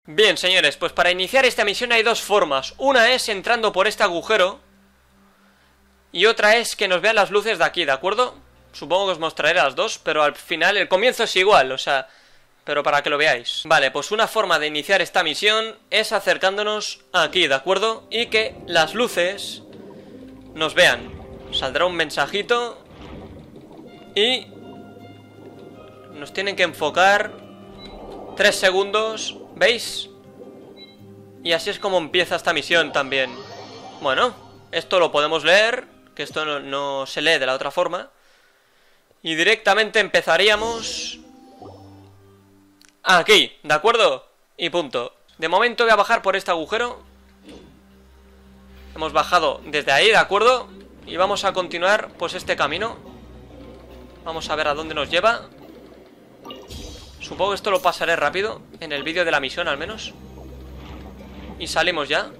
Bien, señores, pues para iniciar esta misión hay dos formas. Una es entrando por este agujero y otra es que nos vean las luces de aquí, ¿de acuerdo? Supongo que os mostraré las dos, pero al final el comienzo es igual, o sea, pero para que lo veáis. Vale, pues una forma de iniciar esta misión es acercándonos aquí, ¿de acuerdo? Y que las luces nos vean. Saldrá un mensajito y nos tienen que enfocar 3 segundos, ¿veis? Y así es como empieza esta misión también. Bueno, esto lo podemos leer, que esto no se lee de la otra forma. Y directamente empezaríamos aquí, ¿de acuerdo? Y punto. De momento voy a bajar por este agujero. Hemos bajado desde ahí, ¿de acuerdo? Y vamos a continuar pues este camino. Vamos a ver a dónde nos lleva. Supongo que esto lo pasaré rápido en el vídeo de la misión al menos. Y salimos ya.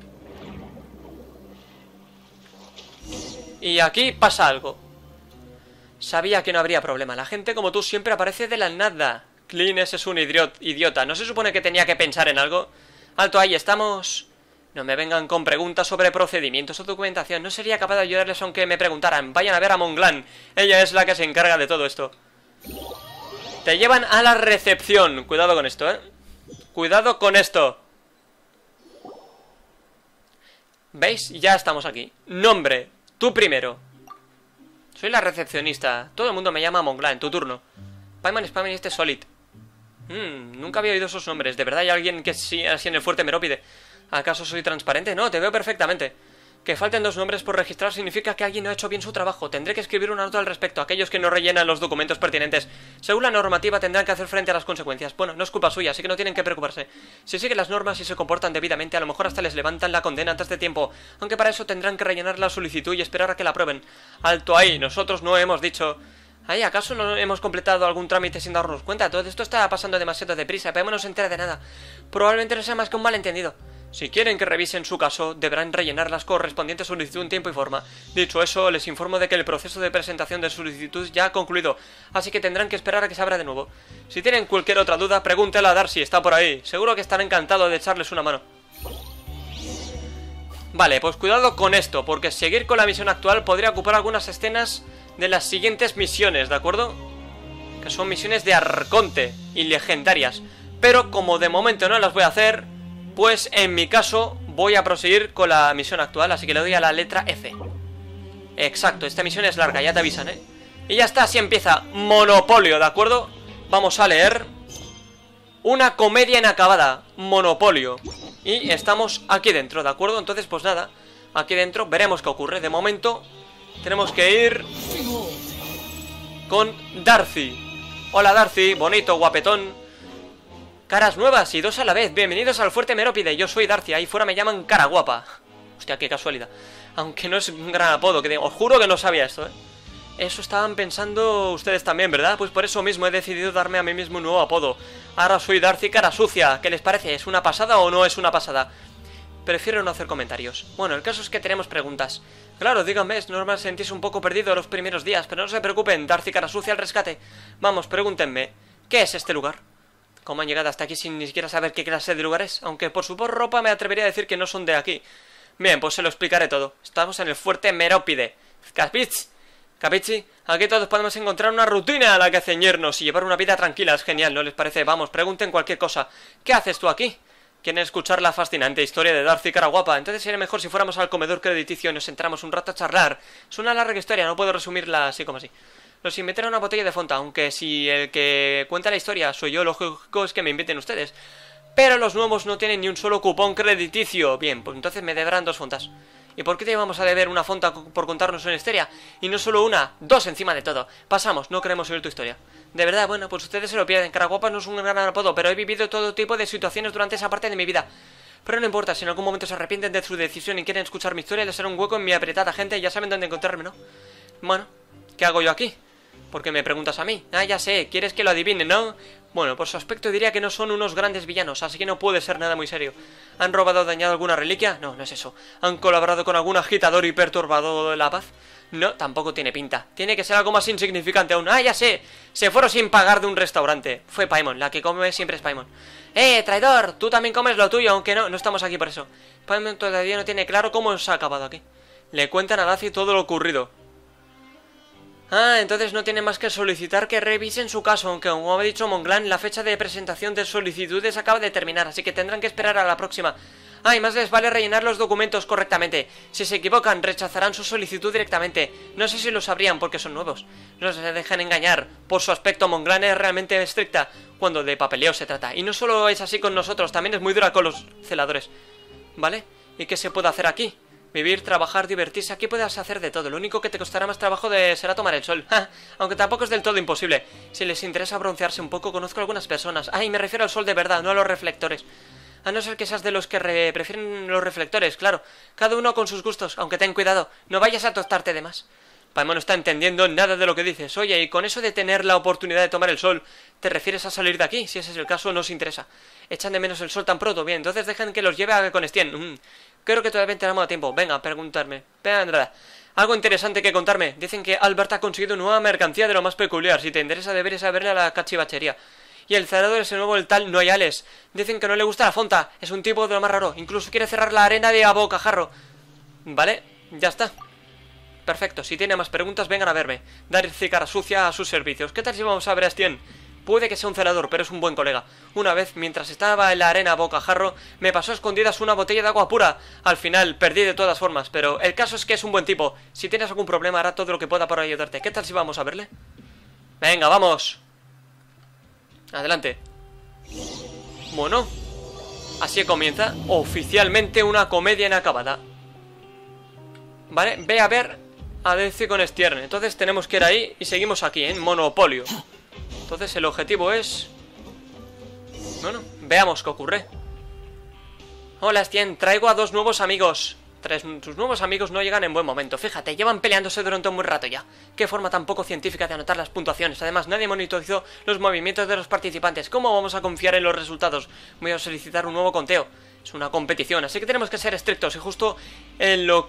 Y aquí pasa algo. Sabía que no habría problema. La gente como tú siempre aparece de la nada. Clean, ese es un idiota. ¿No se supone que tenía que pensar en algo? Alto, ahí estamos. No me vengan con preguntas sobre procedimientos o documentación. No sería capaz de ayudarles aunque me preguntaran. Vayan a ver a Monglan. Ella es la que se encarga de todo esto. Te llevan a la recepción. Cuidado con esto, Cuidado con esto. ¿Veis? Ya estamos aquí. Nombre. Tú primero. Soy la recepcionista. Todo el mundo me llama Monglan. Tu turno. Payman, Spamman y este Solid. Nunca había oído esos nombres. ¿De verdad hay alguien que sí, así en el fuerte Merópide? ¿Acaso soy transparente? No, te veo perfectamente. Que falten 2 nombres por registrar significa que alguien no ha hecho bien su trabajo. Tendré que escribir una nota al respecto. Aquellos que no rellenan los documentos pertinentes, según la normativa, tendrán que hacer frente a las consecuencias. Bueno, no es culpa suya, así que no tienen que preocuparse. Si siguen las normas y se comportan debidamente, a lo mejor hasta les levantan la condena antes de tiempo. Aunque para eso tendrán que rellenar la solicitud y esperar a que la aprueben. Alto ahí, nosotros no hemos dicho... ¿Ay, acaso no hemos completado algún trámite sin darnos cuenta? Todo esto está pasando demasiado deprisa, pero no se entera de nada. Probablemente no sea más que un malentendido. Si quieren que revisen su caso, deberán rellenar las correspondientes solicitudes en tiempo y forma. Dicho eso, les informo de que el proceso de presentación de solicitud ya ha concluido, así que tendrán que esperar a que se abra de nuevo. Si tienen cualquier otra duda, pregúntela a Darcy, está por ahí. Seguro que estará encantado de echarles una mano. Vale, pues cuidado con esto, porque seguir con la misión actual podría ocupar algunas escenas de las siguientes misiones, ¿de acuerdo? Que son misiones de Arconte y legendarias. Pero como de momento no las voy a hacer, pues en mi caso voy a proseguir con la misión actual, así que le doy a la letra F. Exacto, esta misión es larga, ya te avisan, Y ya está, así empieza Monopolio, ¿de acuerdo? Vamos a leer una comedia inacabada, Monopolio. Y estamos aquí dentro, ¿de acuerdo? Entonces pues nada, aquí dentro veremos qué ocurre. De momento tenemos que ir con Darcy. Hola Darcy, bonito, guapetón. Caras nuevas y 2 a la vez. Bienvenidos al fuerte Merópide. Yo soy Darcy, ahí fuera me llaman cara guapa. Hostia, qué casualidad. Aunque no es un gran apodo, que os juro que no sabía esto, Eso estaban pensando ustedes también, ¿verdad? Pues por eso mismo he decidido darme a mí mismo un nuevo apodo. Ahora soy Darcy Cara Sucia. ¿Qué les parece? ¿Es una pasada o no es una pasada? Prefiero no hacer comentarios. Bueno, el caso es que tenemos preguntas. Claro, díganme, es normal sentirse un poco perdido los primeros días, pero no se preocupen, Darcy Cara Sucia al rescate. Vamos, pregúntenme, ¿qué es este lugar? ¿Cómo han llegado hasta aquí sin ni siquiera saber qué clase de lugar es? Aunque por su ropa me atrevería a decir que no son de aquí. Bien, pues se lo explicaré todo. Estamos en el fuerte Merópide. ¿Capichi? Aquí todos podemos encontrar una rutina a la que ceñirnos y llevar una vida tranquila. Es genial, ¿no les parece? Vamos, pregunten cualquier cosa. ¿Qué haces tú aquí? ¿Quieren escuchar la fascinante historia de Darcy Cara Guapa? Entonces sería mejor si fuéramos al comedor crediticio y nos sentáramos un rato a charlar. Es una larga historia, no puedo resumirla así como así. Los invité a una botella de Fonta, aunque si el que cuenta la historia soy yo, lo lógico es que me inviten ustedes. Pero los nuevos no tienen ni un solo cupón crediticio. Bien, pues entonces me deberán 2 fontas. ¿Y por qué te íbamos a deber una fonta por contarnos una historia? Y no solo una, 2 encima de todo. Pasamos, no queremos oír tu historia. De verdad, bueno, pues ustedes se lo pierden. Cara Guapa no es un gran apodo, pero he vivido todo tipo de situaciones durante esa parte de mi vida. Pero no importa, si en algún momento se arrepienten de su decisión y quieren escuchar mi historia, les haré un hueco en mi apretada gente, ya saben dónde encontrarme, ¿no? Bueno, ¿qué hago yo aquí? ¿Por qué me preguntas a mí? Ah, ya sé, ¿quieres que lo adivine, no? Bueno, por su aspecto diría que no son unos grandes villanos, así que no puede ser nada muy serio. ¿Han robado o dañado alguna reliquia? No, no es eso. ¿Han colaborado con algún agitador y perturbador de la paz? No, tampoco tiene pinta. Tiene que ser algo más insignificante aún. ¡Ah, ya sé! Se fueron sin pagar de un restaurante. Fue Paimon, la que come siempre es Paimon. Traidor! Tú también comes lo tuyo, aunque no estamos aquí por eso. Paimon todavía no tiene claro cómo se ha acabado aquí. Le cuentan a Daci todo lo ocurrido. Entonces no tiene más que solicitar que revisen su caso, aunque como ha dicho Monglan, la fecha de presentación de solicitudes acaba de terminar, así que tendrán que esperar a la próxima. Y más les vale rellenar los documentos correctamente. Si se equivocan, rechazarán su solicitud directamente. No sé si lo sabrían porque son nuevos. No se dejen engañar. Por su aspecto, Monglan es realmente estricta cuando de papeleo se trata. Y no solo es así con nosotros, también es muy dura con los celadores. ¿Vale? ¿Y qué se puede hacer aquí? Vivir, trabajar, divertirse, aquí puedes hacer de todo. Lo único que te costará más trabajo será tomar el sol. Aunque tampoco es del todo imposible. Si les interesa broncearse un poco, conozco a algunas personas. Me refiero al sol de verdad, no a los reflectores. A no ser que seas de los que prefieren los reflectores, claro. Cada uno con sus gustos, aunque ten cuidado. No vayas a tostarte de más. Paimon no está entendiendo nada de lo que dices. Oye, y con eso de tener la oportunidad de tomar el sol, ¿te refieres a salir de aquí? Si ese es el caso, no os interesa. Echan de menos el sol tan pronto. Bien, entonces dejen que los lleve a Conestien. Creo que todavía tenemos tiempo. Venga, preguntarme. Algo interesante que contarme. Dicen que Albert ha conseguido nueva mercancía de lo más peculiar. Si te interesa, deberías verle a la cachivachería. Y el celador es el nuevo, el tal Noyales. Dicen que no le gusta la fonta. Es un tipo de lo más raro. Incluso quiere cerrar la arena de Abocajarro. Vale, ya está. Perfecto, si tiene más preguntas, vengan a verme. Darcy cara sucia a sus servicios. ¿Qué tal si vamos a ver a Astien? Puede que sea un celador, pero es un buen colega. Una vez, mientras estaba en la arena a bocajarro, me pasó a escondidas una botella de agua pura. Al final, perdí de todas formas, pero el caso es que es un buen tipo. Si tienes algún problema, hará todo lo que pueda para ayudarte. ¿Qué tal si vamos a verle? Venga, vamos. Adelante. Bueno, así comienza oficialmente una comedia inacabada. Vale, ve a ver a Daisy con Stern. Entonces tenemos que ir ahí y seguimos aquí, en Monopolio. Entonces el objetivo es... Bueno, veamos qué ocurre. Hola, Stien, traigo a 2 nuevos amigos. Tus nuevos amigos no llegan en buen momento. Fíjate, llevan peleándose durante un buen rato ya. Qué forma tan poco científica de anotar las puntuaciones. Además, nadie monitorizó los movimientos de los participantes. ¿Cómo vamos a confiar en los resultados? Voy a solicitar un nuevo conteo. Es una competición, así que tenemos que ser estrictos y justos en lo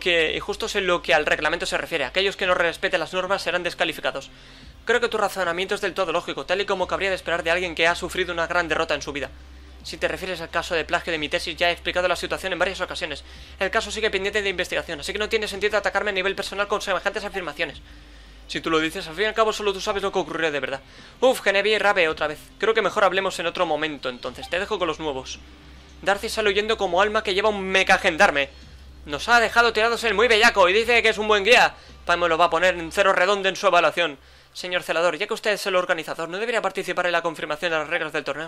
que al reglamento se refiere. Aquellos que no respeten las normas serán descalificados. Creo que tu razonamiento es del todo lógico, tal y como cabría de esperar de alguien que ha sufrido una gran derrota en su vida. Si te refieres al caso de plagio de mi tesis, ya he explicado la situación en varias ocasiones. El caso sigue pendiente de investigación, así que no tiene sentido atacarme a nivel personal con semejantes afirmaciones. Si tú lo dices, al fin y al cabo solo tú sabes lo que ocurrió de verdad. Genevieve y Rabe otra vez. Creo que mejor hablemos en otro momento, entonces. Te dejo con los nuevos. Darcy sale huyendo como alma que lleva un mecha gendarme. Nos ha dejado tirados el muy bellaco y dice que es un buen guía. Paimon lo va a poner en 0 redondo en su evaluación. Señor celador, ya que usted es el organizador, ¿no debería participar en la confirmación de las reglas del torneo?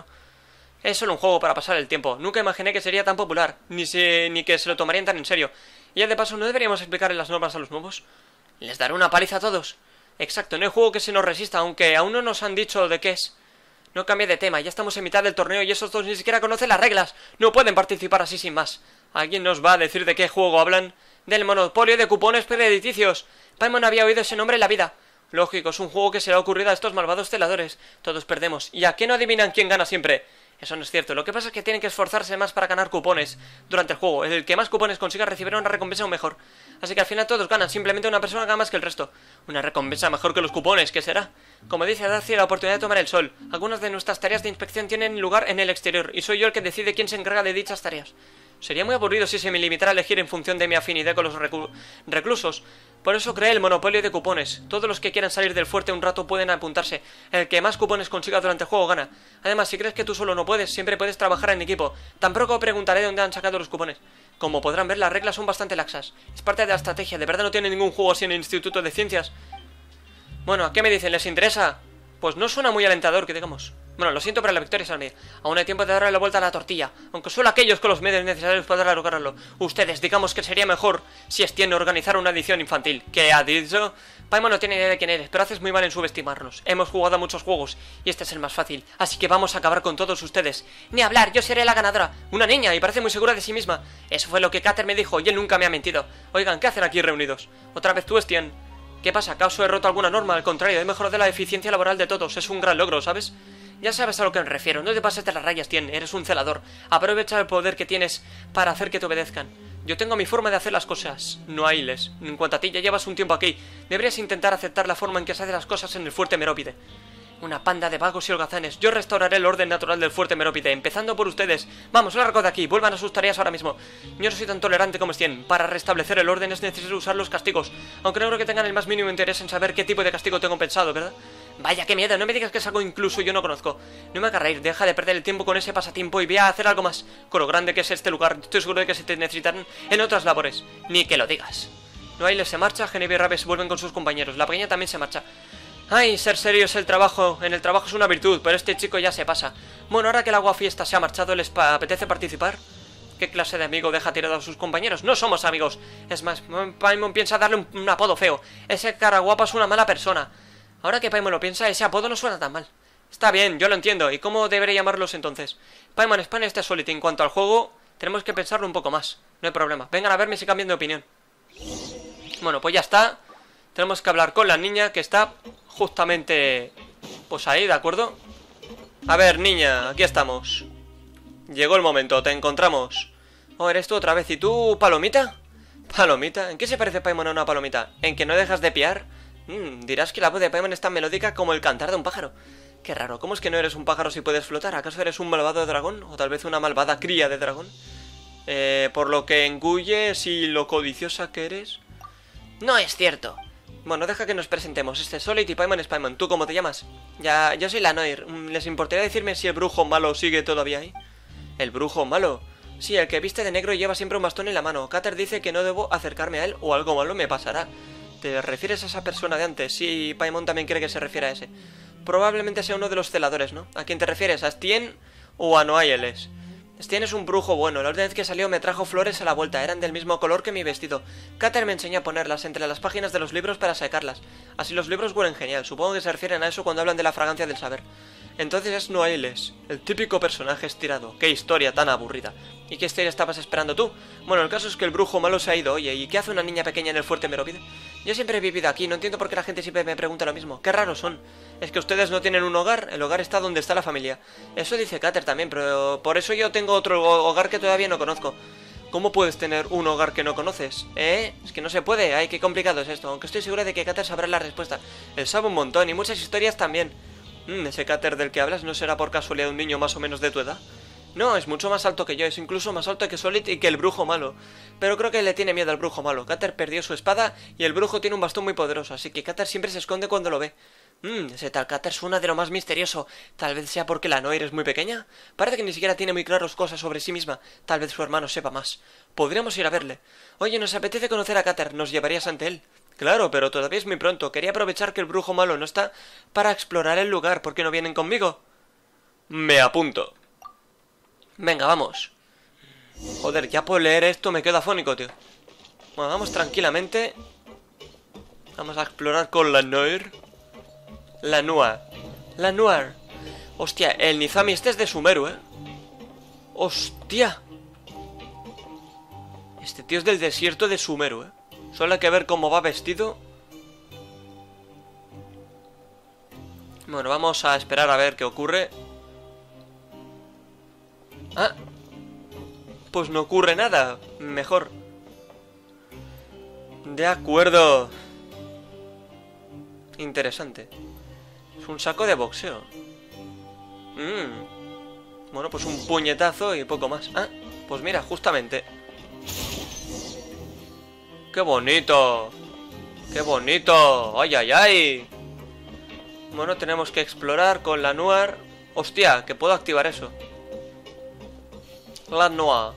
Es solo un juego para pasar el tiempo. Nunca imaginé que sería tan popular, ni que se lo tomarían tan en serio. Y ya de paso, ¿no deberíamos explicarle las normas a los nuevos? ¿Les daré una paliza a todos? Exacto, no hay juego que se nos resista, aunque aún no nos han dicho de qué es. No cambie de tema, ya estamos en mitad del torneo y esos dos ni siquiera conocen las reglas. No pueden participar así sin más. ¿Alguien nos va a decir de qué juego hablan? Del monopolio de cupones crediticios. Paimon había oído ese nombre en la vida. Lógico, es un juego que se le ha ocurrido a estos malvados celadores. Todos perdemos. ¿Y a qué no adivinan quién gana siempre? Eso no es cierto. Lo que pasa es que tienen que esforzarse más para ganar cupones durante el juego. El que más cupones consiga recibirá una recompensa aún mejor. Así que al final todos ganan. Simplemente una persona gana más que el resto. Una recompensa mejor que los cupones, ¿qué será? Como dice Darcy, la oportunidad de tomar el sol. Algunas de nuestras tareas de inspección tienen lugar en el exterior y soy yo el que decide quién se encarga de dichas tareas. Sería muy aburrido si se me limitara a elegir en función de mi afinidad con los reclusos. Por eso creé el monopolio de cupones. Todos los que quieran salir del fuerte un rato pueden apuntarse. El que más cupones consiga durante el juego gana. Además, si crees que tú solo no puedes, siempre puedes trabajar en equipo. Tampoco preguntaré de dónde han sacado los cupones. Como podrán ver, las reglas son bastante laxas. Es parte de la estrategia. ¿De verdad no tiene ningún juego así en el Instituto de Ciencias? Bueno, ¿qué me dicen? ¿Les interesa? Pues no suena muy alentador, que digamos. Bueno, lo siento, pero la victoria es la mía. Aún hay tiempo de darle la vuelta a la tortilla. Aunque solo aquellos con los medios necesarios podrán lograrlo. Ustedes, digamos que sería mejor si Stien organizar una edición infantil. ¿Qué ha dicho? Paimon no tiene idea de quién eres, pero haces muy mal en subestimarnos. Hemos jugado a muchos juegos y este es el más fácil. Así que vamos a acabar con todos ustedes. Ni hablar, yo seré la ganadora. Una niña y parece muy segura de sí misma. Eso fue lo que Cater me dijo y él nunca me ha mentido. Oigan, ¿qué hacen aquí reunidos? Otra vez tú, Stien. ¿Qué pasa? ¿Acaso he roto alguna norma? Al contrario, he mejorado la eficiencia laboral de todos. Es un gran logro, ¿sabes? Ya sabes a lo que me refiero, no te pases de las rayas, Stien, eres un celador. Aprovecha el poder que tienes para hacer que te obedezcan. Yo tengo mi forma de hacer las cosas, no hayles. En cuanto a ti, ya llevas un tiempo aquí. Deberías intentar aceptar la forma en que se hacen las cosas en el Fuerte Merópide. Una panda de vagos y holgazanes. Yo restauraré el orden natural del Fuerte Merópide, empezando por ustedes. Vamos, largo de aquí, vuelvan a sus tareas ahora mismo. Yo no soy tan tolerante como Stien. Para restablecer el orden es necesario usar los castigos. Aunque no creo que tengan el más mínimo interés en saber qué tipo de castigo tengo pensado, ¿verdad? Vaya, qué miedo, no me digas que es algo incluso yo no conozco. No me hagas reír, deja de perder el tiempo con ese pasatiempo y ve a hacer algo más. Con lo grande que es este lugar, estoy seguro de que se te necesitarán en otras labores. Ni que lo digas. Noailles se marcha, Genevieve y Raves vuelven con sus compañeros. La pequeña también se marcha. Ay, ser serio es el trabajo. En el trabajo es una virtud, pero este chico ya se pasa. Bueno, ahora que el agua fiesta se ha marchado, ¿les apetece participar? ¿Qué clase de amigo deja tirado a sus compañeros? No somos amigos. Es más, Paimon piensa darle un apodo feo. Ese cara guapa es una mala persona. Ahora que Paimon lo piensa, ese apodo no suena tan mal. Está bien, yo lo entiendo. ¿Y cómo debería llamarlos entonces? Paimon Span este Solid. En cuanto al juego, tenemos que pensarlo un poco más. No hay problema. Vengan a verme si cambian de opinión. Bueno, pues ya está. Tenemos que hablar con la niña que está justamente... pues ahí, ¿de acuerdo? A ver, niña, aquí estamos. Llegó el momento, te encontramos. Oh, ¿eres tú otra vez? ¿Y tú, palomita? ¿Palomita? ¿En qué se parece Paimon a una palomita? ¿En que no dejas de piar? Dirás que la voz de Paimon es tan melódica como el cantar de un pájaro. Qué raro, ¿cómo es que no eres un pájaro si puedes flotar? ¿Acaso eres un malvado dragón? ¿O tal vez una malvada cría de dragón? Por lo que engulles y lo codiciosa que eres... No es cierto. Bueno, deja que nos presentemos. Este es Solid y Paimon es Paimon. ¿Tú cómo te llamas? Ya, yo soy la Noir. ¿Les importaría decirme si el brujo malo sigue todavía ahí? ¿El brujo malo? Sí, el que viste de negro y lleva siempre un bastón en la mano. Cater dice que no debo acercarme a él o algo malo me pasará. ¿Te refieres a esa persona de antes? Sí, Paimon también cree que se refiere a ese. Probablemente sea uno de los celadores, ¿no? ¿A quién te refieres? ¿A Stien o a Noailles? Stien es un brujo bueno. La última vez que salió me trajo flores a la vuelta. Eran del mismo color que mi vestido. Cater me enseñó a ponerlas entre las páginas de los libros para secarlas. Así los libros huelen genial. Supongo que se refieren a eso cuando hablan de la fragancia del saber. Entonces es Noailles, el típico personaje estirado. Qué historia tan aburrida. ¿Y qué historia estabas esperando tú? Bueno, el caso es que el brujo malo se ha ido. Oye, ¿y qué hace una niña pequeña en el Fuerte Merópide? Yo siempre he vivido aquí, no entiendo por qué la gente siempre me pregunta lo mismo. Qué raros son. ¿Es que ustedes no tienen un hogar? El hogar está donde está la familia. Eso dice Cater también, pero por eso yo tengo otro hogar que todavía no conozco. ¿Cómo puedes tener un hogar que no conoces? Es que no se puede. Ay, qué complicado es esto. Aunque estoy segura de que Cater sabrá la respuesta. Él sabe un montón y muchas historias también. ¿Ese Cater del que hablas no será por casualidad un niño más o menos de tu edad? No, es mucho más alto que yo, es incluso más alto que Solid y que el brujo malo. Pero creo que le tiene miedo al brujo malo. Cater perdió su espada y el brujo tiene un bastón muy poderoso, así que Cater siempre se esconde cuando lo ve. Ese tal Cater suena de lo más misterioso. Tal vez sea porque la Noir es muy pequeña. Parece que ni siquiera tiene muy claros cosas sobre sí misma. Tal vez su hermano sepa más. Podríamos ir a verle. Oye, nos apetece conocer a Cater, ¿nos llevarías ante él? Claro, pero todavía es muy pronto. Quería aprovechar que el brujo malo no está para explorar el lugar. ¿Por qué no vienen conmigo? Me apunto. Venga, vamos. Joder, ya por leer esto me quedo afónico, tío. Bueno, vamos tranquilamente. Vamos a explorar con la Noir. La Noir. La Noir. Hostia, el Nizami este es de Sumeru, Hostia. Este tío es del desierto de Sumeru, Solo hay que ver cómo va vestido. Bueno, vamos a esperar a ver qué ocurre. Ah, pues no ocurre nada. Mejor. De acuerdo. Interesante. Es un saco de boxeo. Bueno, pues un puñetazo y poco más. Ah, pues mira, justamente. ¡Qué bonito! ¡Qué bonito! ¡Ay, ay, ay! Bueno, tenemos que explorar con la Noir. Hostia, que puedo activar eso. La Noir.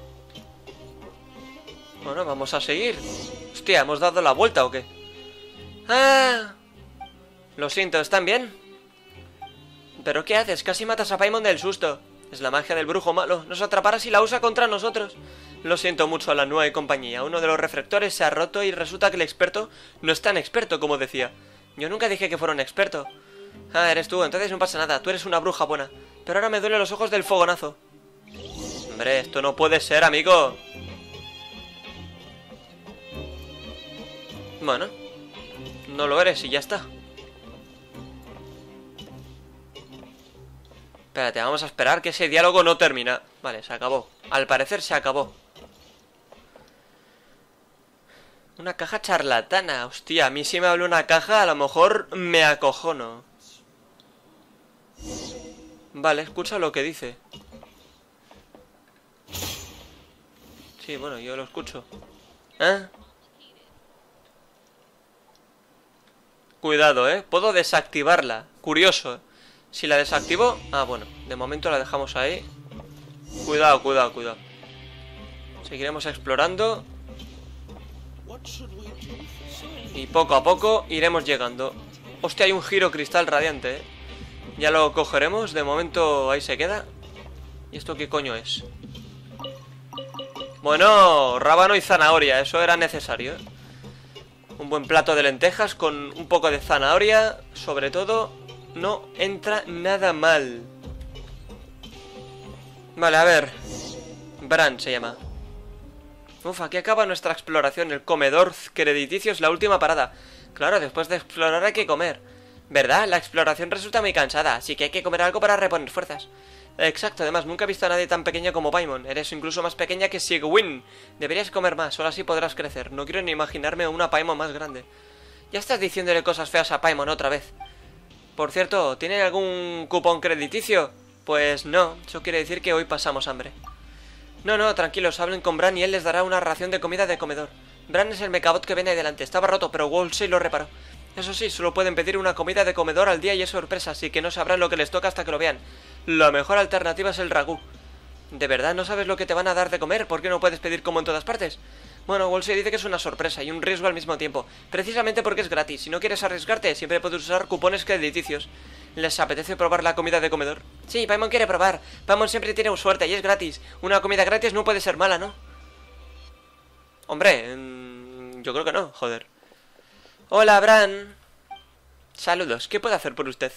Bueno, vamos a seguir. Hostia, ¿hemos dado la vuelta o qué? ¡Ah! Lo siento, ¿están bien? ¿Pero qué haces? Casi matas a Paimon del susto. Es la magia del brujo malo. Nos atrapará si la usa contra nosotros. Lo siento mucho a la Noir y compañía. Uno de los reflectores se ha roto y resulta que el experto no es tan experto como decía. Yo nunca dije que fuera un experto. Ah, eres tú, entonces no pasa nada. Tú eres una bruja buena. Pero ahora me duelen los ojos del fogonazo. Hombre, esto no puede ser, amigo. Bueno, no lo eres y ya está. Espérate, vamos a esperar que ese diálogo no termina. Vale, se acabó. Al parecer se acabó. Una caja charlatana. Hostia, a mí si me habla una caja, a lo mejor me acojono. Vale, escucha lo que dice. Sí, bueno, yo lo escucho. ¿Eh? Cuidado, puedo desactivarla. Curioso. Si la desactivo... Ah, bueno, de momento la dejamos ahí. Cuidado, cuidado, cuidado. Seguiremos explorando. Y poco a poco iremos llegando. Hostia, hay un giro cristal radiante, Ya lo cogeremos, de momento ahí se queda. ¿Y esto qué coño es? Bueno, rábano y zanahoria, eso era necesario, Un buen plato de lentejas con un poco de zanahoria, sobre todo, no entra nada mal. Vale, a ver. Bran se llama. Uf, aquí acaba nuestra exploración. El comedor crediticio es la última parada. Claro, después de explorar hay que comer. ¿Verdad? La exploración resulta muy cansada, así que hay que comer algo para reponer fuerzas. Exacto, además nunca he visto a nadie tan pequeño como Paimon. Eres incluso más pequeña que Sigwin. Deberías comer más, solo así podrás crecer. No quiero ni imaginarme una Paimon más grande. Ya estás diciéndole cosas feas a Paimon otra vez. Por cierto, ¿tiene algún cupón crediticio? Pues no, eso quiere decir que hoy pasamos hambre. No, tranquilos, hablen con Bran y él les dará una ración de comida de comedor. Bran es el mecabot que viene ahí delante, estaba roto, pero Wolsey lo reparó. Eso sí, solo pueden pedir una comida de comedor al día y es sorpresa, así que no sabrán lo que les toca hasta que lo vean. La mejor alternativa es el ragú. ¿De verdad no sabes lo que te van a dar de comer? ¿Por qué no puedes pedir como en todas partes? Bueno, Wolsey dice que es una sorpresa y un riesgo al mismo tiempo, precisamente porque es gratis. Si no quieres arriesgarte, siempre puedes usar cupones crediticios. ¿Les apetece probar la comida de comedor? Sí, Paimon quiere probar. Paimon siempre tiene suerte y es gratis. Una comida gratis no puede ser mala, ¿no? Hombre, yo creo que no, joder. Hola, Bran. Saludos, ¿qué puedo hacer por usted?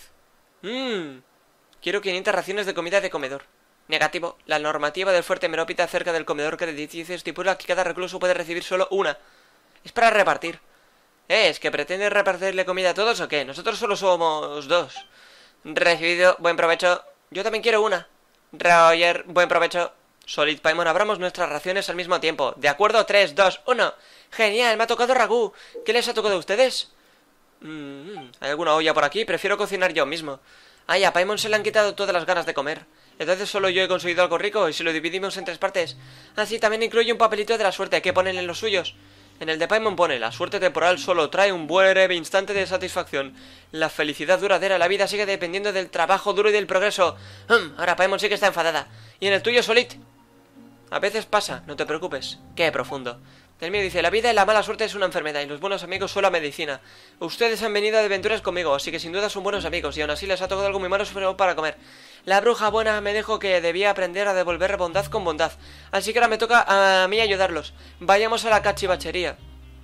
Quiero 500 raciones de comida de comedor. Negativo. La normativa del Fuerte Merópita acerca del comedor crediticio estipula que cada recluso puede recibir solo una. Es para repartir. ¿Es que pretende repartirle comida a todos o qué? Nosotros solo somos 2. Recibido, buen provecho. Yo también quiero una. Roger, buen provecho. Solid Paimon, abramos nuestras raciones al mismo tiempo. ¿De acuerdo? 3, 2, 1. Genial, me ha tocado ragú. ¿Qué les ha tocado a ustedes? ¿Hay alguna olla por aquí? Prefiero cocinar yo mismo. Ay, a Paimon se le han quitado todas las ganas de comer. Entonces solo yo he conseguido algo rico y si lo dividimos en 3 partes. Así también incluye un papelito de la suerte. ¿Qué ponen en los suyos? En el de Paimon pone: la suerte temporal solo trae un breve instante de satisfacción. La felicidad duradera, la vida sigue dependiendo del trabajo duro y del progreso. Ahora Paimon sí que está enfadada. ¿Y en el tuyo, Solid? A veces pasa, no te preocupes. Qué profundo. El mío dice: la vida y la mala suerte es una enfermedad y los buenos amigos son la medicina. Ustedes han venido de aventuras conmigo, así que sin duda son buenos amigos y aún así les ha tocado algo muy malo para comer. La bruja buena me dijo que debía aprender a devolver bondad con bondad, así que ahora me toca a mí ayudarlos. Vayamos a la cachivachería.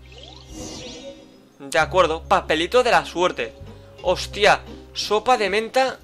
De acuerdo, papelito de la suerte. Hostia, sopa de menta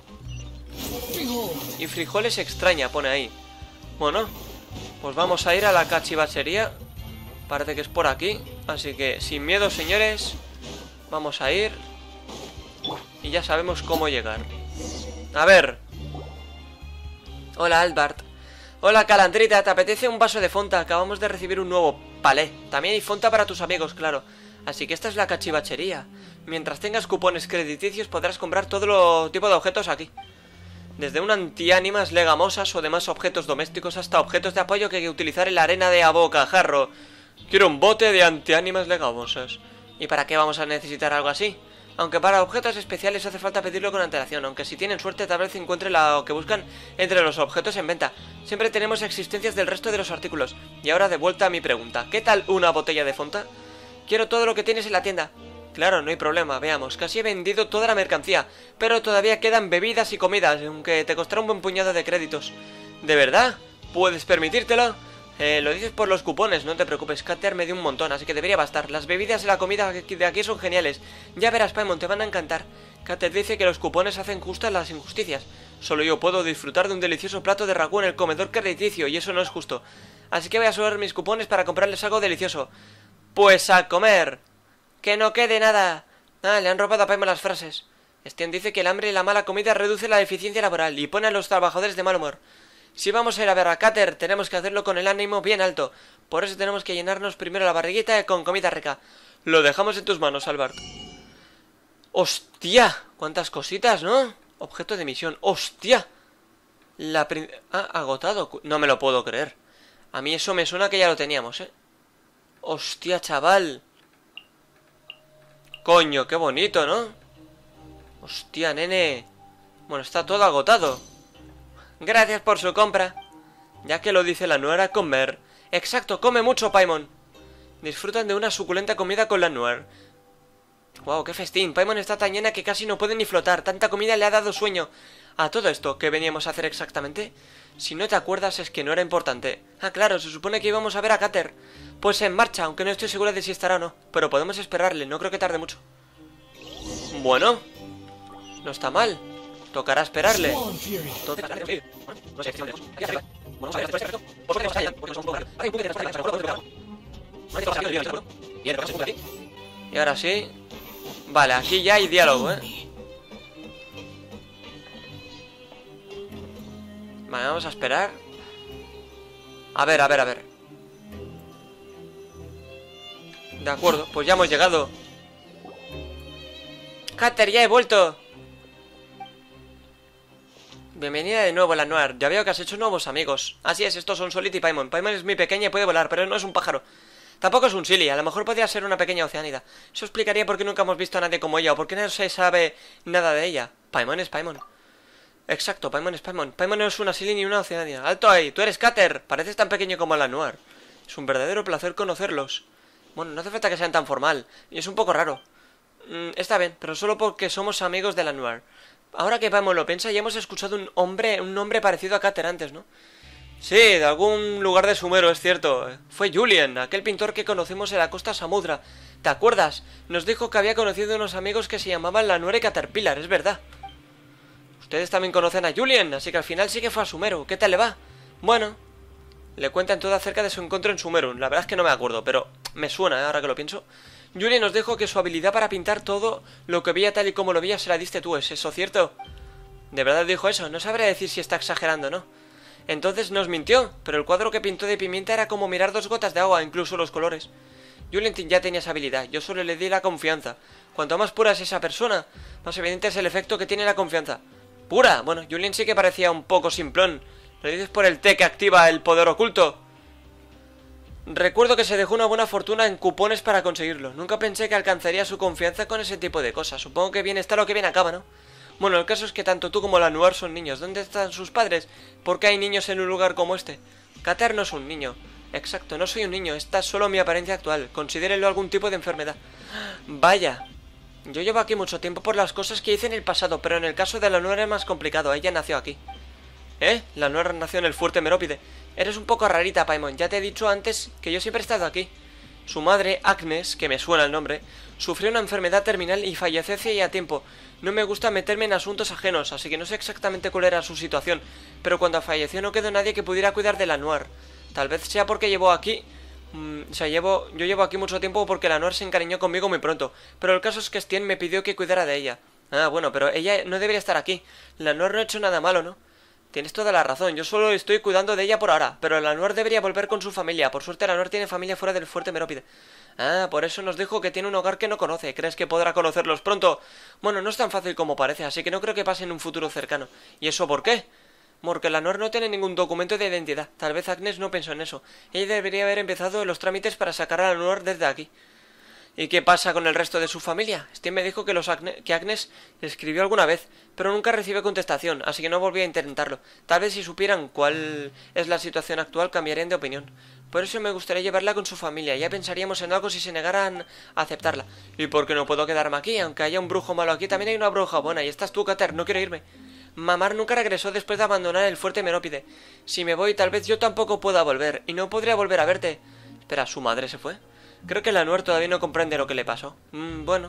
y frijoles extraña, pone ahí. Bueno, pues vamos a ir a la cachivachería. Parece que es por aquí, así que sin miedo, señores, vamos a ir. Y ya sabemos cómo llegar. A ver. Hola, Albert. Hola, Calandrita, ¿te apetece un vaso de Fonta? Acabamos de recibir un nuevo palé. También hay Fonta para tus amigos, claro. Así que esta es la cachivachería. Mientras tengas cupones crediticios podrás comprar todo tipo de objetos aquí. Desde un antiánimas legamosas o demás objetos domésticos hasta objetos de apoyo que hay que utilizar en la arena de abocajarro. Quiero un bote de antiánimas legamosas. ¿Y para qué vamos a necesitar algo así? Aunque para objetos especiales hace falta pedirlo con antelación, aunque si tienen suerte tal vez encuentre lo que buscan entre los objetos en venta. Siempre tenemos existencias del resto de los artículos. Y ahora de vuelta a mi pregunta. ¿Qué tal una botella de Fonta? Quiero todo lo que tienes en la tienda. Claro, no hay problema, veamos, casi he vendido toda la mercancía, pero todavía quedan bebidas y comidas, aunque te costará un buen puñado de créditos. ¿De verdad? ¿Puedes permitírtelo? Lo dices por los cupones, no te preocupes, Cater me dio un montón, así que debería bastar. Las bebidas y la comida de aquí son geniales. Ya verás, Paimon, te van a encantar. Cater dice que los cupones hacen justas las injusticias. Solo yo puedo disfrutar de un delicioso plato de ragú en el comedor crediticio, y eso no es justo. Así que voy a usar mis cupones para comprarles algo delicioso. Pues a comer. Que no quede nada. Ah, le han robado a Paimon las frases. Estienne dice que el hambre y la mala comida reduce la eficiencia laboral y pone a los trabajadores de mal humor. Si vamos a ir a ver a Cater, tenemos que hacerlo con el ánimo bien alto. Por eso tenemos que llenarnos primero la barriguita con comida rica. Lo dejamos en tus manos, Albert. ¡Hostia! ¿Cuántas cositas, no? Objeto de misión. ¡Hostia! Agotado. No me lo puedo creer. A mí eso me suena que ya lo teníamos, ¿eh? ¡Hostia, chaval! Coño, qué bonito, ¿no? ¡Hostia, nene! Bueno, está todo agotado. Gracias por su compra. Ya que lo dice la nuera, comer. Exacto, come mucho, Paimon. Disfrutan de una suculenta comida con la nuera. Wow, qué festín. Paimon está tan llena que casi no puede ni flotar. Tanta comida le ha dado sueño. A todo esto, ¿qué veníamos a hacer exactamente? Si no te acuerdas es que no era importante. Ah, claro, se supone que íbamos a ver a Cater. Pues en marcha, aunque no estoy segura de si estará o no. Pero podemos esperarle, no creo que tarde mucho. Bueno, no está mal. Tocará esperarle. Y ahora sí. Vale, aquí ya hay diálogo, ¿eh? Vale, vamos a esperar. A ver. De acuerdo, pues ya hemos llegado. Cater, ya he vuelto. Bienvenida de nuevo, la Noir. Ya veo que has hecho nuevos amigos. Así es, estos son Solid y Paimon. Paimon es muy pequeña y puede volar, pero no es un pájaro. Tampoco es un Silly, a lo mejor podría ser una pequeña oceánida. Eso explicaría por qué nunca hemos visto a nadie como ella, o por qué no se sabe nada de ella. Paimon es Paimon. Exacto, Paimon es Paimon. Paimon no es una Silly ni una oceánida. ¡Alto ahí! ¡Tú eres Cater! Pareces tan pequeño como la Noir. Es un verdadero placer conocerlos. Bueno, no hace falta que sean tan formal. Y es un poco raro. Está bien, pero solo porque somos amigos de la Noir. Ahora que Paimon lo piensa, ya hemos escuchado un nombre parecido a Cater antes, ¿no? Sí, de algún lugar de Sumero, es cierto. Fue Julien, aquel pintor que conocimos en la costa Samudra. ¿Te acuerdas? Nos dijo que había conocido unos amigos que se llamaban la Nuera y Caterpillar, es verdad. Ustedes también conocen a Julien, así que al final sí que fue a Sumero. ¿Qué tal le va? Bueno, le cuentan todo acerca de su encuentro en Sumeru. La verdad es que no me acuerdo, pero me suena, ahora que lo pienso. Julien nos dijo que su habilidad para pintar todo lo que veía tal y como lo veía se la diste tú, ¿es eso cierto? ¿De verdad dijo eso? No sabría decir si está exagerando, ¿no? Entonces nos mintió, pero el cuadro que pintó de pimienta era como mirar 2 gotas de agua, incluso los colores. Julien ya tenía esa habilidad, yo solo le di la confianza. Cuanto más pura es esa persona, más evidente es el efecto que tiene la confianza. ¿Pura? Bueno, Julien sí que parecía un poco simplón. ¿Lo dices por el té que activa el poder oculto? Recuerdo que se dejó una buena fortuna en cupones para conseguirlo. Nunca pensé que alcanzaría su confianza con ese tipo de cosas. Supongo que bien está lo que bien acaba, ¿no? Bueno, el caso es que tanto tú como la Noir son niños. ¿Dónde están sus padres? ¿Por qué hay niños en un lugar como este? Cater no es un niño. Exacto, no soy un niño. Esta es solo mi apariencia actual. Considérenlo algún tipo de enfermedad. Vaya. Yo llevo aquí mucho tiempo por las cosas que hice en el pasado, pero en el caso de la Noir es más complicado. Ella nació aquí. ¿Eh? La Noir nació en el fuerte Merópide. Eres un poco rarita, Paimon. Ya te he dicho antes que yo siempre he estado aquí. Su madre, Agnes, que me suena el nombre, sufrió una enfermedad terminal y falleció hace ya tiempo. No me gusta meterme en asuntos ajenos, así que no sé exactamente cuál era su situación, pero cuando falleció no quedó nadie que pudiera cuidar de la Noir. Tal vez sea porque llevo aquí... yo llevo aquí mucho tiempo porque la Noir se encariñó conmigo muy pronto, pero el caso es que Stien me pidió que cuidara de ella. Ah, bueno, pero ella no debería estar aquí. La Noir no ha hecho nada malo, ¿no? Tienes toda la razón, yo solo estoy cuidando de ella por ahora, pero la Noir debería volver con su familia. Por suerte la Noir tiene familia fuera del fuerte Merópide. Ah, por eso nos dijo que tiene un hogar que no conoce. ¿Crees que podrá conocerlos pronto? Bueno, no es tan fácil como parece, así que no creo que pase en un futuro cercano. ¿Y eso por qué? Porque la Noir no tiene ningún documento de identidad. Tal vez Agnes no pensó en eso. Ella debería haber empezado los trámites para sacar a la Noir desde aquí. ¿Y qué pasa con el resto de su familia? Steve me dijo que Agnes escribió alguna vez, pero nunca recibió contestación, así que no volví a intentarlo. Tal vez si supieran cuál es la situación actual cambiarían de opinión. Por eso me gustaría llevarla con su familia. Ya pensaríamos en algo si se negaran a aceptarla. ¿Y por qué no puedo quedarme aquí? Aunque haya un brujo malo aquí, también hay una bruja buena. Y estás tú, Cater, no quiero irme. Mamar nunca regresó después de abandonar el fuerte Merópide. Si me voy, tal vez yo tampoco pueda volver, y no podría volver a verte. Espera, ¿su madre se fue? Creo que la Noir todavía no comprende lo que le pasó. Bueno.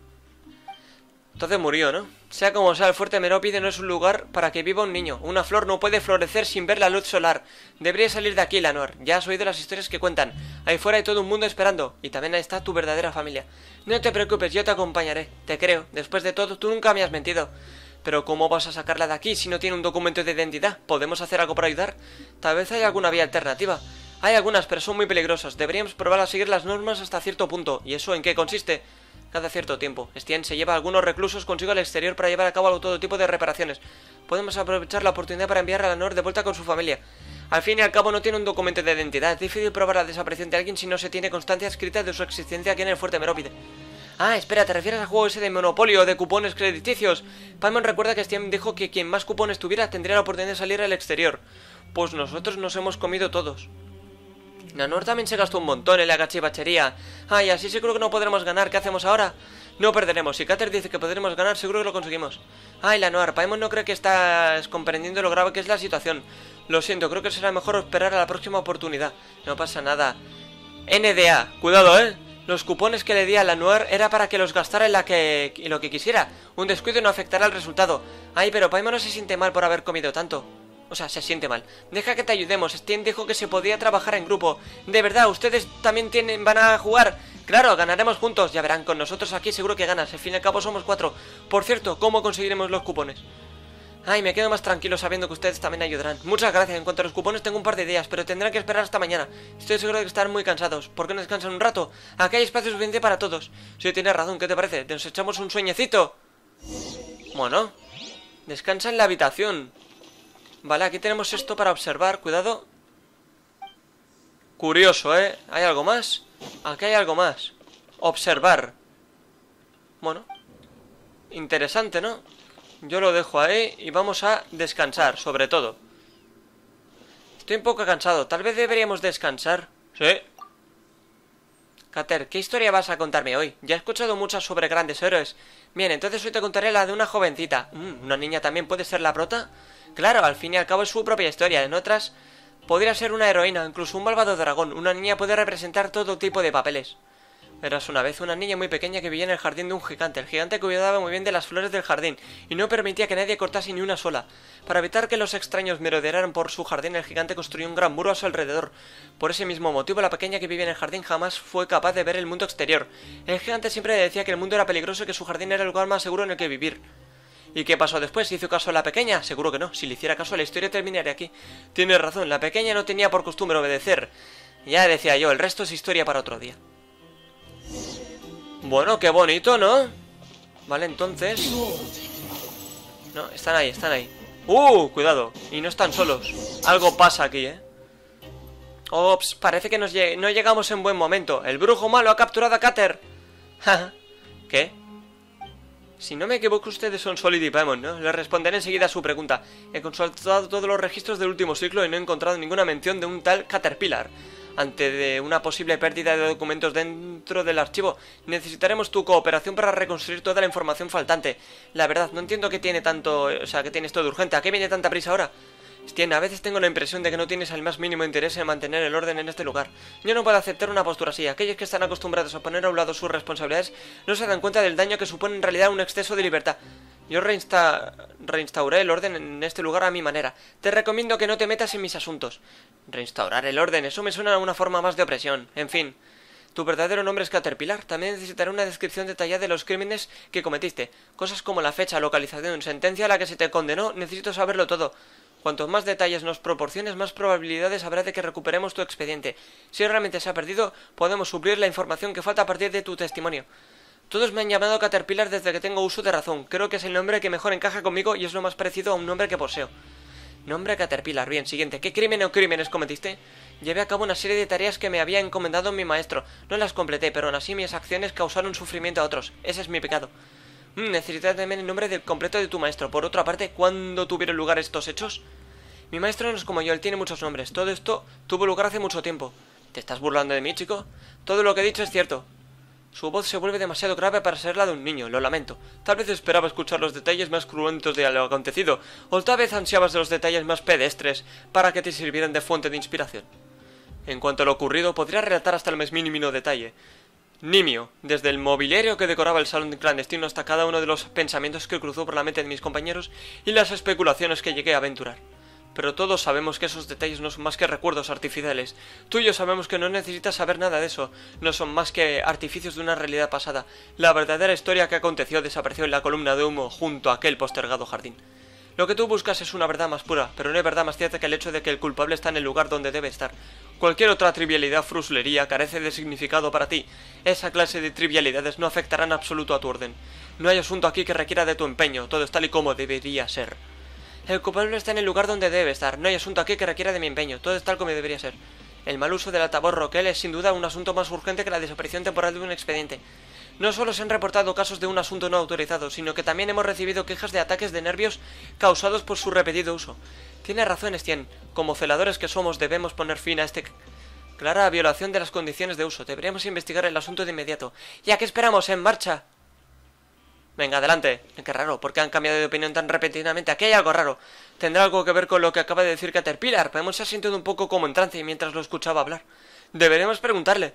Entonces murió, ¿no? Sea como sea, el fuerte Merópide no es un lugar para que viva un niño. Una flor no puede florecer sin ver la luz solar. Debería salir de aquí, la Noir. Ya has oído las historias que cuentan. Ahí fuera hay todo un mundo esperando. Y también ahí está tu verdadera familia. No te preocupes, yo te acompañaré. Te creo. Después de todo, tú nunca me has mentido. Pero ¿cómo vas a sacarla de aquí si no tiene un documento de identidad? ¿Podemos hacer algo para ayudar? Tal vez hay alguna vía alternativa. Hay algunas, pero son muy peligrosas. Deberíamos probar a seguir las normas hasta cierto punto. ¿Y eso en qué consiste? Cada cierto tiempo. Stien se lleva a algunos reclusos consigo al exterior para llevar a cabo todo tipo de reparaciones. Podemos aprovechar la oportunidad para enviar a la Noir de vuelta con su familia. Al fin y al cabo no tiene un documento de identidad. Es difícil probar la desaparición de alguien si no se tiene constancia escrita de su existencia aquí en el Fuerte Merópide. Ah, espera, ¿te refieres al juego ese de Monopolio de cupones crediticios? Paimon recuerda que Stien dijo que quien más cupones tuviera tendría la oportunidad de salir al exterior. Pues nosotros nos hemos comido todos. Nanor también se gastó un montón en la cachivachería. Ay, así seguro que no podremos ganar. ¿Qué hacemos ahora? No perderemos. Si Cater dice que podremos ganar, seguro que lo conseguimos. Ay, Lanoir, Paimon no cree que estás comprendiendo lo grave que es la situación. Lo siento, creo que será mejor esperar a la próxima oportunidad. No pasa nada. NDA, cuidado, Los cupones que le di a Lanoir era para que los gastara en lo que quisiera. Un descuido no afectará al resultado. Ay, pero Paimon no se siente mal por haber comido tanto. O sea, se siente mal. Deja que te ayudemos. Stien dijo que se podía trabajar en grupo. De verdad, ¿ustedes también van a jugar? Claro, ganaremos juntos. Ya verán, con nosotros aquí seguro que ganas. Al fin y al cabo somos 4. Por cierto, ¿cómo conseguiremos los cupones? Ay, me quedo más tranquilo sabiendo que ustedes también ayudarán. Muchas gracias. En cuanto a los cupones tengo un par de ideas, pero tendrán que esperar hasta mañana. Estoy seguro de que estarán muy cansados. ¿Por qué no descansan un rato? Aquí hay espacio suficiente para todos. Sí, tienes razón. ¿Qué te parece? ¿Nos echamos un sueñecito? Bueno, descansa en la habitación. Vale, aquí tenemos esto para observar, cuidado. Curioso, ¿Hay algo más? Aquí hay algo más. Observar. Bueno, interesante, ¿no? Yo lo dejo ahí y vamos a descansar, sobre todo. Estoy un poco cansado, tal vez deberíamos descansar. Sí. Cater, ¿qué historia vas a contarme hoy? Ya he escuchado muchas sobre grandes héroes. Bien, entonces hoy te contaré la de una jovencita. ¿Una niña también puede ser la prota? Claro, al fin y al cabo es su propia historia. En otras, podría ser una heroína, incluso un malvado dragón. Una niña puede representar todo tipo de papeles. Eras una vez una niña muy pequeña que vivía en el jardín de un gigante. El gigante cuidaba muy bien de las flores del jardín y no permitía que nadie cortase ni una sola. Para evitar que los extraños merodearan por su jardín, el gigante construyó un gran muro a su alrededor. Por ese mismo motivo, la pequeña que vivía en el jardín jamás fue capaz de ver el mundo exterior. El gigante siempre decía que el mundo era peligroso y que su jardín era el lugar más seguro en el que vivir. ¿Y qué pasó después? ¿Hizo caso a la pequeña? Seguro que no. Si le hiciera caso, la historia terminaría aquí. Tienes razón, la pequeña no tenía por costumbre obedecer. Ya decía yo, el resto es historia para otro día. Bueno, qué bonito, ¿no? Vale, entonces... No, están ahí, están ahí. Cuidado. Y no están solos. Algo pasa aquí, Ops, parece que no llegamos en buen momento. El brujo malo ha capturado a Cater. ¿Qué? Si no me equivoco, ustedes son Solid y Paimon, ¿no? Les responderé enseguida a su pregunta. He consultado todos los registros del último siglo y no he encontrado ninguna mención de un tal Caterpillar. Ante una posible pérdida de documentos dentro del archivo, necesitaremos tu cooperación para reconstruir toda la información faltante. La verdad, no entiendo qué tiene tanto... O sea, qué tiene esto de urgente. ¿A qué viene tanta prisa ahora? Stien, a veces tengo la impresión de que no tienes el más mínimo interés en mantener el orden en este lugar. Yo no puedo aceptar una postura así. Aquellos que están acostumbrados a poner a un lado sus responsabilidades no se dan cuenta del daño que supone en realidad un exceso de libertad. Yo reinstauré el orden en este lugar a mi manera. Te recomiendo que no te metas en mis asuntos. Reinstaurar el orden, eso me suena a una forma más de opresión. En fin, tu verdadero nombre es Caterpillar. También necesitaré una descripción detallada de los crímenes que cometiste. Cosas como la fecha, localización, sentencia a la que se te condenó. Necesito saberlo todo. Cuantos más detalles nos proporciones, más probabilidades habrá de que recuperemos tu expediente. Si realmente se ha perdido, podemos suplir la información que falta a partir de tu testimonio. Todos me han llamado Caterpillar desde que tengo uso de razón. Creo que es el nombre que mejor encaja conmigo y es lo más parecido a un nombre que poseo. Nombre Caterpillar. Bien, siguiente. ¿Qué crimen o crímenes cometiste? Llevé a cabo una serie de tareas que me había encomendado mi maestro. No las completé, pero aún así mis acciones causaron sufrimiento a otros. Ese es mi pecado. Necesitas también el nombre completo de tu maestro. Por otra parte, ¿cuándo tuvieron lugar estos hechos? Mi maestro no es como yo, él tiene muchos nombres. Todo esto tuvo lugar hace mucho tiempo. ¿Te estás burlando de mí, chico? Todo lo que he dicho es cierto. Su voz se vuelve demasiado grave para ser la de un niño, lo lamento. Tal vez esperaba escuchar los detalles más cruentos de lo acontecido, o tal vez ansiabas de los detalles más pedestres para que te sirvieran de fuente de inspiración. En cuanto a lo ocurrido, podría relatar hasta el más mínimo detalle. Nimio, desde el mobiliario que decoraba el salón clandestino hasta cada uno de los pensamientos que cruzó por la mente de mis compañeros y las especulaciones que llegué a aventurar. Pero todos sabemos que esos detalles no son más que recuerdos artificiales. Tú y yo sabemos que no necesitas saber nada de eso. No son más que artificios de una realidad pasada. La verdadera historia que aconteció desapareció en la columna de humo junto a aquel postergado jardín. Lo que tú buscas es una verdad más pura, pero no hay verdad más cierta que el hecho de que el culpable está en el lugar donde debe estar. Cualquier otra trivialidad fruslería carece de significado para ti. Esa clase de trivialidades no afectarán en absoluto a tu orden. No hay asunto aquí que requiera de tu empeño, todo es tal y como debería ser. El culpable está en el lugar donde debe estar. No hay asunto aquí que requiera de mi empeño. Todo es tal como debería ser. El mal uso del altavoz Roquel es sin duda un asunto más urgente que la desaparición temporal de un expediente. No solo se han reportado casos de un asunto no autorizado, sino que también hemos recibido quejas de ataques de nervios causados por su repetido uso. Tiene razón, Estienne. Como celadores que somos, debemos poner fin a este clara violación de las condiciones de uso. Deberíamos investigar el asunto de inmediato. ¿Ya qué esperamos? ¡En marcha! Venga, adelante. Qué raro, ¿por qué han cambiado de opinión tan repentinamente? Aquí hay algo raro. ¿Tendrá algo que ver con lo que acaba de decir Caterpillar? Podemos se ha sentido un poco como en trance mientras lo escuchaba hablar. Deberíamos preguntarle.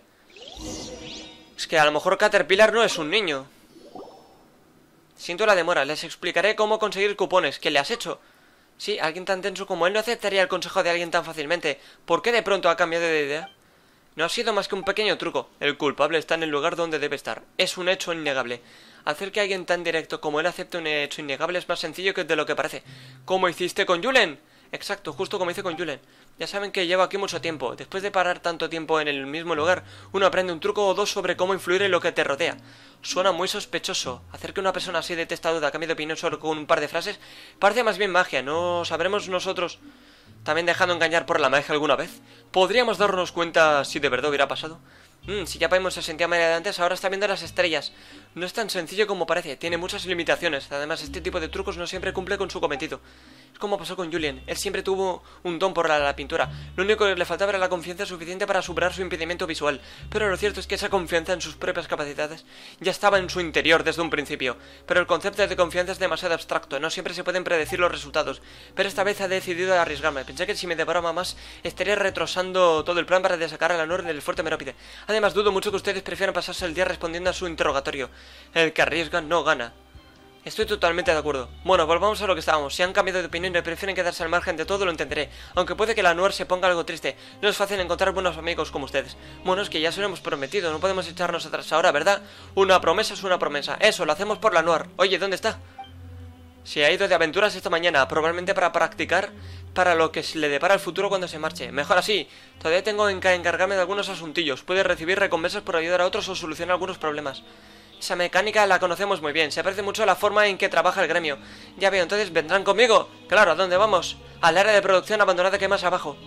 Es que a lo mejor Caterpillar no es un niño. Siento la demora, les explicaré cómo conseguir cupones. ¿Qué le has hecho? Sí, alguien tan tenso como él no aceptaría el consejo de alguien tan fácilmente. ¿Por qué de pronto ha cambiado de idea? No ha sido más que un pequeño truco. El culpable está en el lugar donde debe estar. Es un hecho innegable. Hacer que alguien tan directo como él acepte un hecho innegable es más sencillo que de lo que parece. ¿Cómo hiciste con Julen? Exacto, justo como hice con Julen. Ya saben que llevo aquí mucho tiempo. Después de parar tanto tiempo en el mismo lugar, uno aprende un truco o dos sobre cómo influir en lo que te rodea. Suena muy sospechoso. Hacer que una persona así de testaruda cambie de opinión solo con un par de frases parece más bien magia. ¿No sabremos nosotros también dejando engañar por la magia alguna vez? ¿Podríamos darnos cuenta si de verdad hubiera pasado? Si ya Paimon se sentía mal de antes, ahora está viendo las estrellas. No es tan sencillo como parece, tiene muchas limitaciones. Además, este tipo de trucos no siempre cumple con su cometido. Es como pasó con Julien, él siempre tuvo un don por la pintura. Lo único que le faltaba era la confianza suficiente para superar su impedimento visual. Pero lo cierto es que esa confianza en sus propias capacidades ya estaba en su interior desde un principio. Pero el concepto de confianza es demasiado abstracto, no siempre se pueden predecir los resultados. Pero esta vez he decidido arriesgarme. Pensé que si me devoraba más, estaría retrasando todo el plan para desacar a la Noor del fuerte Merópide. Además, dudo mucho que ustedes prefieran pasarse el día respondiendo a su interrogatorio. El que arriesga no gana. Estoy totalmente de acuerdo. Bueno, volvamos a lo que estábamos. Si han cambiado de opinión y prefieren quedarse al margen de todo, lo entenderé. Aunque puede que la Noor se ponga algo triste. No es fácil encontrar buenos amigos como ustedes. Bueno, es que ya se lo hemos prometido. No podemos echarnos atrás ahora, ¿verdad? Una promesa es una promesa. Eso, lo hacemos por la Noor. Oye, ¿dónde está? Se ha ido de aventuras esta mañana. Probablemente para practicar para lo que se le depara el futuro cuando se marche. Mejor así. Todavía tengo que encargarme de algunos asuntillos. Puede recibir recompensas por ayudar a otros o solucionar algunos problemas. Esa mecánica la conocemos muy bien, se parece mucho a la forma en que trabaja el gremio. Ya veo, entonces vendrán conmigo. Claro, ¿a dónde vamos? Al área de producción abandonada que hay más abajo.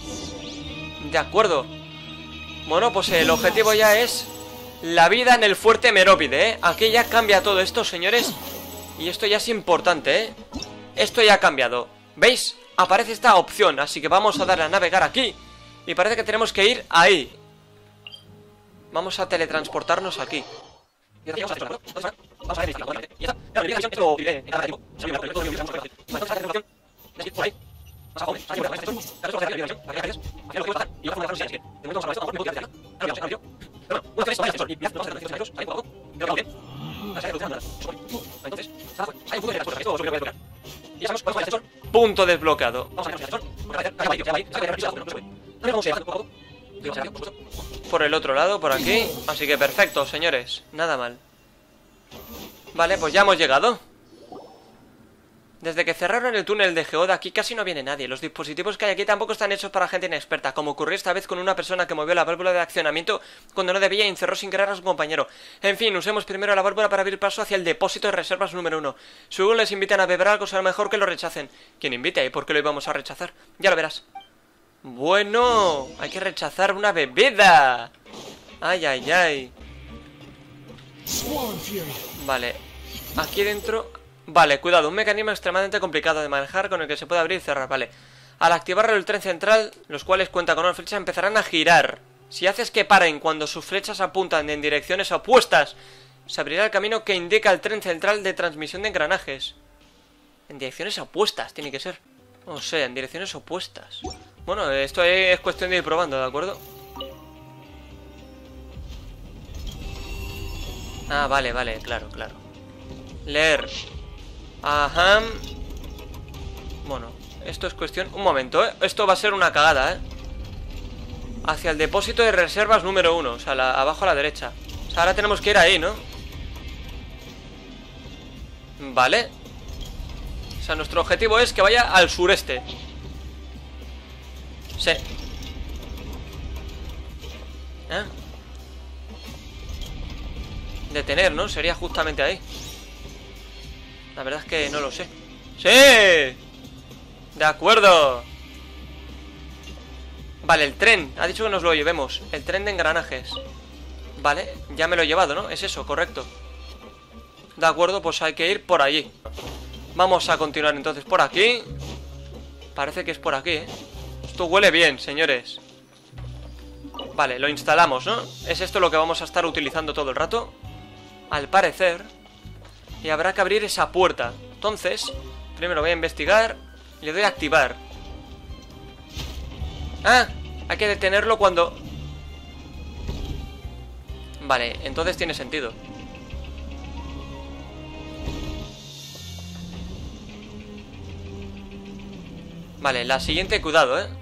De acuerdo. Bueno, pues el objetivo ya es la vida en el fuerte Merópide, ¿eh? Aquí ya cambia todo esto, señores. Y esto ya es importante, ¿eh? Esto ya ha cambiado. ¿Veis? Aparece esta opción, así que vamos a darle a navegar aquí. Y parece que tenemos que ir ahí. Vamos a teletransportarnos aquí. Vamos a ver, y ya está. Claro, en esto en cada tipo. Punto desbloqueado. Por el otro lado, por aquí. Así que perfecto, señores. Nada mal. Vale, pues ya hemos llegado. Desde que cerraron el túnel de Geoda, aquí casi no viene nadie. Los dispositivos que hay aquí tampoco están hechos para gente inexperta, como ocurrió esta vez con una persona que movió la válvula de accionamiento cuando no debía y encerró sin querer a su compañero. En fin, usemos primero la válvula para abrir paso hacia el depósito de reservas número 1. Si luego les invitan a beber algo, será mejor que lo rechacen. ¿Quién invita y por qué lo íbamos a rechazar? Ya lo verás. Bueno, hay que rechazar una bebida. Ay, ay, ay. Vale, aquí dentro... Vale, cuidado, un mecanismo extremadamente complicado de manejar con el que se puede abrir y cerrar, vale. Al activar el tren central, los cuales cuentan con una flecha, empezarán a girar. Si haces que paren cuando sus flechas apuntan en direcciones opuestas, se abrirá el camino que indica el tren central de transmisión de engranajes. En direcciones opuestas, tiene que ser. O sea, en direcciones opuestas. Bueno, esto es cuestión de ir probando, ¿de acuerdo? Ah, vale, vale, claro, claro. Leer. Ajá. Bueno, Esto es cuestión... Un momento, ¿eh? Esto va a ser una cagada, ¿eh? Hacia el depósito de reservas número 1. O sea, abajo a la derecha. O sea, ahora tenemos que ir ahí, ¿no? Vale. O sea, nuestro objetivo es que vaya al sureste. Sí. ¿Eh? Detener, ¿no? Sería justamente ahí. La verdad es que no lo sé. ¡Sí! De acuerdo. Vale, el tren. Ha dicho que nos lo llevemos. El tren de engranajes. Vale, ya me lo he llevado, ¿no? Es eso, correcto. De acuerdo, pues hay que ir por allí. Vamos a continuar entonces por aquí. Parece que es por aquí, ¿eh? Esto huele bien, señores. Vale, lo instalamos, ¿no? Es esto lo que vamos a estar utilizando todo el rato, al parecer. Y habrá que abrir esa puerta. Entonces, primero voy a investigar. Le doy a activar. Ah, hay que detenerlo cuando... Vale, entonces tiene sentido. Vale, la siguiente, cuidado, ¿eh?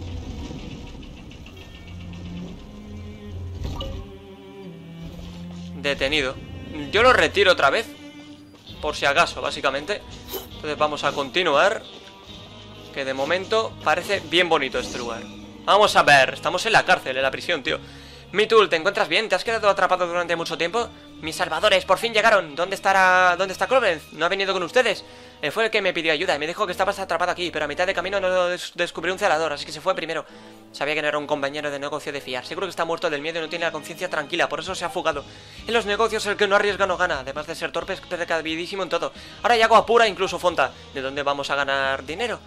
Detenido. Yo lo retiro otra vez, por si acaso, básicamente. Entonces vamos a continuar, que de momento parece bien bonito este lugar. Vamos a ver, estamos en la cárcel, en la prisión, tío. Mitul, ¿te encuentras bien? ¿Te has quedado atrapado durante mucho tiempo? Mis salvadores, por fin llegaron. ¿Dónde está Koblenz? ¿No ha venido con ustedes? Fue el que me pidió ayuda y me dijo que estabas atrapado aquí, pero a mitad de camino no descubrió un celador, así que se fue primero. Sabía que no era un compañero de negocio de fiar. Seguro que está muerto del miedo y no tiene la conciencia tranquila, por eso se ha fugado. En los negocios el que no arriesga no gana, además de ser torpe es precavidísimo en todo. Ahora ya agua pura, incluso fonta. ¿De dónde vamos a ganar dinero?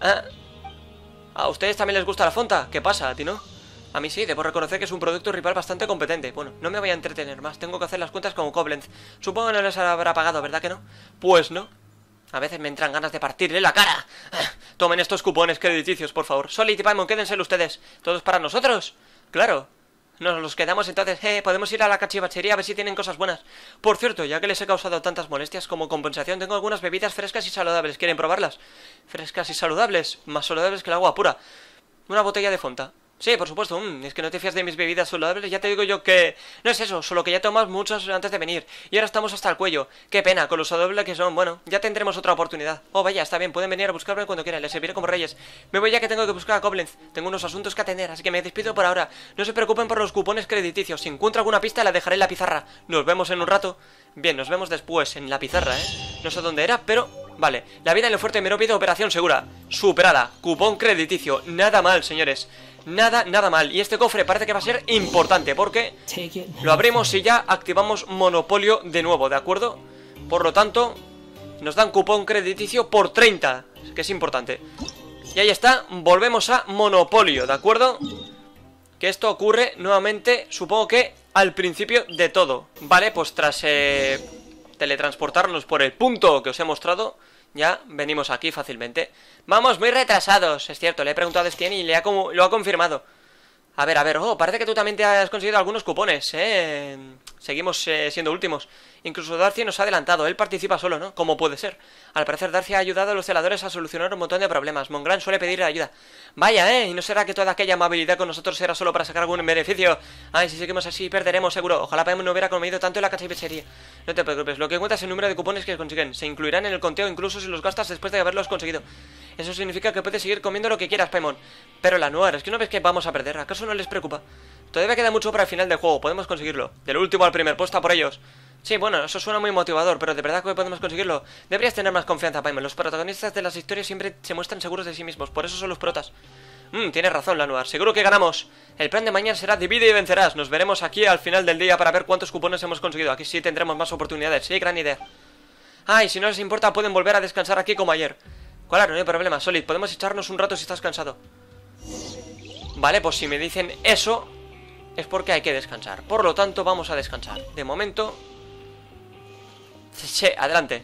¿A ustedes también les gusta la fonta? ¿Qué pasa, a ti no? A mí sí, debo reconocer que es un producto rival bastante competente. Bueno, no me voy a entretener más, tengo que hacer las cuentas con Koblenz. Supongo que no les habrá pagado, ¿verdad que no? Pues no. A veces me entran ganas de partirle la cara. Tomen estos cupones crediticios, por favor. Solid y Paimon, quédense ustedes. ¿Todos para nosotros? Claro. Nos los quedamos entonces. Podemos ir a la cachivachería a ver si tienen cosas buenas. Por cierto, ya que les he causado tantas molestias, como compensación tengo algunas bebidas frescas y saludables. ¿Quieren probarlas? Frescas y saludables. Más saludables que el agua pura. Una botella de fonta. Sí, por supuesto, es que no te fías de mis bebidas saludables. Ya te digo yo que... No es eso, solo que ya tomas muchas antes de venir. Y ahora estamos hasta el cuello. Qué pena, con los saludables que son. Bueno, ya tendremos otra oportunidad. Oh, vaya, está bien, pueden venir a buscarme cuando quieran. Les serviré como reyes. Me voy ya que tengo que buscar a Koblenz. Tengo unos asuntos que atender, así que me despido por ahora. No se preocupen por los cupones crediticios. Si encuentro alguna pista la dejaré en la pizarra. Nos vemos en un rato. Bien, nos vemos después en la pizarra, ¿eh? No sé dónde era, pero... Vale, la vida en el fuerte Merópide, operación segura. Superada, cupón crediticio. Nada mal, señores. Nada mal. Y este cofre parece que va a ser importante, porque lo abrimos y ya activamos monopolio de nuevo, ¿de acuerdo? Por lo tanto, nos dan cupón crediticio por 30, que es importante. Y ahí está, volvemos a monopolio, ¿de acuerdo? Que esto ocurre nuevamente, supongo que al principio de todo. Vale, pues tras teletransportarnos por el punto que os he mostrado, ya venimos aquí fácilmente. Vamos muy retrasados, es cierto, le he preguntado a Estienne y lo ha confirmado. A ver, parece que tú también te has conseguido algunos cupones, Seguimos siendo últimos. Incluso Darcy nos ha adelantado, él participa solo, ¿no? ¿Cómo puede ser? Al parecer Darcy ha ayudado a los celadores a solucionar un montón de problemas. Mongrand suele pedir ayuda. Vaya, ¿y no será que toda aquella amabilidad con nosotros era solo para sacar algún beneficio? Ay, si seguimos así perderemos seguro. Ojalá Paimon no hubiera comido tanto en la cachivachería. No te preocupes, lo que cuenta es el número de cupones que consiguen. Se incluirán en el conteo incluso si los gastas después de haberlos conseguido. Eso significa que puedes seguir comiendo lo que quieras, Paimon. Pero la Noir, es que no ves que vamos a perder. ¿Acaso no les preocupa? Todavía queda mucho para el final del juego, podemos conseguirlo. Del último al primer puesto a por ellos. Sí, bueno, eso suena muy motivador, pero ¿de verdad que podemos conseguirlo? Deberías tener más confianza, Paimon. Los protagonistas de las historias siempre se muestran seguros de sí mismos, por eso son los protas. Tienes razón, Lanoir, seguro que ganamos. El plan de mañana será divide y vencerás. Nos veremos aquí al final del día para ver cuántos cupones hemos conseguido. Aquí sí tendremos más oportunidades, sí, gran idea. Y si no les importa pueden volver a descansar aquí como ayer. Claro, no hay problema, Solid, podemos echarnos un rato si estás cansado. Vale, pues si me dicen eso es porque hay que descansar. Por lo tanto, vamos a descansar. De momento... Sí, adelante.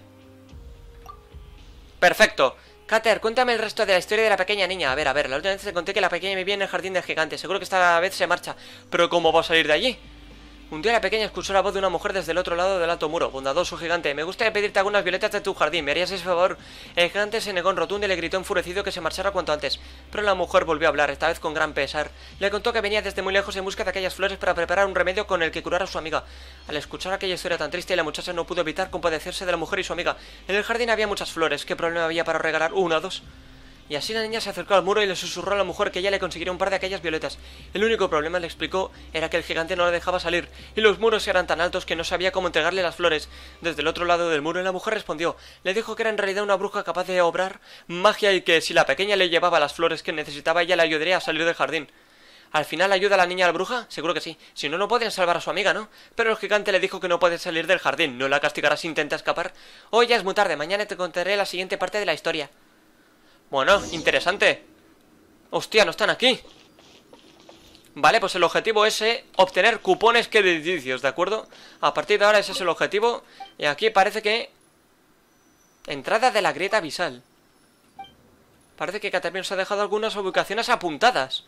Perfecto. Cater, cuéntame el resto de la historia de la pequeña niña. A ver, la última vez te conté que la pequeña vivía en el jardín del gigante. Seguro que esta vez se marcha. Pero ¿cómo va a salir de allí? Un día la pequeña escuchó la voz de una mujer desde el otro lado del alto muro. Bondadoso gigante, me gustaría pedirte algunas violetas de tu jardín. ¿Me harías ese favor? El gigante se negó en rotundo y le gritó enfurecido que se marchara cuanto antes. Pero la mujer volvió a hablar, esta vez con gran pesar. Le contó que venía desde muy lejos en busca de aquellas flores para preparar un remedio con el que curar a su amiga. Al escuchar aquella historia tan triste, la muchacha no pudo evitar compadecerse de la mujer y su amiga. En el jardín había muchas flores. ¿Qué problema había para regalar una o dos? Y así la niña se acercó al muro y le susurró a la mujer que ya le conseguiría un par de aquellas violetas. El único problema, le explicó, era que el gigante no la dejaba salir, y los muros eran tan altos que no sabía cómo entregarle las flores. Desde el otro lado del muro la mujer respondió. Le dijo que era en realidad una bruja capaz de obrar magia y que si la pequeña le llevaba las flores que necesitaba, ella le ayudaría a salir del jardín. ¿Al final ayuda a la niña a la bruja? Seguro que sí. Si no, no podrían salvar a su amiga, ¿no? Pero el gigante le dijo que no puede salir del jardín. ¿No la castigará si intenta escapar? Hoy ya es muy tarde, mañana te contaré la siguiente parte de la historia. Bueno, interesante. Hostia, no están aquí. Vale, pues el objetivo es obtener cupones crediticios, ¿de acuerdo? A partir de ahora ese es el objetivo. Y aquí parece que... entrada de la grieta abisal. Parece que Caterpie nos ha dejado algunas ubicaciones apuntadas.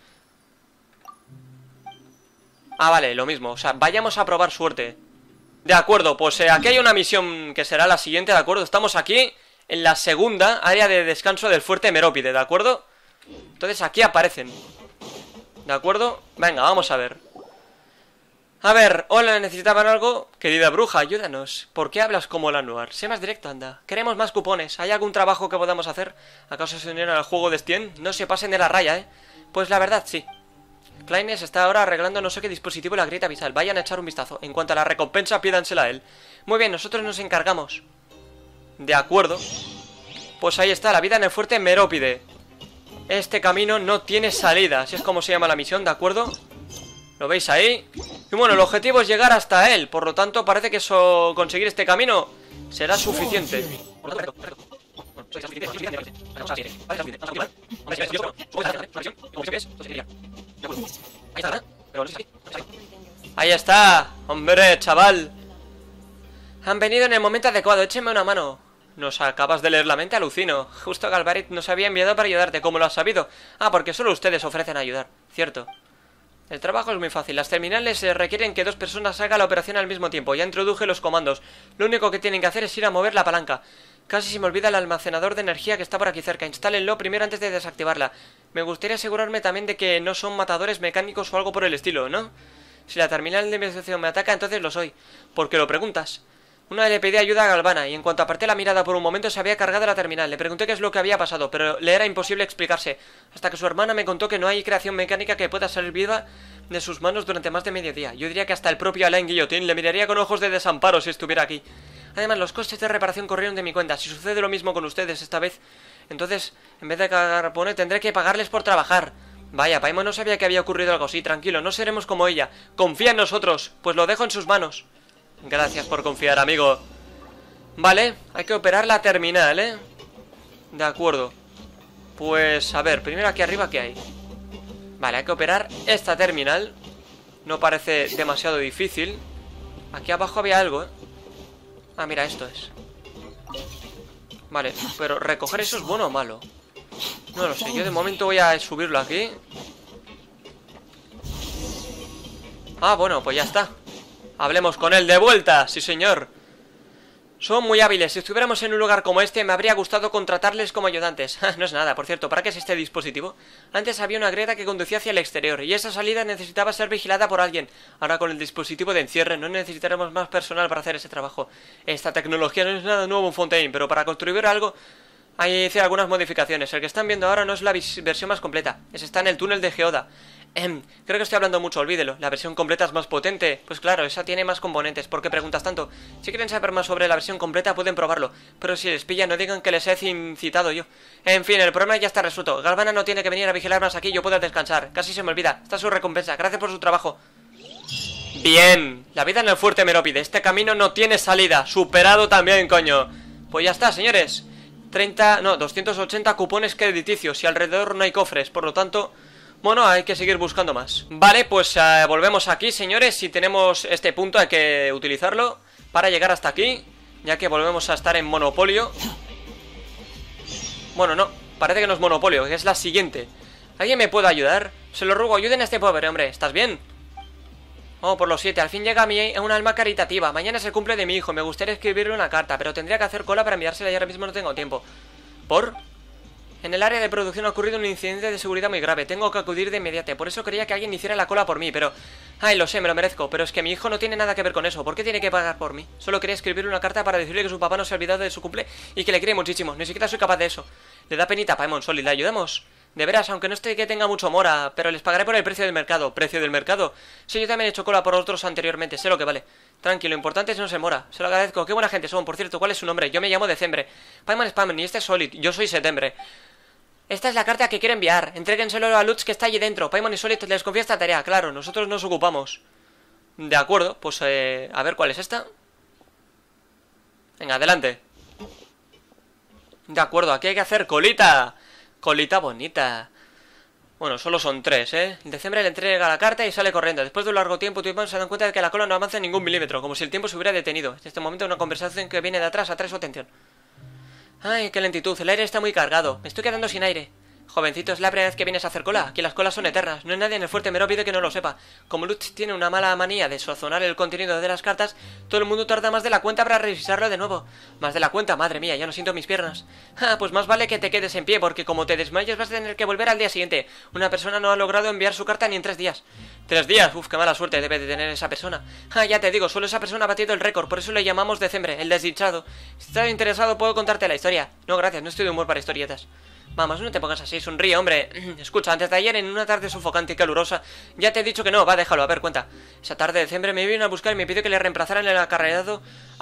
Ah, vale, lo mismo. O sea, vayamos a probar suerte. De acuerdo, pues aquí hay una misión que será la siguiente, ¿de acuerdo? Estamos aquí en la segunda área de descanso del fuerte Merópide, ¿de acuerdo? Entonces aquí aparecen. ¿De acuerdo? Venga, vamos a ver. A ver, hola, ¿necesitaban algo? Querida bruja, ayúdanos. ¿Por qué hablas como la Noir? Sé más directo, anda. Queremos más cupones. ¿Hay algún trabajo que podamos hacer? ¿Acaso se unieron al juego de Stien? No se pasen de la raya, ¿eh? Pues la verdad, sí. Kleines está ahora arreglando no sé qué dispositivo la grieta abisal. Vayan a echar un vistazo. En cuanto a la recompensa, pídansela a él. Muy bien, nosotros nos encargamos. De acuerdo. Pues ahí está, la vida en el fuerte Merópide. Este camino no tiene salida, así es como se llama la misión, ¿de acuerdo? ¿Lo veis ahí? Y bueno, el objetivo es llegar hasta él. Por lo tanto, parece que conseguir este camino será suficiente. Ahí está, hombre, chaval. Han venido en el momento adecuado, échenme una mano. Nos acabas de leer la mente, alucino. Justo Galvarit nos había enviado para ayudarte. ¿Cómo lo has sabido? Ah, porque solo ustedes ofrecen ayudar. Cierto. El trabajo es muy fácil. Las terminales requieren que dos personas hagan la operación al mismo tiempo. Ya introduje los comandos. Lo único que tienen que hacer es ir a mover la palanca. Casi se me olvida el almacenador de energía que está por aquí cerca. Instálenlo primero antes de desactivarla. Me gustaría asegurarme también de que no son matadores mecánicos o algo por el estilo, ¿no? Si la terminal de investigación me ataca, entonces lo soy. ¿Por qué lo preguntas? Una le pedí ayuda a Galvana y en cuanto aparté la mirada por un momento se había cargado la terminal. Le pregunté qué es lo que había pasado, pero le era imposible explicarse, hasta que su hermana me contó que no hay creación mecánica que pueda salir viva de sus manos durante más de medio día. Yo diría que hasta el propio Alain Guillotin le miraría con ojos de desamparo si estuviera aquí. Además, los costes de reparación corrieron de mi cuenta. Si sucede lo mismo con ustedes esta vez, entonces, en vez de Carpone, tendré que pagarles por trabajar. Vaya, Paimon no sabía que había ocurrido algo así. Tranquilo, no seremos como ella. Confía en nosotros, pues lo dejo en sus manos. Gracias por confiar, amigo. Vale, hay que operar la terminal, ¿eh? De acuerdo. Pues, a ver, primero aquí arriba, ¿qué hay? Vale, hay que operar esta terminal. No parece demasiado difícil. Aquí abajo había algo, ¿eh? Ah, mira, esto es. Vale, pero ¿recoger eso es bueno o malo? No lo sé, yo de momento voy a subirlo aquí. Ah, bueno, pues ya está. Hablemos con él de vuelta, sí señor. Son muy hábiles, si estuviéramos en un lugar como este me habría gustado contratarles como ayudantes. No es nada, por cierto, ¿para qué es este dispositivo? Antes había una grieta que conducía hacia el exterior y esa salida necesitaba ser vigilada por alguien. Ahora con el dispositivo de encierre no necesitaremos más personal para hacer ese trabajo. Esta tecnología no es nada nuevo en Fontaine, pero para construir algo hay que hacer algunas modificaciones. El que están viendo ahora no es la versión más completa, está en el túnel de Geoda. Creo que estoy hablando mucho, olvídelo. La versión completa es más potente. Pues claro, esa tiene más componentes. ¿Por qué preguntas tanto? Si quieren saber más sobre la versión completa pueden probarlo, pero si les pilla no digan que les he incitado yo. En fin, el problema ya está resuelto. Galvana no tiene que venir a vigilar más aquí, yo puedo descansar. Casi se me olvida, esta es su recompensa. Gracias por su trabajo. Bien, la vida en el fuerte Merópide. Este camino no tiene salida. Superado también, coño. Pues ya está, señores. 280 cupones crediticios y alrededor no hay cofres, por lo tanto... Bueno, hay que seguir buscando más. Vale, pues volvemos aquí, señores. Si tenemos este punto hay que utilizarlo para llegar hasta aquí, ya que volvemos a estar en Monopolio. Bueno, no, parece que no es Monopolio, que es la siguiente. ¿Alguien me puede ayudar? Se lo ruego, ayuden a este pobre hombre. ¿Estás bien? Oh, por los 7, al fin llega a mí un alma caritativa. Mañana es el cumple de mi hijo, me gustaría escribirle una carta, pero tendría que hacer cola para enviársela y ahora mismo no tengo tiempo. ¿Por? En el área de producción ha ocurrido un incidente de seguridad muy grave, tengo que acudir de inmediato, por eso quería que alguien hiciera la cola por mí, pero... Ay, lo sé, me lo merezco, pero es que mi hijo no tiene nada que ver con eso, ¿por qué tiene que pagar por mí? Solo quería escribirle una carta para decirle que su papá no se ha olvidado de su cumple y que le quiere muchísimo, ni siquiera soy capaz de eso. Le da penita a Paimon Solid, ¿le ayudamos? De veras, aunque no esté que tenga mucho mora, pero les pagaré por el precio del mercado. ¿Precio del mercado? Sí, yo también he hecho cola por otros anteriormente, sé lo que vale. Tranquilo, lo importante es no se mora. Se lo agradezco, qué buena gente son. Por cierto, ¿cuál es su nombre? Yo me llamo Decembre. Paimon es Paimon y este es Solid, yo soy Septiembre. Esta es la carta que quiero enviar. Entréguenselo a Lutz que está allí dentro. Paimon y Solid les confía esta tarea, claro, nosotros nos ocupamos. De acuerdo, pues a ver cuál es esta. Venga, adelante. De acuerdo, aquí hay que hacer colita. Colita bonita. Bueno, solo son 3, ¿eh? En diciembre le entrega la carta y sale corriendo. Después de un largo tiempo, tuvimos se dan cuenta de que la cola no avanza en ningún milímetro, como si el tiempo se hubiera detenido. En este momento una conversación que viene de atrás atrae su atención. Ay, qué lentitud, el aire está muy cargado. Me estoy quedando sin aire. Jovencito, es la primera vez que vienes a hacer cola. Aquí las colas son eternas. No hay nadie en el fuerte Merópide que no lo sepa. Como Lutz tiene una mala manía de sazonar el contenido de las cartas, todo el mundo tarda más de la cuenta para revisarlo de nuevo. Más de la cuenta, madre mía, ya no siento mis piernas. Ah, pues más vale que te quedes en pie, porque como te desmayes vas a tener que volver al día siguiente. Una persona no ha logrado enviar su carta ni en 3 días. 3 días, uf, qué mala suerte debe de tener esa persona. Ah, ya te digo, solo esa persona ha batido el récord, por eso le llamamos Decembre, el desdichado. Si estás interesado puedo contarte la historia. No, gracias, no estoy de humor para historietas. Vamos, no te pongas así, sonríe, hombre. Escucha, antes de ayer, en una tarde sofocante y calurosa, ya te he dicho que no, va, déjalo, a ver, cuenta. Esa tarde de diciembre me vino a buscar y me pidió que le reemplazaran en el acarreado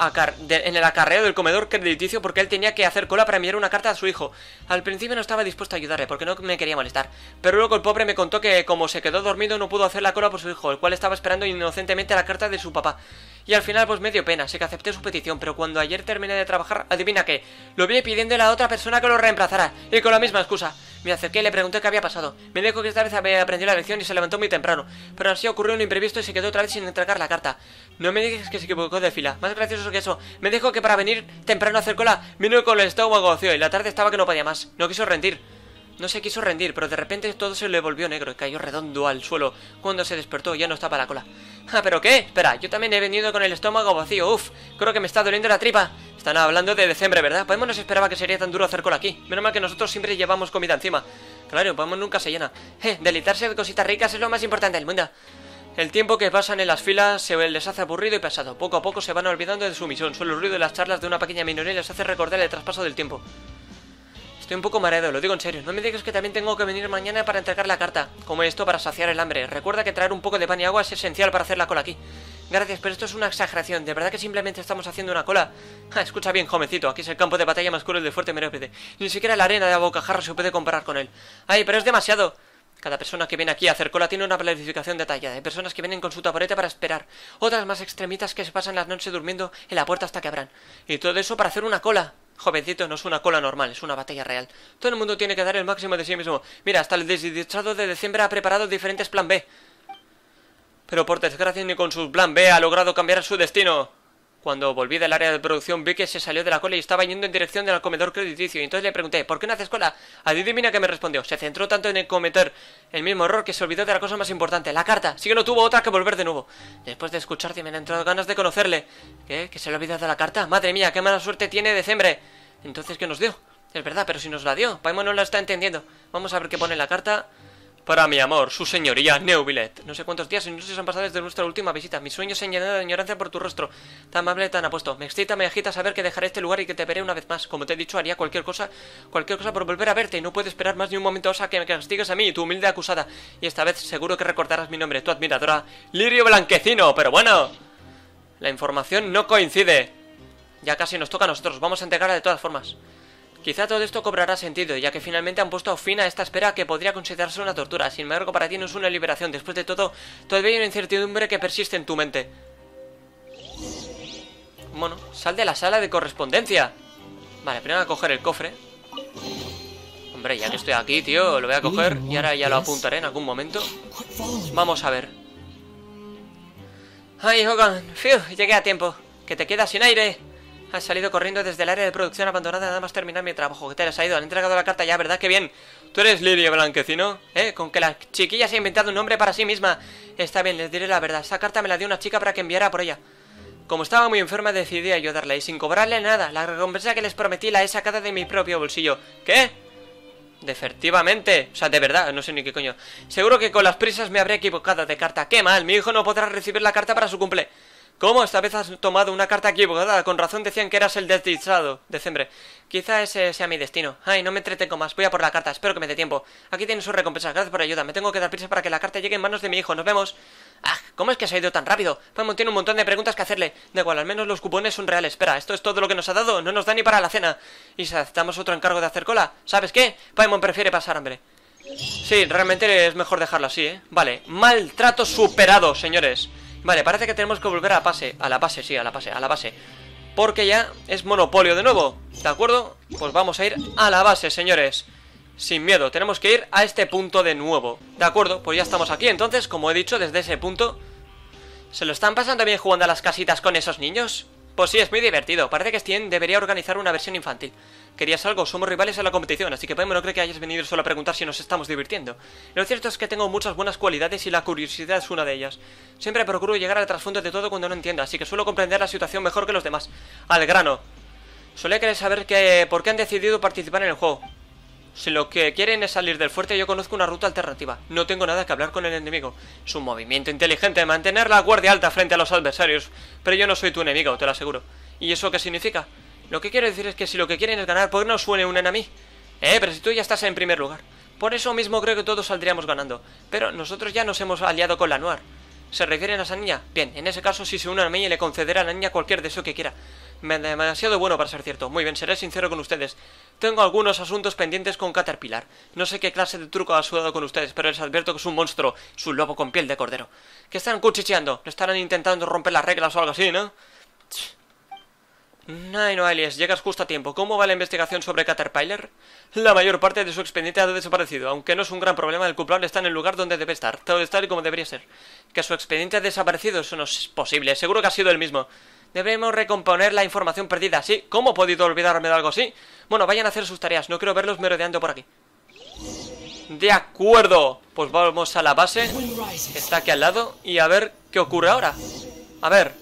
del comedor crediticio porque él tenía que hacer cola para enviar una carta a su hijo. Al principio no estaba dispuesto a ayudarle porque no me quería molestar, pero luego el pobre me contó que como se quedó dormido no pudo hacer la cola por su hijo, el cual estaba esperando inocentemente la carta de su papá. Y al final pues me dio pena, sé que acepté su petición, pero cuando ayer terminé de trabajar, adivina qué, lo vi pidiéndole a otra persona que lo reemplazara, y con la misma excusa. Me acerqué y le pregunté qué había pasado. Me dijo que esta vez había aprendido la lección y se levantó muy temprano, pero así ocurrió un imprevisto y se quedó otra vez sin entregar la carta. No me digas que se equivocó de fila, más gracioso que eso, me dijo que para venir temprano a hacer cola, vino con el estómago vacío y la tarde estaba que no podía más, no quiso rendir. No se quiso rendir, pero de repente todo se le volvió negro y cayó redondo al suelo. Cuando se despertó ya no estaba la cola. Ah, ¿pero qué? Espera, yo también he venido con el estómago vacío, uf, creo que me está doliendo la tripa. Están hablando de diciembre, ¿verdad? Paimon no se esperaba que sería tan duro hacer cola aquí. Menos mal que nosotros siempre llevamos comida encima. Claro, Paimon nunca se llena. Deleitarse de cositas ricas es lo más importante del mundo. El tiempo que pasan en las filas se les hace aburrido y pesado. Poco a poco se van olvidando de su misión. Solo el ruido de las charlas de una pequeña minoría les hace recordar el traspaso del tiempo. Estoy un poco mareado, lo digo en serio. No me digas que también tengo que venir mañana para entregar la carta. Como esto para saciar el hambre. Recuerda que traer un poco de pan y agua es esencial para hacer la cola aquí. Gracias, pero esto es una exageración. ¿De verdad que simplemente estamos haciendo una cola? Escucha bien, jovencito. Aquí es el campo de batalla más cruel del fuerte Merópide. Ni siquiera la arena de Bocajarro se puede comparar con él. Ay, pero es demasiado. Cada persona que viene aquí a hacer cola tiene una planificación detallada. Hay personas que vienen con su taburete para esperar. Otras más extremitas que se pasan las noches durmiendo en la puerta hasta que abran. Y todo eso para hacer una cola. Jovencito, no es una cola normal, es una batalla real. Todo el mundo tiene que dar el máximo de sí mismo. Mira, hasta el desdichado de diciembre ha preparado diferentes plan B. Pero por desgracia ni con su plan B ha logrado cambiar su destino. Cuando volví del área de producción vi que se salió de la cola y estaba yendo en dirección del comedor crediticio. Y entonces le pregunté, ¿por qué no haces cola? Adivina que me respondió. Se centró tanto en cometer el mismo error que se olvidó de la cosa más importante, la carta. Sí que no tuvo otra que volver de nuevo. Después de escucharte me han entrado ganas de conocerle. ¿Qué? ¿Que se le ha olvidado la carta? Madre mía, qué mala suerte tiene Decembre. Entonces, ¿qué nos dio? Es verdad, pero si nos la dio. Paimon no la está entendiendo. Vamos a ver qué pone en la carta. Para mi amor, su señoría, Neuvillet. No sé cuántos días y no sé si han pasado desde nuestra última visita. Mis sueños se han llenado de añoranza por tu rostro. Tan amable, tan apuesto. Me excita, me agita saber que dejaré este lugar y que te veré una vez más. Como te he dicho, haría cualquier cosa por volver a verte. Y no puedo esperar más ni un momento a que me castigues a mí, tu humilde acusada. Y esta vez seguro que recordarás mi nombre, tu admiradora, Lirio Blanquecino. Pero bueno, la información no coincide. Ya casi nos toca a nosotros. Vamos a entregarla de todas formas. Quizá todo esto cobrará sentido, ya que finalmente han puesto fin a esta espera que podría considerarse una tortura. Sin embargo, para ti no es una liberación. Después de todo, todavía hay una incertidumbre que persiste en tu mente. Bueno, sal de la sala de correspondencia. Vale, primero voy a coger el cofre. Hombre, ya que estoy aquí, tío, lo voy a coger y ahora ya lo apuntaré en algún momento. Vamos a ver. Ay, Hogan, fiu, llegué a tiempo. Que te quedas sin aire. Has salido corriendo desde el área de producción abandonada nada más terminar mi trabajo. ¿Qué te has ido? Han entregado la carta ya, ¿verdad? ¡Qué bien! ¿Tú eres Lilia Blanquecino? Con que la chiquilla se ha inventado un nombre para sí misma. Está bien, les diré la verdad. Esa carta me la dio una chica para que enviara por ella. Como estaba muy enferma decidí ayudarla y sin cobrarle nada. La recompensa que les prometí la he sacado de mi propio bolsillo. ¿Qué? Efectivamente. O sea, de verdad, no sé ni qué coño. Seguro que con las prisas me habré equivocado de carta. ¡Qué mal! Mi hijo no podrá recibir la carta para su cumple. ¿Cómo? Esta vez has tomado una carta equivocada. Con razón decían que eras el desdichado. Diciembre. Quizá ese sea mi destino. Ay, no me entretengo más. Voy a por la carta. Espero que me dé tiempo. Aquí tienes su recompensa. Gracias por la ayuda. Me tengo que dar prisa para que la carta llegue en manos de mi hijo. Nos vemos. ¡Ah! ¿Cómo es que se ha ido tan rápido? Paimon tiene un montón de preguntas que hacerle. Da igual, al menos los cupones son reales. Espera, ¿esto es todo lo que nos ha dado? No nos da ni para la cena. ¿Y si aceptamos otro encargo de hacer cola? ¿Sabes qué? Paimon prefiere pasar hambre. Sí, realmente es mejor dejarlo así, ¿eh? Vale, maltrato superado, señores. Vale, parece que tenemos que volver a la base. A la base, sí, a la base. Porque ya es monopolio de nuevo. ¿De acuerdo? Pues vamos a ir a la base, señores. Sin miedo, tenemos que ir a este punto de nuevo. ¿De acuerdo? Pues ya estamos aquí. Entonces, como he dicho, desde ese punto... ¿Se lo están pasando bien jugando a las casitas con esos niños? Pues sí, es muy divertido. Parece que Steam debería organizar una versión infantil. ¿Querías algo? Somos rivales en la competición, así que Paimon no cree que hayas venido solo a preguntar si nos estamos divirtiendo. Lo cierto es que tengo muchas buenas cualidades y la curiosidad es una de ellas. Siempre procuro llegar al trasfondo de todo cuando no entiendo, así que suelo comprender la situación mejor que los demás. Al grano. Solía querer saber por qué han decidido participar en el juego. Si lo que quieren es salir del fuerte, yo conozco una ruta alternativa. No tengo nada que hablar con el enemigo. Es un movimiento inteligente mantener la guardia alta frente a los adversarios. Pero yo no soy tu enemigo, te lo aseguro. ¿Y eso qué significa? Lo que quiero decir es que si lo que quieren es ganar, ¿por qué no suene unen a mí? Pero si tú ya estás en primer lugar. Por eso mismo creo que todos saldríamos ganando. Pero nosotros ya nos hemos aliado con la Noir. ¿Se refieren a esa niña? Bien, en ese caso si se unen a mí le concederé a la niña cualquier deseo que quiera. Demasiado bueno para ser cierto. Muy bien, seré sincero con ustedes. Tengo algunos asuntos pendientes con Caterpillar. No sé qué clase de truco ha sudado con ustedes, pero les advierto que es un monstruo. Es un lobo con piel de cordero. ¿Qué están cuchicheando? ¿Le estarán intentando romper las reglas o algo así, no? Ay, no, Alias, llegas justo a tiempo. ¿Cómo va la investigación sobre Caterpillar? La mayor parte de su expediente ha desaparecido. Aunque no es un gran problema, el culpable está en el lugar donde debe estar. Todo está y como debería ser. ¿Que su expediente ha desaparecido? Eso no es posible. Seguro que ha sido el mismo. Debemos recomponer la información perdida. ¿Sí? ¿Cómo he podido olvidarme de algo así? Bueno, vayan a hacer sus tareas. No quiero verlos merodeando por aquí. De acuerdo. Pues vamos a la base. Está aquí al lado. Y a ver qué ocurre ahora. A ver.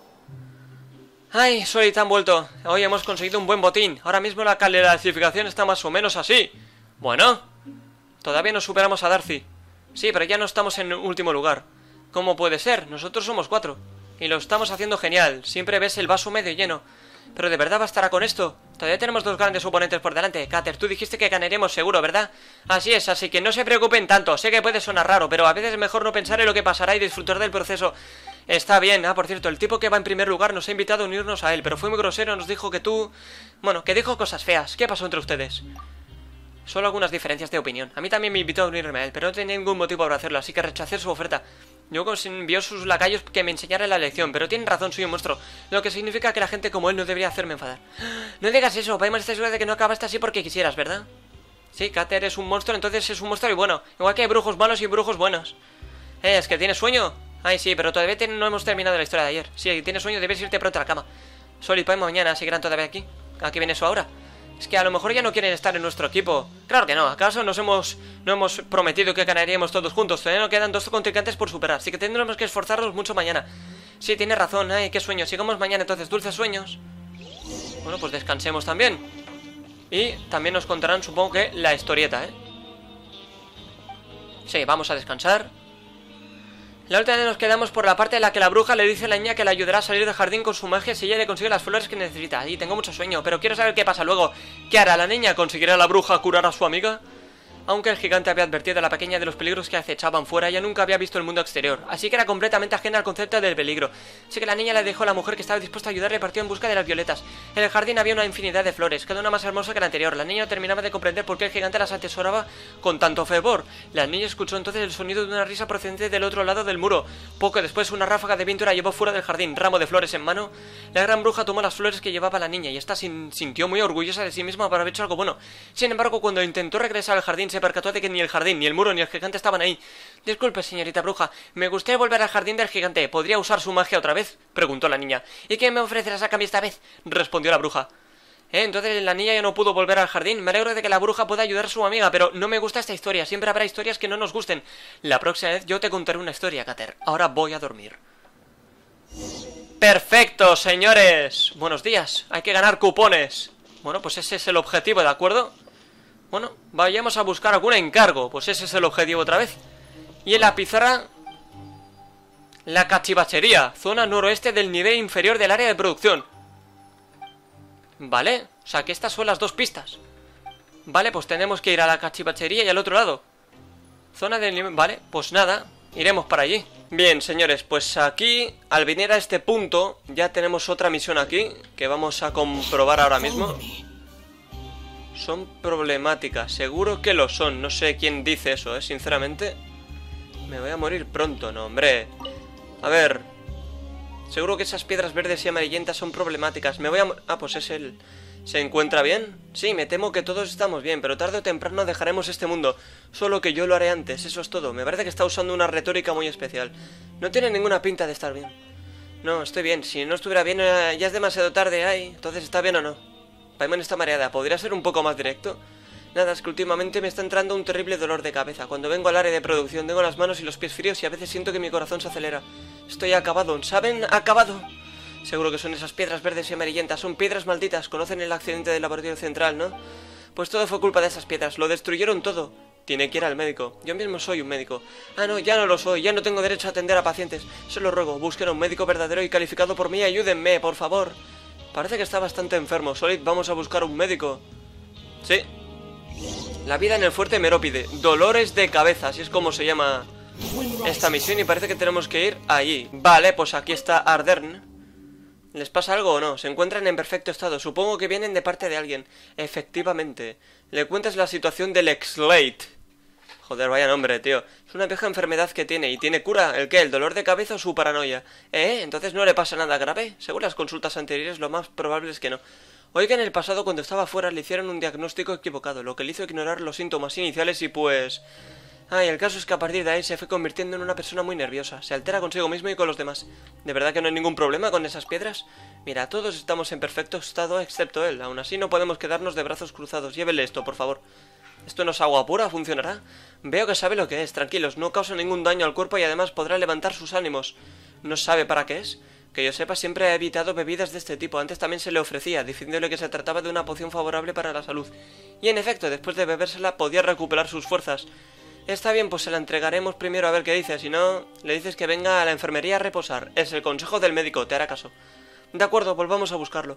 Ay, Solid han vuelto. Hoy hemos conseguido un buen botín. Ahora mismo la clasificación está más o menos así. Bueno. Todavía no superamos a Darcy. Sí, pero ya no estamos en último lugar. ¿Cómo puede ser? Nosotros somos 4. Y lo estamos haciendo genial. Siempre ves el vaso medio lleno. Pero ¿de verdad bastará con esto? Todavía tenemos 2 grandes oponentes por delante. Cater, tú dijiste que ganaremos seguro, ¿verdad? Así es, así que no se preocupen tanto. Sé que puede sonar raro, pero a veces es mejor no pensar en lo que pasará y disfrutar del proceso. Está bien. Por cierto, el tipo que va en primer lugar nos ha invitado a unirnos a él, pero fue muy grosero, nos dijo que tú... Bueno, que dijo cosas feas. ¿Qué pasó entre ustedes? Solo algunas diferencias de opinión. A mí también me invitó a unirme a él, pero no tenía ningún motivo para hacerlo, así que rechacé su oferta. Luego envió sus lacayos que me enseñaran la lección, pero tienen razón, soy un monstruo. Lo que significa que la gente como él no debería hacerme enfadar. No digas eso, Paimon, estás segura de que no acabaste así porque quisieras, ¿verdad? Sí, Cater es un monstruo, entonces es un monstruo y bueno. Igual que hay brujos malos y brujos buenos. ¿Es que tienes sueño? Ay, sí, pero todavía no hemos terminado la historia de ayer. Si tienes sueño debes irte pronto a la cama. Sol y Paimon mañana seguirán todavía aquí. ¿A qué viene eso ahora? Es que a lo mejor ya no quieren estar en nuestro equipo. Claro que no, ¿acaso no hemos prometido que ganaríamos todos juntos? Todavía nos quedan 2 contrincantes por superar, así que tendremos que esforzarnos mucho mañana. Sí, tienes razón, ay, qué sueño. Sigamos mañana entonces, dulces sueños. Bueno, pues descansemos también. Y también nos contarán, supongo que, la historieta, ¿eh? Sí, vamos a descansar. La última vez nos quedamos por la parte en la que la bruja le dice a la niña que le ayudará a salir del jardín con su magia si ella le consigue las flores que necesita. Y tengo mucho sueño, pero quiero saber qué pasa luego. ¿Qué hará la niña? ¿Conseguirá la bruja curar a su amiga? Aunque el gigante había advertido a la pequeña de los peligros que acechaban fuera, ella nunca había visto el mundo exterior, así que era completamente ajena al concepto del peligro. Así que la niña le dejó a la mujer que estaba dispuesta a ayudarle y partió en busca de las violetas. En el jardín había una infinidad de flores, cada una más hermosa que la anterior. La niña no terminaba de comprender por qué el gigante las atesoraba con tanto fervor. La niña escuchó entonces el sonido de una risa procedente del otro lado del muro. Poco después, una ráfaga de viento la llevó fuera del jardín, ramo de flores en mano. La gran bruja tomó las flores que llevaba la niña y esta sintió muy orgullosa de sí misma por haber hecho algo bueno. Sin embargo, cuando intentó regresar al jardín, se percató de que ni el jardín, ni el muro, ni el gigante estaban ahí. Disculpe, señorita bruja, me gustaría volver al jardín del gigante. ¿Podría usar su magia otra vez? Preguntó la niña. ¿Y qué me ofrecerás a cambio esta vez? Respondió la bruja. Entonces la niña ya no pudo volver al jardín. Me alegro de que la bruja pueda ayudar a su amiga, pero no me gusta esta historia. Siempre habrá historias que no nos gusten. La próxima vez yo te contaré una historia, Cater. Ahora voy a dormir. ¡Perfecto, señores! Buenos días. Hay que ganar cupones. Bueno, pues ese es el objetivo, ¿de acuerdo? Bueno, vayamos a buscar algún encargo. Pues ese es el objetivo otra vez. Y en la pizarra... La cachivachería. Zona noroeste del nivel inferior del área de producción. Vale, o sea que estas son las dos pistas. Vale, pues tenemos que ir a la cachivachería y al otro lado. Zona del nivel... Vale, pues nada, iremos para allí. Bien, señores, pues aquí, al venir a este punto, ya tenemos otra misión aquí, que vamos a comprobar ahora mismo. Son problemáticas, seguro que lo son. No sé quién dice eso, sinceramente. Me voy a morir pronto, no, hombre. A ver... Seguro que esas piedras verdes y amarillentas son problemáticas. Me voy a... Ah, pues es él. ¿Se encuentra bien? Sí, me temo que todos estamos bien, pero tarde o temprano dejaremos este mundo. Solo que yo lo haré antes, eso es todo. Me parece que está usando una retórica muy especial. No tiene ninguna pinta de estar bien. No, estoy bien. Si no estuviera bien, ya es demasiado tarde. Ay, entonces ¿está bien o no? Paimon está mareada. ¿Podría ser un poco más directo? Nada, es que últimamente me está entrando un terrible dolor de cabeza. Cuando vengo al área de producción tengo las manos y los pies fríos y a veces siento que mi corazón se acelera. Estoy acabado, ¿saben? ¡Acabado! Seguro que son esas piedras verdes y amarillentas. Son piedras malditas. Conocen el accidente del laboratorio central, ¿no? Pues todo fue culpa de esas piedras. Lo destruyeron todo. Tiene que ir al médico. Yo mismo soy un médico. Ah, no, ya no lo soy. Ya no tengo derecho a atender a pacientes. Se lo ruego. Busquen a un médico verdadero y calificado por mí. Ayúdenme, por favor. Parece que está bastante enfermo. Solid, vamos a buscar un médico. Sí. La vida en el fuerte Merópide. Dolores de cabeza. Así es como se llama esta misión y parece que tenemos que ir allí. Vale, pues aquí está Ardern. ¿Les pasa algo o no? Se encuentran en perfecto estado. Supongo que vienen de parte de alguien. Efectivamente. Le cuentas la situación del X-Late. Joder, vaya nombre, tío. Es una vieja enfermedad que tiene. ¿Y tiene cura? ¿El qué? ¿El dolor de cabeza o su paranoia? Entonces no le pasa nada grave. Según las consultas anteriores, lo más probable es que no. Oiga, en el pasado, cuando estaba fuera, le hicieron un diagnóstico equivocado, lo que le hizo ignorar los síntomas iniciales y pues... Ay, el caso es que a partir de ahí se fue convirtiendo en una persona muy nerviosa. Se altera consigo mismo y con los demás. ¿De verdad que no hay ningún problema con esas piedras? Mira, todos estamos en perfecto estado excepto él. Aún así no podemos quedarnos de brazos cruzados. Llévele esto, por favor. ¿Esto no es agua pura? ¿Funcionará? Veo que sabe lo que es. Tranquilos, no causa ningún daño al cuerpo y además podrá levantar sus ánimos. ¿No sabe para qué es? Que yo sepa, siempre ha evitado bebidas de este tipo. Antes también se le ofrecía, diciéndole que se trataba de una poción favorable para la salud. Y en efecto, después de bebérsela podía recuperar sus fuerzas. Está bien, pues se la entregaremos primero a ver qué dice. Si no, le dices que venga a la enfermería a reposar. Es el consejo del médico, te hará caso. De acuerdo, volvamos a buscarlo.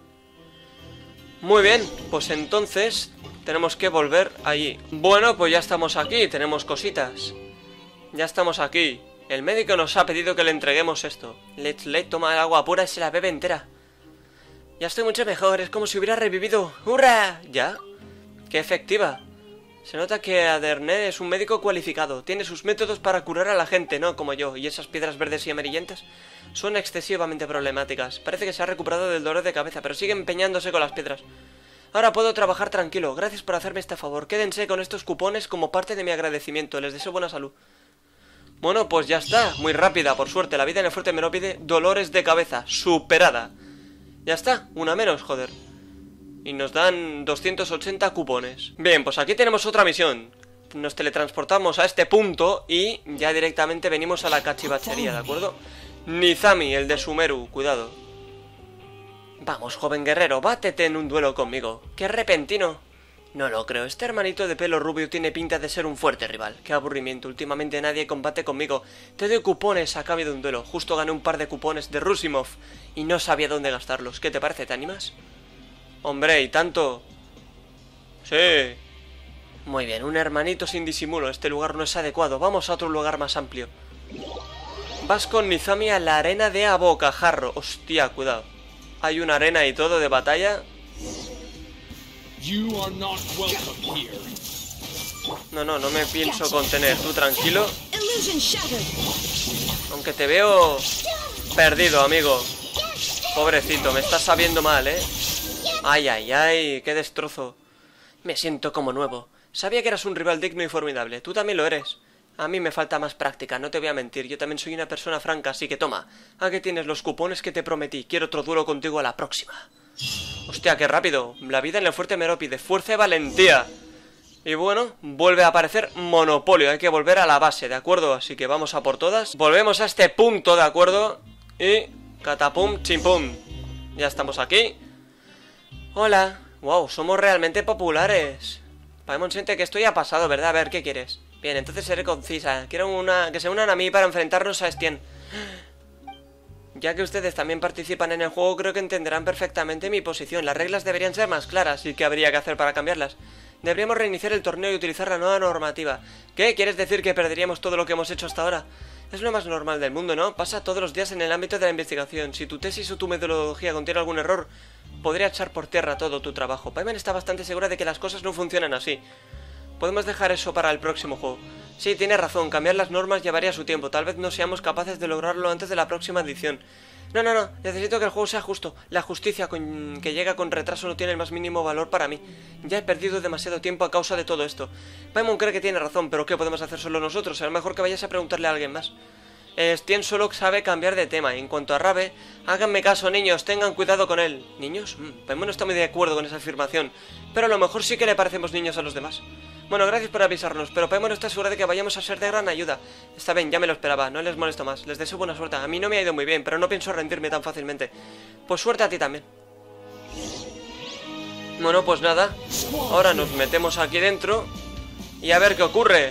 Muy bien, pues entonces tenemos que volver allí. Bueno, pues ya estamos aquí, tenemos cositas. Ya estamos aquí. El médico nos ha pedido que le entreguemos esto. Let's toma el agua pura y se la bebe entera. Ya estoy mucho mejor, es como si hubiera revivido. ¡Hurra! ¿Ya? ¡Qué efectiva! Se nota que Aderne es un médico cualificado. Tiene sus métodos para curar a la gente, no como yo. Y esas piedras verdes y amarillentas son excesivamente problemáticas. Parece que se ha recuperado del dolor de cabeza, pero sigue empeñándose con las piedras. Ahora puedo trabajar tranquilo. Gracias por hacerme este favor. Quédense con estos cupones como parte de mi agradecimiento. Les deseo buena salud. Bueno, pues ya está. Muy rápida, por suerte. La vida en el fuerte Merópide, dolores de cabeza. Superada. Ya está. Una menos, joder. Y nos dan 280 cupones. Bien, pues aquí tenemos otra misión. Nos teletransportamos a este punto y ya directamente venimos a la cachivachería, ¿de acuerdo? Nizami, el de Sumeru, cuidado. Vamos, joven guerrero, bátete en un duelo conmigo. ¡Qué repentino! No lo creo, este hermanito de pelo rubio tiene pinta de ser un fuerte rival. ¡Qué aburrimiento! Últimamente nadie combate conmigo. Te doy cupones a cambio de un duelo. Justo gané un par de cupones de Rusimov y no sabía dónde gastarlos. ¿Qué te parece? ¿Te animas? Hombre, ¿y tanto? Sí. Muy bien, un hermanito sin disimulo. Este lugar no es adecuado. Vamos a otro lugar más amplio. Vas con Nizami a la arena de Abocajarro. Hostia, cuidado. Hay una arena y todo de batalla. No me pienso contener. Tú tranquilo. Aunque te veo perdido, amigo. Pobrecito, me estás sabiendo mal, ¿eh? Ay, ay, ay, qué destrozo. Me siento como nuevo. Sabía que eras un rival digno y formidable. Tú también lo eres. A mí me falta más práctica, no te voy a mentir. Yo también soy una persona franca, así que toma. Aquí tienes los cupones que te prometí. Quiero otro duelo contigo a la próxima. Hostia, qué rápido. La vida en el fuerte Merópide. Fuerza y valentía. Y bueno, vuelve a aparecer Monopolio. Hay que volver a la base, ¿de acuerdo? Así que vamos a por todas. Volvemos a este punto, ¿de acuerdo? Y... catapum, chimpum. Ya estamos aquí. Hola. Wow, somos realmente populares. Paimon siente que esto ya ha pasado, ¿verdad? A ver, ¿qué quieres? Bien, entonces seré concisa. Quiero que se unan a mí para enfrentarnos a Estien. Ya que ustedes también participan en el juego, creo que entenderán perfectamente mi posición. Las reglas deberían ser más claras. ¿Y qué habría que hacer para cambiarlas? Deberíamos reiniciar el torneo y utilizar la nueva normativa. ¿Qué? ¿Quieres decir que perderíamos todo lo que hemos hecho hasta ahora? Es lo más normal del mundo, ¿no? Pasa todos los días en el ámbito de la investigación. Si tu tesis o tu metodología contiene algún error, podría echar por tierra todo tu trabajo. Paimon está bastante segura de que las cosas no funcionan así. Podemos dejar eso para el próximo juego. Sí, tiene razón, cambiar las normas llevaría su tiempo. Tal vez no seamos capaces de lograrlo antes de la próxima edición. No, necesito que el juego sea justo. La justicia que llega con retraso no tiene el más mínimo valor para mí. Ya he perdido demasiado tiempo a causa de todo esto. Paimon cree que tiene razón, pero ¿qué podemos hacer solo nosotros? Será mejor que vayas a preguntarle a alguien más. Stien solo sabe cambiar de tema. En cuanto a Rabe, háganme caso, niños, tengan cuidado con él. ¿Niños? Paimon no está muy de acuerdo con esa afirmación, pero a lo mejor sí que le parecemos niños a los demás. Bueno, gracias por avisarnos, pero Paimon está segura de que vayamos a ser de gran ayuda. Está bien, ya me lo esperaba, no les molesto más. Les deseo buena suerte. A mí no me ha ido muy bien, pero no pienso rendirme tan fácilmente. Pues suerte a ti también. Bueno, pues nada. Ahora nos metemos aquí dentro y a ver qué ocurre.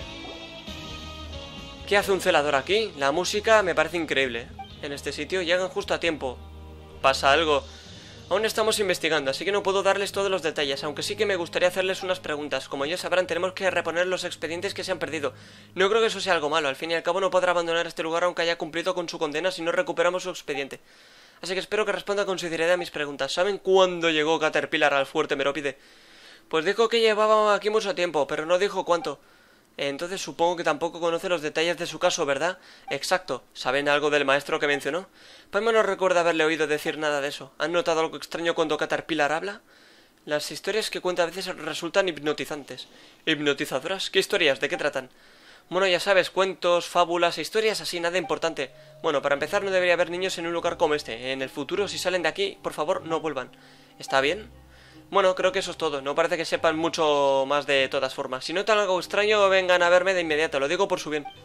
¿Qué hace un celador aquí? La música me parece increíble. En este sitio llegan justo a tiempo. Pasa algo. Aún estamos investigando, así que no puedo darles todos los detalles, aunque sí que me gustaría hacerles unas preguntas. Como ya sabrán, tenemos que reponer los expedientes que se han perdido. No creo que eso sea algo malo, al fin y al cabo no podrá abandonar este lugar aunque haya cumplido con su condena si no recuperamos su expediente. Así que espero que responda con sinceridad a mis preguntas. ¿Saben cuándo llegó Caterpillar al fuerte Merópide? Pues dijo que llevaba aquí mucho tiempo, pero no dijo cuánto. Entonces supongo que tampoco conoce los detalles de su caso, ¿verdad? Exacto. ¿Saben algo del maestro que mencionó? Paimon no recuerda haberle oído decir nada de eso. ¿Han notado algo extraño cuando Caterpillar habla? Las historias que cuenta a veces resultan hipnotizantes. ¿Hipnotizadoras? ¿Qué historias? ¿De qué tratan? Bueno, ya sabes, cuentos, fábulas, historias así, nada importante. Bueno, para empezar no debería haber niños en un lugar como este. En el futuro, si salen de aquí, por favor, no vuelvan. ¿Está bien? Bueno, creo que eso es todo. No parece que sepan mucho más de todas formas. Si notan algo extraño, vengan a verme de inmediato. Lo digo por su bien.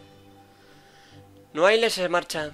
Noailles se marcha.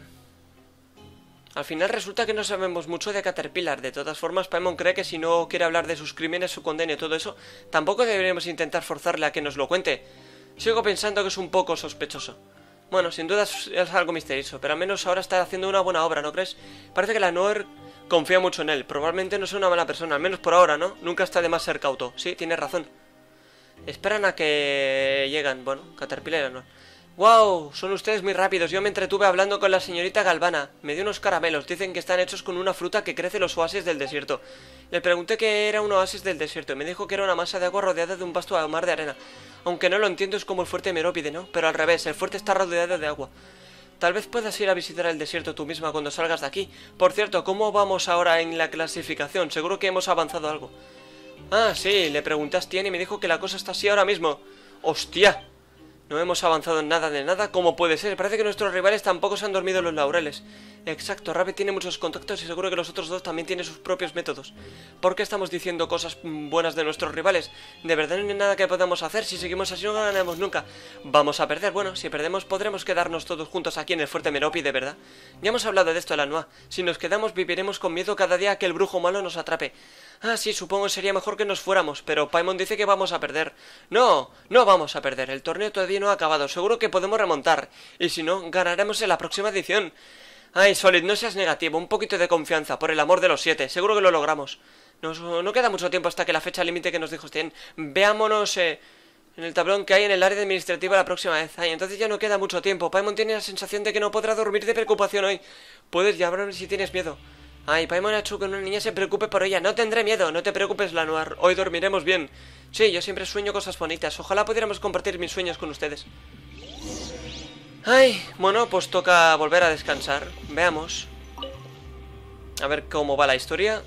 Al final resulta que no sabemos mucho de Caterpillar. De todas formas, Paimon cree que si no quiere hablar de sus crímenes, su condena y todo eso, tampoco deberíamos intentar forzarle a que nos lo cuente. Sigo pensando que es un poco sospechoso. Bueno, sin duda es algo misterioso, pero al menos ahora está haciendo una buena obra, ¿no crees? Parece que la Noer confía mucho en él. Probablemente no sea una mala persona, al menos por ahora, ¿no? Nunca está de más ser cauto. Sí, tienes razón. Esperan a que llegan. Bueno, Caterpillar y la Noer. ¡Wow! Son ustedes muy rápidos. Yo me entretuve hablando con la señorita Galvana. Me dio unos caramelos. Dicen que están hechos con una fruta que crece en los oasis del desierto. Le pregunté qué era un oasis del desierto y me dijo que era una masa de agua rodeada de un vasto mar de arena. Aunque no lo entiendo, es como el fuerte Merópide, ¿no? Pero al revés, el fuerte está rodeado de agua. Tal vez puedas ir a visitar el desierto tú misma cuando salgas de aquí. Por cierto, ¿cómo vamos ahora en la clasificación? Seguro que hemos avanzado algo. Ah, sí, le pregunté a Stien y me dijo que la cosa está así ahora mismo. ¡Hostia! No hemos avanzado en nada de nada. ¿Cómo puede ser? Parece que nuestros rivales tampoco se han dormido en los laureles. Exacto, Rabe tiene muchos contactos y seguro que los otros dos también tienen sus propios métodos. ¿Por qué estamos diciendo cosas buenas de nuestros rivales? De verdad no hay nada que podamos hacer. Si seguimos así no ganaremos nunca. Vamos a perder. Bueno, si perdemos podremos quedarnos todos juntos aquí en el fuerte Merópide, ¿verdad? Ya hemos hablado de esto, Lanois. Si nos quedamos viviremos con miedo cada día que el brujo malo nos atrape. Ah, sí, supongo que sería mejor que nos fuéramos, pero Paimon dice que vamos a perder. No, no vamos a perder. El torneo todavía no ha acabado. Seguro que podemos remontar. Y si no, ganaremos en la próxima edición. Ay, Solid, no seas negativo. Un poquito de confianza, por el amor de los 7. Seguro que lo logramos. No queda mucho tiempo hasta que la fecha límite que nos dijo Stien. Veámonos en el tablón que hay en el área administrativa la próxima vez. Ay, entonces ya no queda mucho tiempo. Paimon tiene la sensación de que no podrá dormir de preocupación hoy. Puedes llamarme si tienes miedo. Ay, Paimon ha hecho que una niña se preocupe por ella. No tendré miedo, no te preocupes, Lanois. Hoy dormiremos bien. Sí, yo siempre sueño cosas bonitas. Ojalá pudiéramos compartir mis sueños con ustedes. Ay, bueno, pues toca volver a descansar. Veamos. A ver cómo va la historia.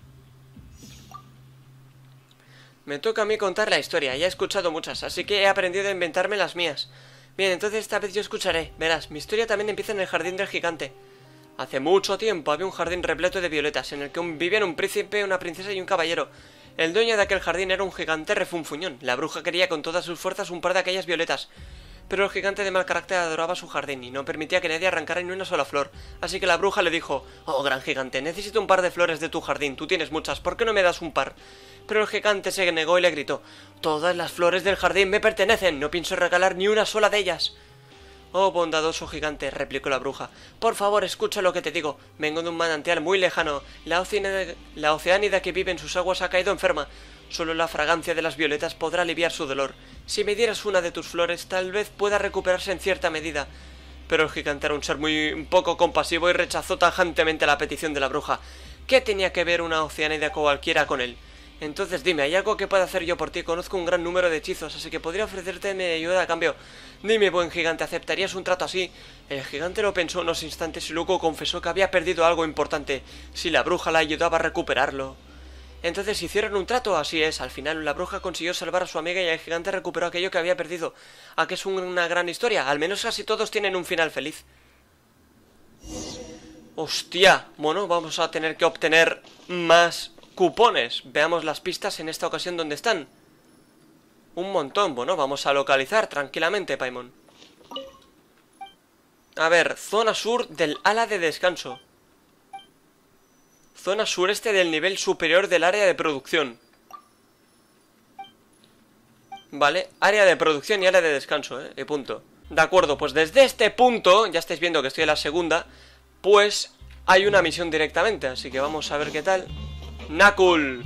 Me toca a mí contar la historia. Ya he escuchado muchas, así que he aprendido a inventarme las mías. Bien, entonces esta vez yo escucharé. Verás, mi historia también empieza en el jardín del gigante. Hace mucho tiempo había un jardín repleto de violetas, en el que vivían un príncipe, una princesa y un caballero. El dueño de aquel jardín era un gigante refunfuñón. La bruja quería con todas sus fuerzas un par de aquellas violetas, pero el gigante de mal carácter adoraba su jardín y no permitía que nadie arrancara ni una sola flor. Así que la bruja le dijo: «Oh, gran gigante, necesito un par de flores de tu jardín, tú tienes muchas, ¿por qué no me das un par?». Pero el gigante se negó y le gritó: «Todas las flores del jardín me pertenecen, no pienso regalar ni una sola de ellas». «Oh, bondadoso gigante», replicó la bruja, «por favor, escucha lo que te digo. Vengo de un manantial muy lejano. La oceánida que vive en sus aguas ha caído enferma. Solo la fragancia de las violetas podrá aliviar su dolor. Si me dieras una de tus flores, tal vez pueda recuperarse en cierta medida». Pero el gigante era un ser un poco compasivo y rechazó tajantemente la petición de la bruja. ¿Qué tenía que ver una oceánida cualquiera con él? «Entonces dime, ¿hay algo que pueda hacer yo por ti? Conozco un gran número de hechizos, así que podría ofrecerte mi ayuda a cambio. Dime, buen gigante, ¿aceptarías un trato así?». El gigante lo pensó unos instantes y luego confesó que había perdido algo importante. Si la bruja la ayudaba a recuperarlo. Entonces hicieron un trato, así es. Al final la bruja consiguió salvar a su amiga y el gigante recuperó aquello que había perdido. ¿A qué es una gran historia? Al menos casi todos tienen un final feliz. ¡Hostia! Bueno, vamos a tener que obtener más cupones. Veamos las pistas en esta ocasión donde están. Un montón. Bueno, vamos a localizar tranquilamente, Paimon. A ver, zona sur del ala de descanso. Zona sureste del nivel superior del área de producción. Vale, área de producción y área de descanso, y punto. De acuerdo, pues desde este punto, ya estáis viendo que estoy en la segunda, pues hay una misión directamente, así que vamos a ver qué tal. Nakul.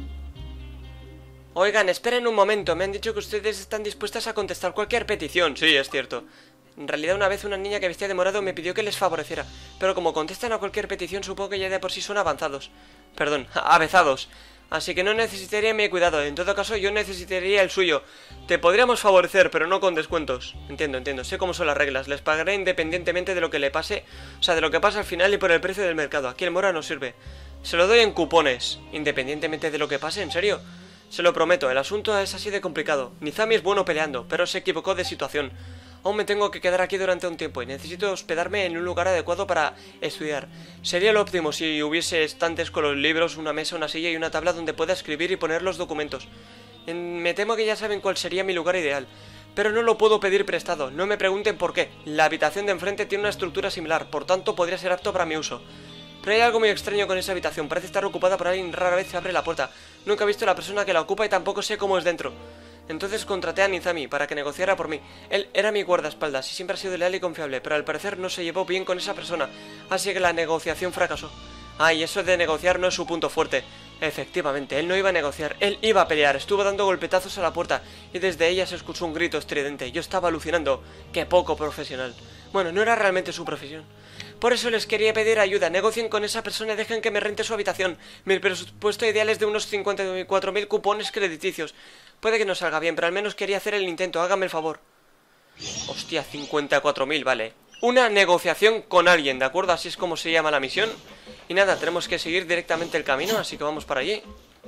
Oigan, esperen un momento, me han dicho que ustedes están dispuestas a contestar cualquier petición. Sí, es cierto. En realidad una vez una niña que vestía de morado me pidió que les favoreciera, pero como contestan a cualquier petición supongo que ya de por sí son avanzados. Perdón, avezados. Así que no necesitaría mi cuidado, en todo caso yo necesitaría el suyo. Te podríamos favorecer, pero no con descuentos. Entiendo, sé cómo son las reglas. Les pagaré independientemente de lo que le pase, o sea, de lo que pase al final y por el precio del mercado. Aquí el mora no sirve. Se lo doy en cupones, independientemente de lo que pase, ¿en serio? Se lo prometo, el asunto es así de complicado. Nizami es bueno peleando, pero se equivocó de situación. Aún me tengo que quedar aquí durante un tiempo y necesito hospedarme en un lugar adecuado para estudiar. Sería lo óptimo si hubiese estantes con los libros, una mesa, una silla y una tabla donde pueda escribir y poner los documentos. Me temo que ya saben cuál sería mi lugar ideal, pero no lo puedo pedir prestado, no me pregunten por qué. La habitación de enfrente tiene una estructura similar, por tanto podría ser apto para mi uso. Pero hay algo muy extraño con esa habitación, parece estar ocupada por alguien, rara vez se abre la puerta. Nunca he visto a la persona que la ocupa y tampoco sé cómo es dentro. Entonces contraté a Nizami para que negociara por mí. Él era mi guardaespaldas y siempre ha sido leal y confiable, pero al parecer no se llevó bien con esa persona, así que la negociación fracasó. Ah, y eso de negociar no es su punto fuerte. Efectivamente, él no iba a negociar, él iba a pelear. Estuvo dando golpetazos a la puerta y desde ella se escuchó un grito estridente. Yo estaba alucinando. ¡Qué poco profesional! Bueno, no era realmente su profesión. Por eso les quería pedir ayuda. Negocien con esa persona y dejen que me rente su habitación. Mi presupuesto ideal es de unos 54.000 cupones crediticios. Puede que no salga bien, pero al menos quería hacer el intento. Háganme el favor. Hostia, 54.000, vale. Una negociación con alguien, ¿de acuerdo? Así es como se llama la misión. Y nada, tenemos que seguir directamente el camino, así que vamos para allí.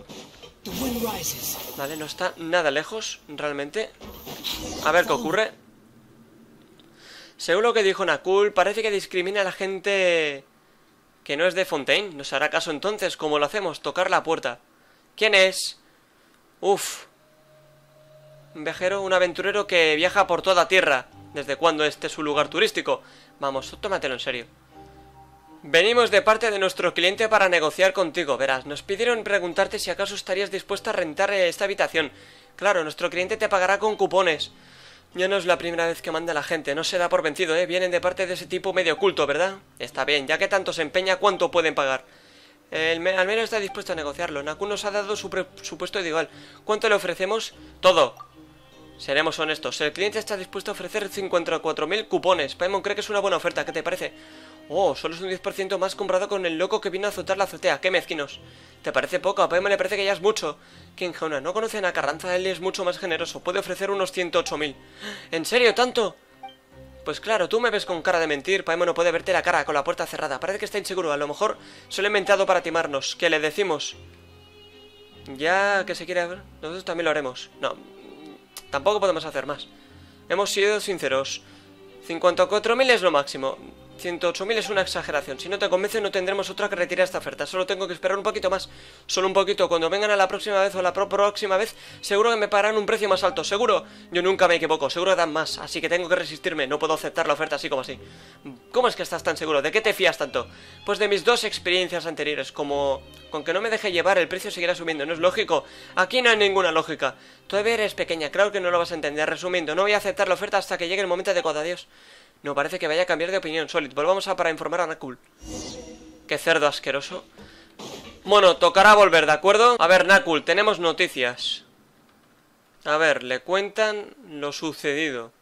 Vale, no está nada lejos, realmente. A ver qué ocurre. Según lo que dijo Nakul, parece que discrimina a la gente que no es de Fontaine. ¿Nos hará caso entonces? ¿Cómo lo hacemos? Tocar la puerta. ¿Quién es? Uf. Un viajero, un aventurero que viaja por toda tierra. ¿Desde cuándo este es su lugar turístico? Vamos, tómatelo en serio. Venimos de parte de nuestro cliente para negociar contigo. Verás, nos pidieron preguntarte si acaso estarías dispuesta a rentar esta habitación. Claro, nuestro cliente te pagará con cupones. Ya no es la primera vez que manda la gente, no se da por vencido, ¿eh? Vienen de parte de ese tipo medio oculto, ¿verdad? Está bien, ya que tanto se empeña, ¿cuánto pueden pagar? Al menos está dispuesto a negociarlo. Nakul nos ha dado su presupuesto ideal. ¿Cuánto le ofrecemos? Todo. Seremos honestos, el cliente está dispuesto a ofrecer 54.000 cupones. Paimon cree que es una buena oferta, ¿qué te parece? Oh, solo es un 10% más comprado con el loco que vino a azotar la azotea. ¡Qué mezquinos! ¿Te parece poco? A Paimon le parece que ya es mucho. King Hauna, no conocen a Carranza, él es mucho más generoso. Puede ofrecer unos 108.000. ¿En serio, tanto? Pues claro, tú me ves con cara de mentir. Paimon no puede verte la cara con la puerta cerrada. Parece que está inseguro, a lo mejor se lo ha inventado para timarnos. ¿Qué le decimos? Ya que se quiere ver, nosotros también lo haremos. No, tampoco podemos hacer más. Hemos sido sinceros. 54.000 es lo máximo. 108.000 es una exageración. Si no te convence no tendremos otra que retirar esta oferta. Solo tengo que esperar un poquito más. Solo un poquito. Cuando vengan a la próxima vez o la próxima vez, seguro que me pagarán un precio más alto. Seguro. Yo nunca me equivoco. Seguro que dan más. Así que tengo que resistirme. No puedo aceptar la oferta así como así. ¿Cómo es que estás tan seguro? ¿De qué te fías tanto? Pues de mis dos experiencias anteriores. Como con que no me deje llevar, el precio seguirá subiendo. ¿No es lógico? Aquí no hay ninguna lógica. Todavía eres pequeña. Claro que no lo vas a entender. Resumiendo, no voy a aceptar la oferta hasta que llegue el momento adecuado. Adiós. No parece que vaya a cambiar de opinión. Solid, volvamos para informar a Nakul. Qué cerdo asqueroso. Bueno, tocará volver, ¿de acuerdo? A ver, Nakul, tenemos noticias. A ver, le cuentan lo sucedido.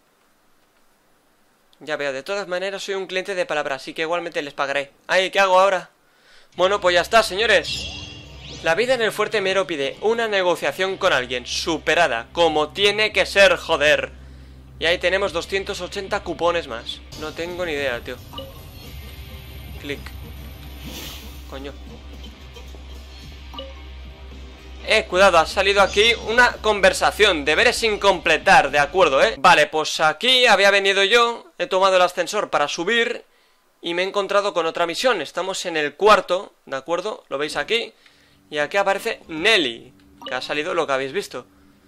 Ya veo, de todas maneras soy un cliente de palabra, así que igualmente les pagaré. Ay, ¿qué hago ahora? Bueno, pues ya está, señores. La vida en el Fuerte Mero pide una negociación con alguien superada, como tiene que ser, joder. Y ahí tenemos 280 cupones más. No tengo ni idea, tío. Clic. Coño. Cuidado, ha salido aquí una conversación. Deberes sin completar, de acuerdo, Vale, pues aquí había venido yo. He tomado el ascensor para subir y me he encontrado con otra misión. Estamos en el cuarto, ¿de acuerdo? Lo veis aquí. Y aquí aparece Nelly, que ha salido lo que habéis visto.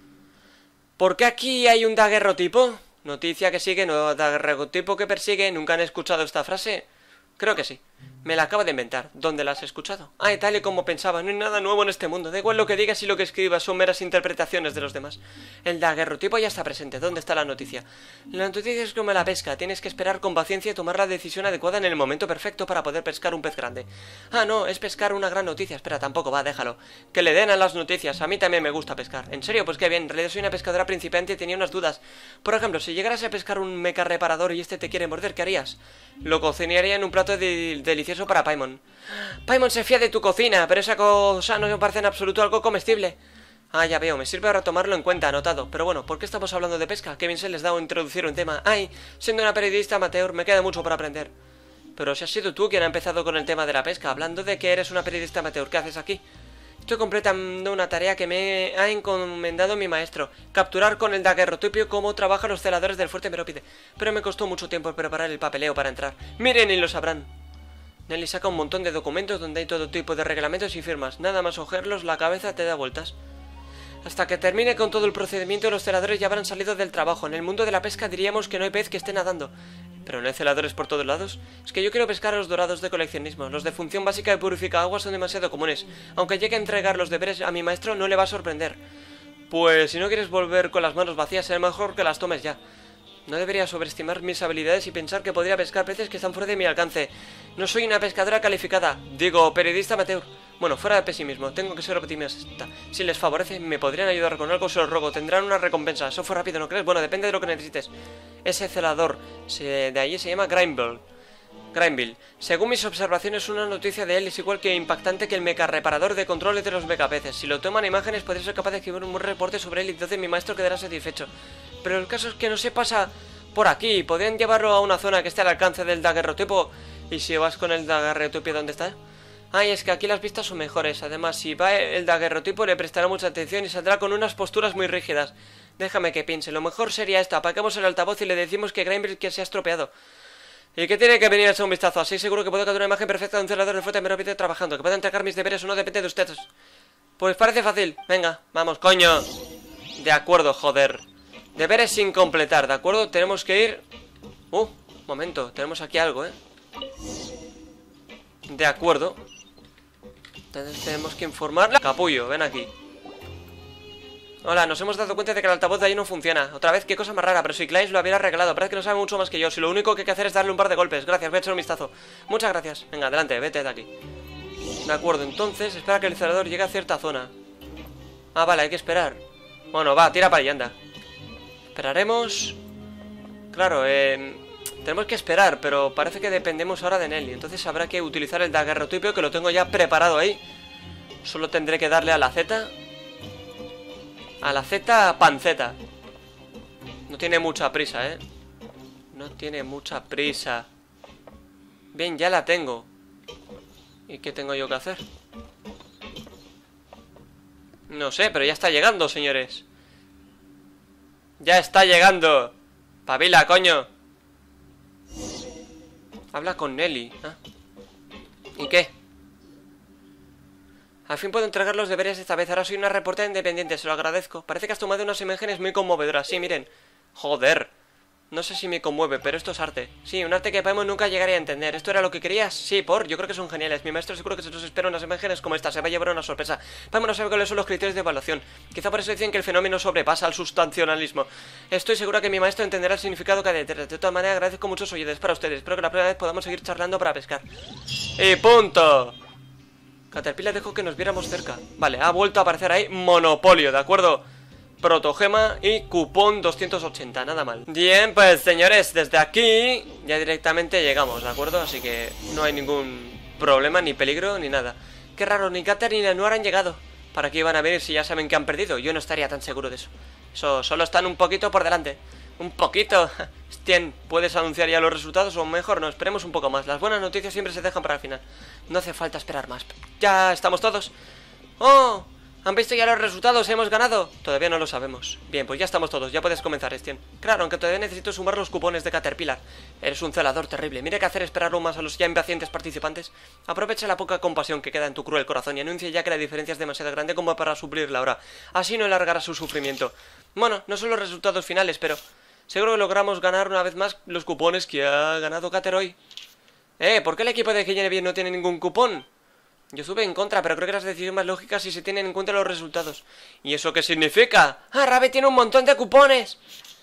¿Por qué aquí hay un daguerrotipo? Noticia que sigue, nuevo daguerrotipo que persigue. ¿Nunca han escuchado esta frase? Creo que sí. Me la acabo de inventar. ¿Dónde la has escuchado? Ah, y tal y como pensaba, no hay nada nuevo en este mundo. Da igual lo que digas y lo que escribas, son meras interpretaciones de los demás. El daguerrotipo ya está presente. ¿Dónde está la noticia? La noticia es como la pesca. Tienes que esperar con paciencia y tomar la decisión adecuada en el momento perfecto para poder pescar un pez grande. Ah, no, es pescar una gran noticia. Espera, tampoco, va, déjalo. Que le den a las noticias. A mí también me gusta pescar. En serio, pues qué bien. En realidad soy una pescadora principiante y tenía unas dudas. Por ejemplo, si llegaras a pescar un mecha reparador y este te quiere morder, ¿qué harías? Lo cocinaría en un plato delicioso para Paimon. Paimon se fía de tu cocina, pero esa cosa no me parece en absoluto algo comestible. Ah, ya veo, me sirve para tomarlo en cuenta, anotado. Pero bueno, ¿por qué estamos hablando de pesca? Qué bien se les da introducir un tema. Ay, siendo una periodista amateur, me queda mucho por aprender. Pero si has sido tú quien ha empezado con el tema de la pesca, hablando de que eres una periodista amateur, ¿qué haces aquí? Estoy completando una tarea que me ha encomendado mi maestro. Capturar con el daguerrotipio cómo trabajan los celadores del Fuerte Merópide. Pero me costó mucho tiempo preparar el papeleo para entrar. Miren y lo sabrán. Nelly saca un montón de documentos donde hay todo tipo de reglamentos y firmas. Nada más ojerlos, la cabeza te da vueltas. Hasta que termine con todo el procedimiento, los celadores ya habrán salido del trabajo. En el mundo de la pesca diríamos que no hay pez que esté nadando. ¿Pero no hay celadores por todos lados? Es que yo quiero pescar a los dorados de coleccionismo. Los de función básica de purifica agua son demasiado comunes. Aunque llegue a entregar los deberes a mi maestro, no le va a sorprender. Pues si no quieres volver con las manos vacías, será mejor que las tomes ya. No debería sobreestimar mis habilidades y pensar que podría pescar peces que están fuera de mi alcance. No soy una pescadora calificada. Digo, periodista amateur. Bueno, fuera de pesimismo, tengo que ser optimista. Si les favorece, me podrían ayudar con algo, se los rogo. Tendrán una recompensa. Eso fue rápido, ¿no crees? Bueno, depende de lo que necesites. Ese celador, de allí se llama Grimeville. Según mis observaciones, una noticia de él es igual que impactante que el mecha reparador de controles de los mecapeces. Si lo toman imágenes, podría ser capaz de escribir un buen reporte sobre él y entonces mi maestro quedará satisfecho. Pero el caso es que no se pasa por aquí. Podrían llevarlo a una zona que esté al alcance del daguerrotipo. ¿Y si vas con el daguerrotipo, dónde está? Ay, es que aquí las vistas son mejores. Además, si va el daguerrotipo, le prestará mucha atención y saldrá con unas posturas muy rígidas. Déjame que piense. Lo mejor sería esto. Apagamos el altavoz y le decimos que Grimeville que se ha estropeado. ¿Y que tiene que venir a echar un vistazo? Así seguro que puedo capturar una imagen perfecta de un celador del Fuerte Merópide trabajando. Que pueda entregar mis deberes o no depende de ustedes. Pues parece fácil. Venga, vamos, coño. De acuerdo, joder. Deberes sin completar, ¿de acuerdo? Tenemos que ir... momento, tenemos aquí algo, De acuerdo. Entonces tenemos que informarla. Capullo, ven aquí. Hola, nos hemos dado cuenta de que el altavoz de ahí no funciona. Otra vez, qué cosa más rara, pero si Clines lo hubiera arreglado. Parece que no sabe mucho más que yo. Si lo único que hay que hacer es darle un par de golpes. Gracias, voy a echar un vistazo. Muchas gracias. Venga, adelante, vete de aquí. De acuerdo, entonces, espera que el celador llegue a cierta zona. Ah, vale, hay que esperar. Bueno, va, tira para allá, anda. Esperaremos. Claro, tenemos que esperar, pero parece que dependemos ahora de Nelly. Entonces habrá que utilizar el daguerrotipio, que lo tengo ya preparado ahí. Solo tendré que darle a la Z. A la Z, panceta. No tiene mucha prisa, No tiene mucha prisa. Bien, ya la tengo. ¿Y qué tengo yo que hacer? No sé, pero ya está llegando, señores. Ya está llegando. Pabila, coño. Habla con Nelly. ¿Ah? ¿Y qué? Al fin puedo entregar los deberes esta vez. Ahora soy una reportera independiente, se lo agradezco. Parece que has tomado unas imágenes muy conmovedoras. Sí, miren. Joder. No sé si me conmueve, pero esto es arte. Sí, un arte que Paimon nunca llegaría a entender. ¿Esto era lo que querías? Sí, yo creo que son geniales. Mi maestro seguro que se nos espera unas imágenes como esta. Se va a llevar una sorpresa. Paimon no sabe cuáles son los criterios de evaluación. Quizá por eso dicen que el fenómeno sobrepasa al sustancionalismo. Estoy segura que mi maestro entenderá el significado que hay detrás. De todas maneras, agradezco muchos oyentes para ustedes. Espero que la próxima vez podamos seguir charlando para pescar. ¡Y punto! Caterpillar dejó que nos viéramos cerca. Vale, ha vuelto a aparecer ahí Monopolio, ¿de acuerdo? Protogema y cupón 280, nada mal. Bien, pues señores, desde aquí ya directamente llegamos, ¿de acuerdo? Así que no hay ningún problema, ni peligro, ni nada. Qué raro, ni Cater ni Lenoir han llegado. ¿Para qué iban a venir si ya saben que han perdido? Yo no estaría tan seguro de eso. Eso, solo están un poquito por delante. Un poquito. Stien, ¿puedes anunciar ya los resultados? O mejor no, esperemos un poco más. Las buenas noticias siempre se dejan para el final. No hace falta esperar más. ¿Ya estamos todos? ¡Oh! ¿Han visto ya los resultados? ¿Hemos ganado? Todavía no lo sabemos. Bien, pues ya estamos todos, ya puedes comenzar, Stien. Claro, aunque todavía necesito sumar los cupones de Caterpillar. Eres un celador terrible. Mira qué hacer esperar aún más a los ya impacientes participantes. Aprovecha la poca compasión que queda en tu cruel corazón y anuncia ya que la diferencia es demasiado grande como para suplirla ahora. Así no alargará su sufrimiento. Bueno, no son los resultados finales, pero seguro que logramos ganar una vez más los cupones que ha ganado Cater hoy. ¿Por qué el equipo de Genevieve no tiene ningún cupón? Yo estuve en contra, pero creo que las decisiones más lógicas si se tienen en cuenta los resultados. ¿Y eso qué significa? ¡Ah, Rabe tiene un montón de cupones!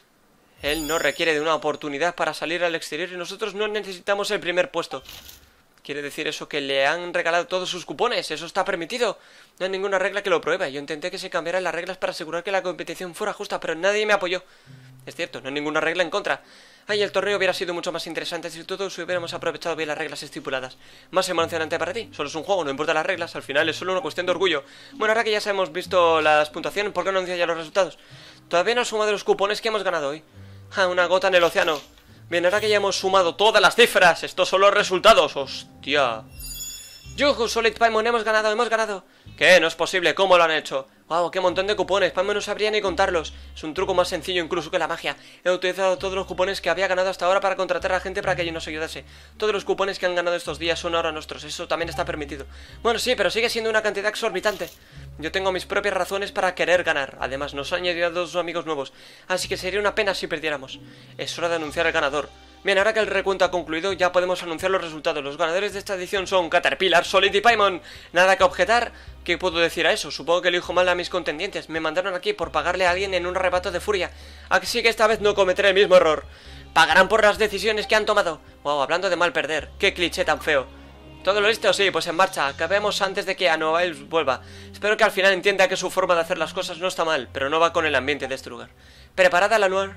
Él no requiere de una oportunidad para salir al exterior y nosotros no necesitamos el primer puesto. ¿Quiere decir eso que le han regalado todos sus cupones? ¿Eso está permitido? No hay ninguna regla que lo pruebe. Yo intenté que se cambiaran las reglas para asegurar que la competición fuera justa, pero nadie me apoyó. Es cierto, no hay ninguna regla en contra. Ay, el torneo hubiera sido mucho más interesante si todos hubiéramos aprovechado bien las reglas estipuladas. Más emocionante para ti. Solo es un juego, no importa las reglas. Al final es solo una cuestión de orgullo. Bueno, ahora que ya hemos visto las puntuaciones, ¿por qué no anuncia ya los resultados? Todavía no ha sumado los cupones que hemos ganado hoy. Una gota en el océano. Bien, ahora que ya hemos sumado todas las cifras, estos son los resultados. ¡Hostia! ¡Yuhu! Solid Paimon, hemos ganado. ¿Qué? No es posible, ¿cómo lo han hecho? ¡Wow! ¡Qué montón de cupones! Paimon no sabría ni contarlos. Es un truco más sencillo incluso que la magia. He utilizado todos los cupones que había ganado hasta ahora para contratar a gente para que nos ayudase. Todos los cupones que han ganado estos días son ahora nuestros. Eso también está permitido. Bueno, sí, pero sigue siendo una cantidad exorbitante. Yo tengo mis propias razones para querer ganar. Además, nos han añadido dos amigos nuevos. Así que sería una pena si perdiéramos. Es hora de anunciar al ganador. Bien, ahora que el recuento ha concluido, ya podemos anunciar los resultados. Los ganadores de esta edición son Caterpillar, Solid y Paimon. Nada que objetar. ¿Qué puedo decir a eso? Supongo que elijo mal a mis contendientes. Me mandaron aquí por pagarle a alguien en un arrebato de furia. Así que esta vez no cometeré el mismo error. Pagarán por las decisiones que han tomado. Wow, hablando de mal perder. Qué cliché tan feo. ¿Todo lo listo? Sí, pues en marcha. Acabemos antes de que Anoael vuelva. Espero que al final entienda que su forma de hacer las cosas no está mal, pero no va con el ambiente de este lugar. ¿Preparada, Lenoir?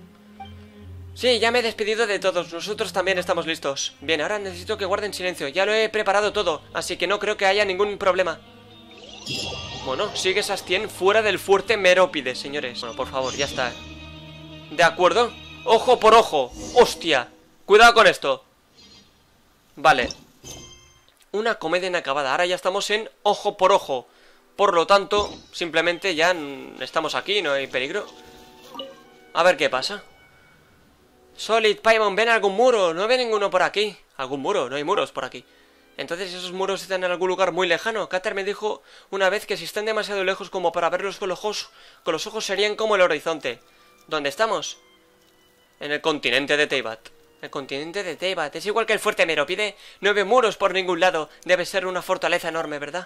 Sí, ya me he despedido de todos. Nosotros también estamos listos. Bien, ahora necesito que guarden silencio. Ya lo he preparado todo, así que no creo que haya ningún problema. Bueno, sigue Sastien fuera del fuerte Merópide, señores. Bueno, por favor, ya está. ¿De acuerdo? Ojo por ojo. ¡Hostia! Cuidado con esto. Vale. Una comedia inacabada. Ahora ya estamos en ojo por ojo. Por lo tanto, simplemente ya estamos aquí, no hay peligro. A ver qué pasa. Solid, Paimon, ¿ven algún muro? No ve ninguno por aquí. ¿Algún muro? No hay muros por aquí. Entonces esos muros están en algún lugar muy lejano. Cater me dijo una vez que si están demasiado lejos como para verlos con los ojos serían como el horizonte. ¿Dónde estamos? En el continente de Teyvat. El continente de Teyvat. Es igual que el fuerte Merópide. No ve muros por ningún lado. Debe ser una fortaleza enorme, ¿verdad?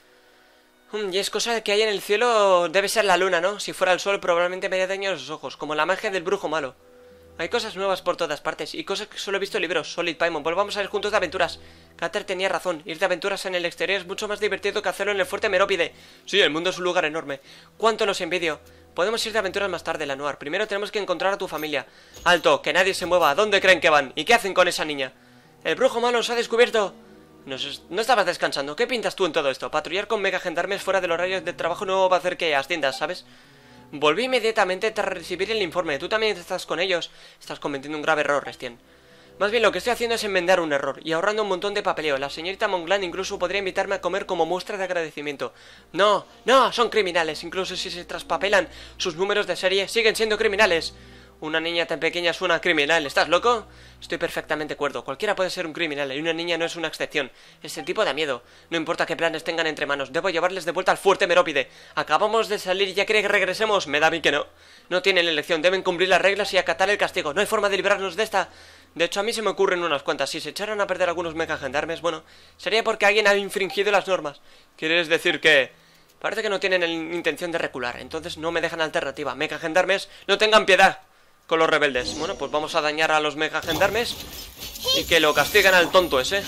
Y es cosa que hay en el cielo. Debe ser la luna, ¿no? Si fuera el sol probablemente me haría daño a los ojos. Como la magia del brujo malo. Hay cosas nuevas por todas partes y cosas que solo he visto en libros. Solid, Paimon, volvamos a ir juntos de aventuras. Cater tenía razón, ir de aventuras en el exterior es mucho más divertido que hacerlo en el fuerte Merópide. Sí, el mundo es un lugar enorme. ¿Cuánto nos envidio? Podemos ir de aventuras más tarde, Lenoir. Primero tenemos que encontrar a tu familia. Alto, que nadie se mueva. ¿A dónde creen que van? ¿Y qué hacen con esa niña? El brujo malo nos ha descubierto. No estabas descansando. ¿Qué pintas tú en todo esto? Patrullar con mega gendarmes fuera del horario de trabajo no va a hacer que asciendas, ¿sabes? Volví inmediatamente tras recibir el informe. Tú también estás con ellos. Estás cometiendo un grave error, Stien. Más bien lo que estoy haciendo es enmendar un error y ahorrando un montón de papeleo. La señorita Monglan incluso podría invitarme a comer como muestra de agradecimiento. No, no, son criminales. Incluso si se traspapelan sus números de serie, siguen siendo criminales. Una niña tan pequeña es una criminal. ¿Estás loco? Estoy perfectamente de acuerdo. Cualquiera puede ser un criminal y una niña no es una excepción. Ese tipo da miedo. No importa qué planes tengan entre manos. Debo llevarles de vuelta al fuerte Merópide. Acabamos de salir y ya quiere que regresemos. Me da a mí que no. No tienen elección. Deben cumplir las reglas y acatar el castigo. No hay forma de librarnos de esta. De hecho, a mí se me ocurren unas cuantas. Si se echaran a perder algunos megagendarmes, bueno, sería porque alguien ha infringido las normas. ¿Quieres decir que...? Parece que no tienen intención de recular. Entonces no me dejan alternativa. Megagendarmes, no tengan piedad con los rebeldes. Bueno, pues vamos a dañar a los megagendarmes y que lo castiguen al tonto ese.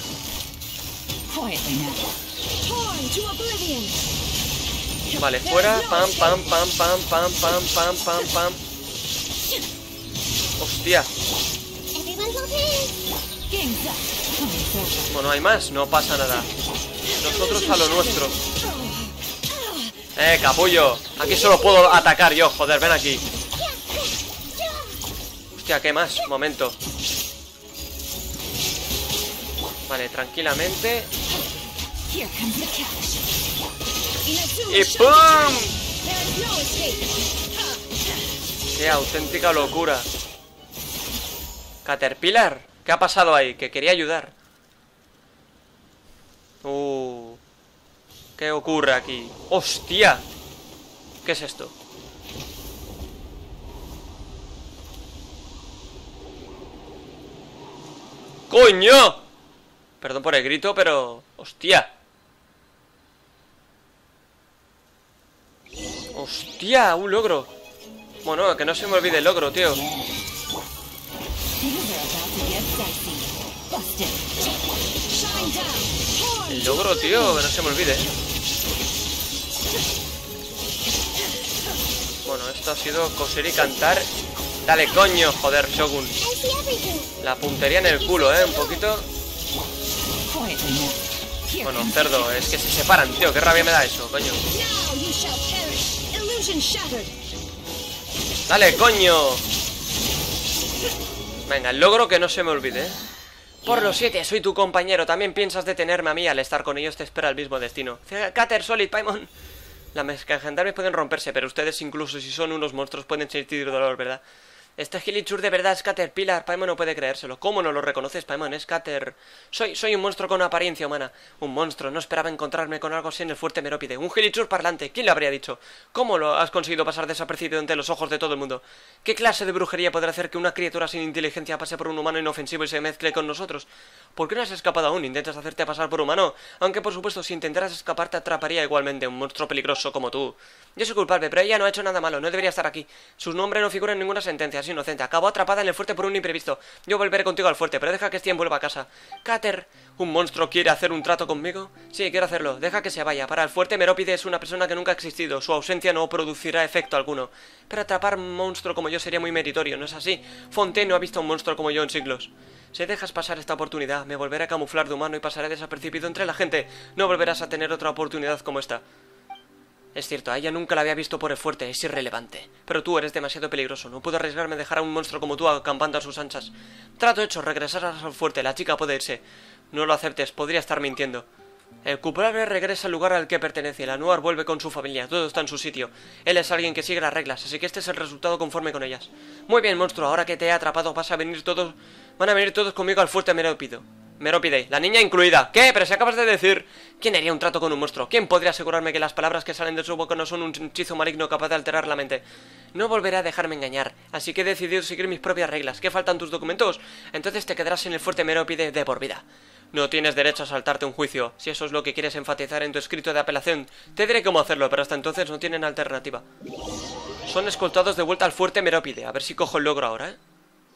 Vale, fuera. Pam, pam, pam, pam, pam, pam, pam, pam, pam. Hostia. Bueno, hay más, no pasa nada. Nosotros a lo nuestro. Capullo. Aquí solo puedo atacar yo, joder, ven aquí. Hostia, ¿qué más? Momento. Vale, tranquilamente. ¡Y ¡pum! ¡Qué auténtica locura! Caterpillar, ¿qué ha pasado ahí? Que quería ayudar. ¿Qué ocurre aquí? ¡Hostia! ¿Qué es esto? ¡Coño! Perdón por el grito, pero... ¡Hostia! ¡Hostia! ¡Un logro! Bueno, que no se me olvide el logro, tío. El logro, tío, que no se me olvide. Bueno, esto ha sido coser y cantar. Dale, coño, joder, Shogun. La puntería en el culo, un poquito. Bueno, cerdo, es que se separan, tío. Qué rabia me da eso, coño. Dale, coño. Venga, el logro que no se me olvide. Por los 7, soy tu compañero. También piensas detenerme a mí. Al estar con ellos te espera el mismo destino. Cater, Solid, Paimon. Las megagendarmes pueden romperse, pero ustedes, incluso si son unos monstruos, pueden sentir dolor, ¿verdad? Este Gilichur de verdad es Caterpillar. Paimon no puede creérselo. ¿Cómo no lo reconoces, Paimon? Es Cater... Soy un monstruo con apariencia humana. Un monstruo. No esperaba encontrarme con algo así en el fuerte Merópide. Un Gilichur parlante. ¿Quién lo habría dicho? ¿Cómo lo has conseguido pasar desapercibido ante los ojos de todo el mundo? ¿Qué clase de brujería podrá hacer que una criatura sin inteligencia pase por un humano inofensivo y se mezcle con nosotros? ¿Por qué no has escapado aún? ¿Intentas hacerte pasar por humano? Aunque, por supuesto, si intentaras escapar te atraparía igualmente un monstruo peligroso como tú. Yo soy culpable, pero ella no ha hecho nada malo. No debería estar aquí. Su nombre no figura en ninguna sentencia. Es inocente. Acabó atrapada en el fuerte por un imprevisto. Yo volveré contigo al fuerte, pero deja que Stien vuelva a casa. Cater, ¿un monstruo quiere hacer un trato conmigo? Sí, quiero hacerlo. Deja que se vaya. Para el fuerte Merópide es una persona que nunca ha existido. Su ausencia no producirá efecto alguno. Pero atrapar un monstruo como yo sería muy meritorio, ¿no es así? Fontaine no ha visto un monstruo como yo en siglos. Si dejas pasar esta oportunidad, me volveré a camuflar de humano y pasaré desapercibido entre la gente. No volverás a tener otra oportunidad como esta. Es cierto, a ella nunca la había visto por el fuerte, es irrelevante. Pero tú eres demasiado peligroso, no puedo arriesgarme a dejar a un monstruo como tú acampando a sus anchas. Trato hecho, regresarás al fuerte, la chica puede irse. No lo aceptes, podría estar mintiendo. El culpable regresa al lugar al que pertenece, la Noir vuelve con su familia, todo está en su sitio. Él es alguien que sigue las reglas, así que este es el resultado conforme con ellas. Muy bien, monstruo, ahora que te he atrapado van a venir todos conmigo al fuerte Merópide, la niña incluida. ¿Qué? Pero si acabas de decir... ¿Quién haría un trato con un monstruo? ¿Quién podría asegurarme que las palabras que salen de su boca no son un hechizo maligno capaz de alterar la mente? No volveré a dejarme engañar, así que he decidido seguir mis propias reglas. ¿Qué faltan tus documentos? Entonces te quedarás en el fuerte Merópide de por vida. No tienes derecho a saltarte un juicio. Si eso es lo que quieres enfatizar en tu escrito de apelación, te diré cómo hacerlo, pero hasta entonces no tienen alternativa. Son escoltados de vuelta al fuerte Merópide. A ver si cojo el logro ahora, ¿eh?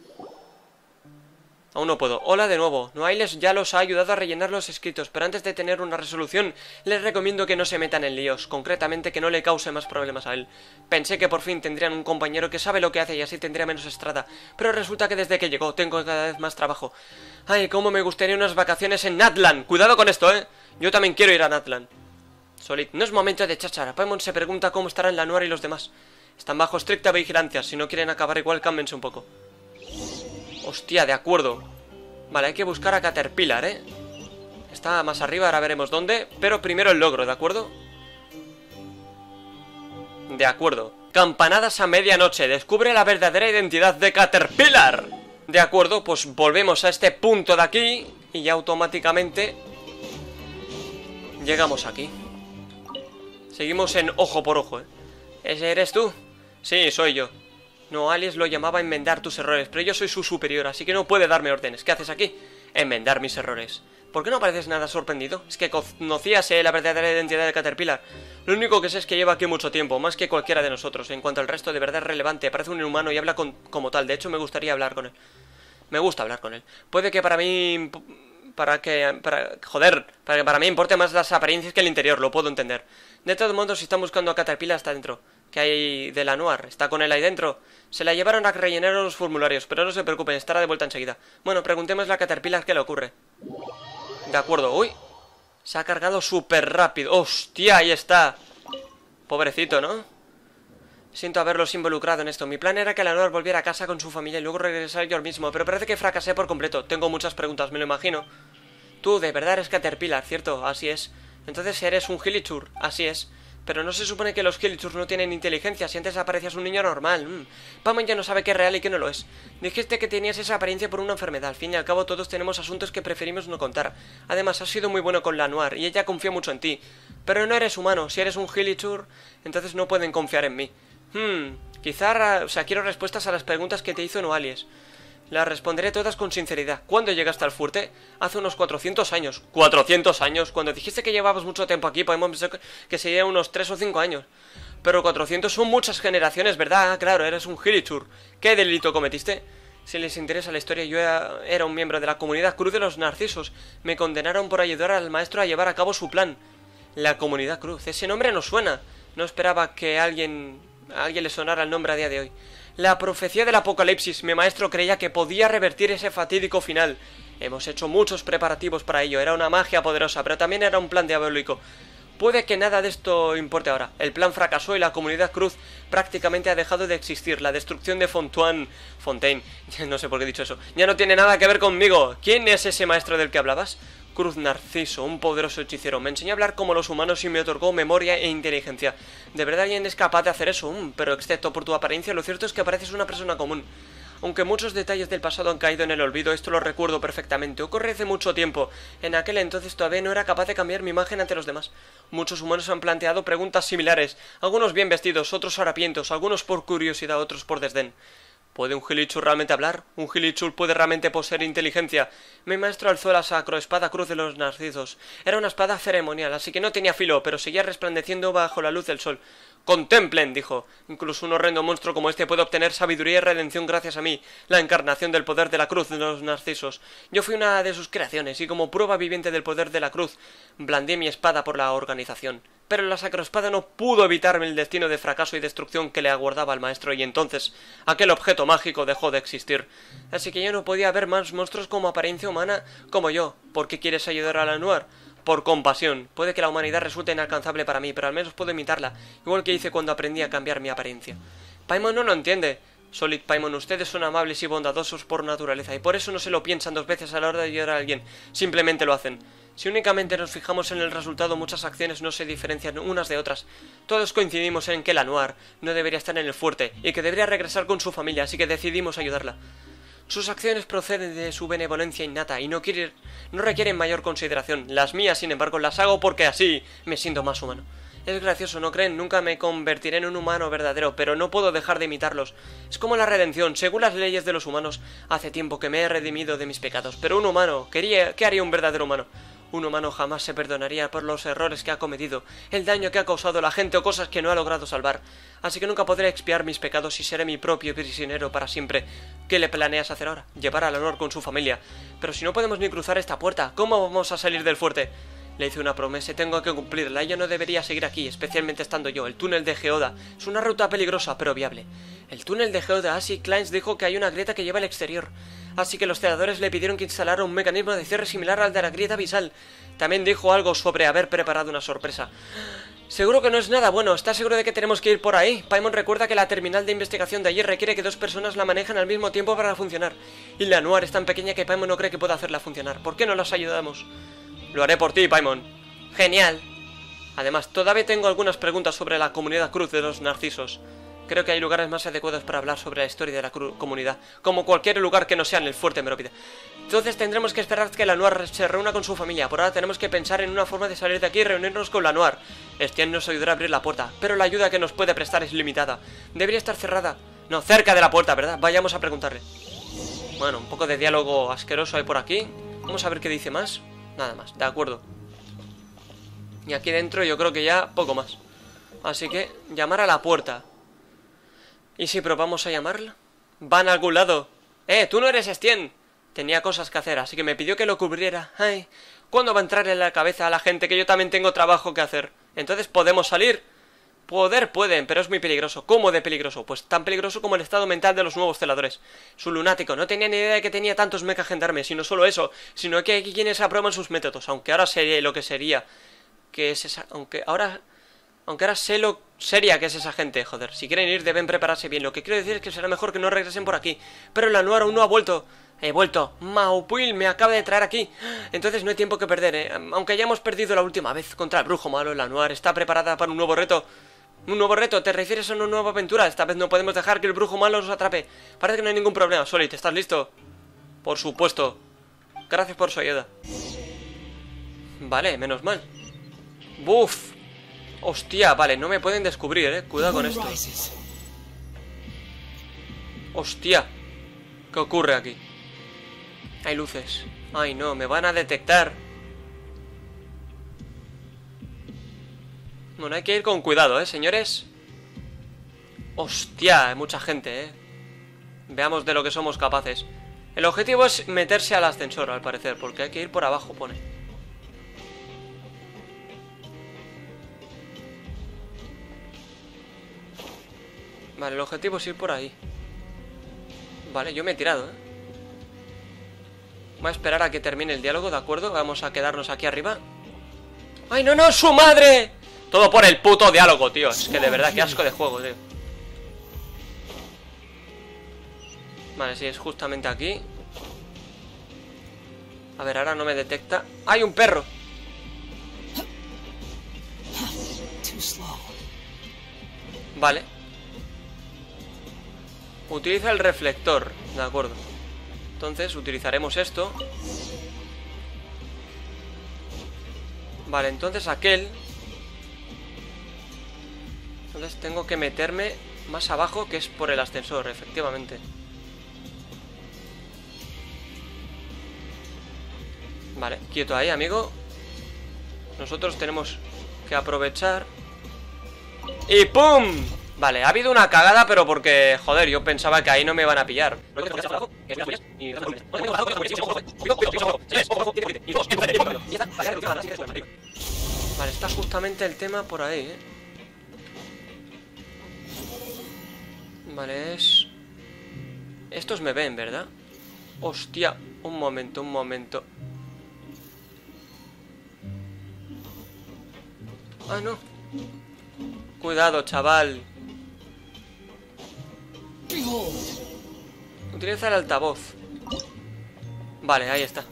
Aún no puedo. Hola de nuevo. Noailes ya los ha ayudado a rellenar los escritos, pero antes de tener una resolución, les recomiendo que no se metan en líos, concretamente que no le cause más problemas a él. Pensé que por fin tendrían un compañero que sabe lo que hace y así tendría menos estrada, pero resulta que desde que llegó tengo cada vez más trabajo. Ay, cómo me gustaría unas vacaciones en Natlan. Cuidado con esto, yo también quiero ir a Natlan. Solid, no es momento de cháchara. Paimon se pregunta cómo estarán la Noir y los demás. Están bajo estricta vigilancia, si no quieren acabar igual cámbiense un poco. Hostia, de acuerdo. Vale, hay que buscar a Caterpillar, Está más arriba, ahora veremos dónde. Pero primero el logro, ¿de acuerdo? De acuerdo. Campanadas a medianoche. Descubre la verdadera identidad de Caterpillar. De acuerdo, pues volvemos a este punto de aquí y ya automáticamente llegamos aquí. Seguimos en ojo por ojo, ¿eh? ¿Ese eres tú? Sí, soy yo. No, Alice lo llamaba enmendar tus errores, pero yo soy su superior, así que no puede darme órdenes. ¿Qué haces aquí? Enmendar mis errores. ¿Por qué no pareces nada sorprendido? Es que conocías la verdadera identidad de Caterpillar. Lo único que sé es que lleva aquí mucho tiempo, más que cualquiera de nosotros. En cuanto al resto, de verdad es relevante. Parece un inhumano y habla como tal. De hecho, me gustaría hablar con él. Me gusta hablar con él. Puede que para mí... para que para mí importe más las apariencias que el interior, lo puedo entender. De todos modos, si están buscando a Caterpillar, está dentro. ¿Qué hay de la Noir? ¿Está con él ahí dentro? Se la llevaron a rellenar los formularios, pero no se preocupen, estará de vuelta enseguida. Bueno, preguntémosle a Caterpillar qué le ocurre. De acuerdo, uy. Se ha cargado súper rápido. ¡Hostia! Ahí está. Pobrecito, ¿no? Siento haberlos involucrado en esto. Mi plan era que la Noir volviera a casa con su familia y luego regresar yo mismo, pero parece que fracasé por completo. Tengo muchas preguntas, me lo imagino. Tú, de verdad eres Caterpillar, ¿cierto? Así es. Entonces eres un Hilichurl, así es. Pero no se supone que los Hilichurls no tienen inteligencia. Si antes aparecías un niño normal. Paimon ya no sabe qué es real y qué no lo es. Dijiste que tenías esa apariencia por una enfermedad. Al fin y al cabo todos tenemos asuntos que preferimos no contar. Además has sido muy bueno con la Noir y ella confía mucho en ti. Pero no eres humano. Si eres un Hilichurl, entonces no pueden confiar en mí. Quiero respuestas a las preguntas que te hizo Noalies. Las responderé todas con sinceridad. ¿Cuándo llegaste al fuerte? Hace unos 400 años. ¿400 años? Cuando dijiste que llevabas mucho tiempo aquí, podemos pensar que sería unos 3 o 5 años. Pero 400 son muchas generaciones, ¿verdad? Ah, claro, eres un Hilichurl. ¿Qué delito cometiste? Si les interesa la historia, yo era un miembro de la comunidad Cruz de los Narcisos. Me condenaron por ayudar al maestro a llevar a cabo su plan. La comunidad Cruz. Ese nombre no suena. No esperaba que a alguien le sonara el nombre a día de hoy. La profecía del apocalipsis. Mi maestro creía que podía revertir ese fatídico final. Hemos hecho muchos preparativos para ello. Era una magia poderosa, pero también era un plan diabólico. Puede que nada de esto importe ahora. El plan fracasó y la comunidad Cruz prácticamente ha dejado de existir. La destrucción de Fontaine, no sé por qué he dicho eso, ya no tiene nada que ver conmigo. ¿Quién es ese maestro del que hablabas? Cruz Narciso, un poderoso hechicero. Me enseñó a hablar como los humanos y me otorgó memoria e inteligencia. ¿De verdad alguien es capaz de hacer eso? Pero excepto por tu apariencia, lo cierto es que pareces una persona común. Aunque muchos detalles del pasado han caído en el olvido, esto lo recuerdo perfectamente. Ocurre hace mucho tiempo. En aquel entonces todavía no era capaz de cambiar mi imagen ante los demás. Muchos humanos han planteado preguntas similares. Algunos bien vestidos, otros harapientos, algunos por curiosidad, otros por desdén. ¿Puede un Hilichurl realmente hablar? ¿Un Hilichurl puede realmente poseer inteligencia? Mi maestro alzó la sacroespada Cruz de los Narcisos. Era una espada ceremonial, así que no tenía filo, pero seguía resplandeciendo bajo la luz del sol. ¡Contemplen!, dijo. Incluso un horrendo monstruo como este puede obtener sabiduría y redención gracias a mí, la encarnación del poder de la Cruz de los Narcisos. Yo fui una de sus creaciones, y como prueba viviente del poder de la Cruz, blandí mi espada por la organización. Pero la sacroespada no pudo evitarme el destino de fracaso y destrucción que le aguardaba al maestro, y entonces aquel objeto mágico dejó de existir. Así que yo no podía ver más monstruos como apariencia humana como yo. ¿Por qué quieres ayudar a la Noir? Por compasión. Puede que la humanidad resulte inalcanzable para mí, pero al menos puedo imitarla, igual que hice cuando aprendí a cambiar mi apariencia. Paimon no lo entiende. Solid Paimon, ustedes son amables y bondadosos por naturaleza, y por eso no se lo piensan dos veces a la hora de ayudar a alguien. Simplemente lo hacen. Si únicamente nos fijamos en el resultado, muchas acciones no se diferencian unas de otras. Todos coincidimos en que la Noir no debería estar en el fuerte, y que debería regresar con su familia, así que decidimos ayudarla. Sus acciones proceden de su benevolencia innata y no requieren mayor consideración. Las mías, sin embargo, las hago porque así me siento más humano. Es gracioso, ¿no creen? Nunca me convertiré en un humano verdadero, pero no puedo dejar de imitarlos. Es como la redención. Según las leyes de los humanos, hace tiempo que me he redimido de mis pecados. Pero un humano, ¿qué haría un verdadero humano? Un humano jamás se perdonaría por los errores que ha cometido, el daño que ha causado a la gente o cosas que no ha logrado salvar. Así que nunca podré expiar mis pecados y seré mi propio prisionero para siempre. ¿Qué le planeas hacer ahora? Llevar a Leonor con su familia. Pero si no podemos ni cruzar esta puerta, ¿cómo vamos a salir del fuerte? Le hice una promesa y tengo que cumplirla. Ella no debería seguir aquí, especialmente estando yo. El túnel de Geoda es una ruta peligrosa, pero viable. El túnel de Geoda, así Kleins dijo que hay una grieta que lleva al exterior. Así que los celadores le pidieron que instalara un mecanismo de cierre similar al de la grieta abisal. También dijo algo sobre haber preparado una sorpresa. Seguro que no es nada bueno. ¿Estás seguro de que tenemos que ir por ahí? Paimon recuerda que la terminal de investigación de allí requiere que dos personas la manejen al mismo tiempo para funcionar. Y la Noir es tan pequeña que Paimon no cree que pueda hacerla funcionar. ¿Por qué no las ayudamos? Lo haré por ti, Paimon. Genial. Además, todavía tengo algunas preguntas sobre la comunidad Cruz de los Narcisos. Creo que hay lugares más adecuados para hablar sobre la historia de la comunidad, como cualquier lugar que no sea en el fuerte Meropide. Entonces tendremos que esperar que Lanoir se reúna con su familia. Por ahora tenemos que pensar en una forma de salir de aquí y reunirnos con Lanoir. Estienne nos ayudará a abrir la puerta, pero la ayuda que nos puede prestar es limitada. Debería estar cerrada. No, cerca de la puerta, ¿verdad? Vayamos a preguntarle. Bueno, un poco de diálogo asqueroso hay por aquí. Vamos a ver qué dice más. Nada más, de acuerdo. Y aquí dentro yo creo que ya poco más. Así que, llamar a la puerta. ¿Y si probamos a llamarla? ¿Van a algún lado? Tú no eres Estienne. Tenía cosas que hacer, así que me pidió que lo cubriera. Ay, ¿cuándo va a entrar en la cabeza a la gente que yo también tengo trabajo que hacer? Entonces, ¿podemos salir? Poder pueden, pero es muy peligroso. ¿Cómo de peligroso? Pues tan peligroso como el estado mental de los nuevos celadores. Su lunático, no tenía ni idea de que tenía tantos mecha gendarmes, y no solo eso, sino que hay quienes aprueban sus métodos, aunque ahora sé lo que sería. Que es esa... Aunque ahora sé lo seria que es esa gente, joder. Si quieren ir deben prepararse bien. Lo que quiero decir es que será mejor que no regresen por aquí. Pero Lanoir aún no ha vuelto. He vuelto. Maupuil me acaba de traer aquí. Entonces no hay tiempo que perder, Aunque hayamos perdido la última vez contra el brujo malo, Lanoir está preparada para un nuevo reto. ¿Un nuevo reto? ¿Te refieres a una nueva aventura? Esta vez no podemos dejar que el brujo malo nos atrape. Parece que no hay ningún problema. Solid, ¿estás listo? Por supuesto. Gracias por su ayuda. Vale, menos mal. Buf. Hostia, vale, no me pueden descubrir, Cuidado con esto. Hostia. ¿Qué ocurre aquí? Hay luces. Ay, no, me van a detectar. Bueno, hay que ir con cuidado, señores. Hostia, hay mucha gente, Veamos de lo que somos capaces. El objetivo es meterse al ascensor, al parecer, porque hay que ir por abajo, pone. Vale, el objetivo es ir por ahí. Vale, yo me he tirado, Voy a esperar a que termine el diálogo, ¿de acuerdo? Vamos a quedarnos aquí arriba. ¡Ay, no, no! ¡Su madre! Todo por el puto diálogo, tío. Es que de verdad, qué asco de juego, tío. Vale, sí, es justamente aquí. A ver, ahora no me detecta. ¡Hay un perro! Vale. Utiliza el reflector, de acuerdo. Entonces utilizaremos esto. Vale, entonces aquel. Entonces tengo que meterme más abajo, que es por el ascensor, efectivamente. Vale, quieto ahí, amigo. Nosotros tenemos que aprovechar. ¡Y pum! Vale, ha habido una cagada, pero porque, joder, yo pensaba que ahí no me van a pillar. Vale, está justamente el tema por ahí, Vale, es... Estos me ven, ¿verdad? Hostia, un momento, un momento. Ah, no. Cuidado, chaval. Utiliza el altavoz. Vale, ahí está.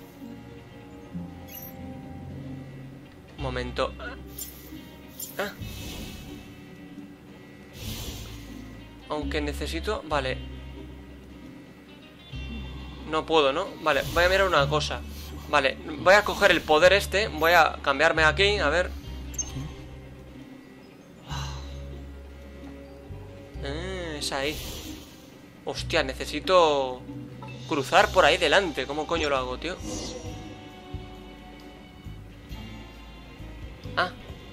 Un momento. Ah. Aunque necesito... Vale. No puedo, ¿no? Vale, voy a mirar una cosa. Vale, voy a coger el poder este. Voy a cambiarme aquí, a ver. Es ahí. Hostia, necesito cruzar por ahí delante. ¿Cómo coño lo hago, tío? Ah.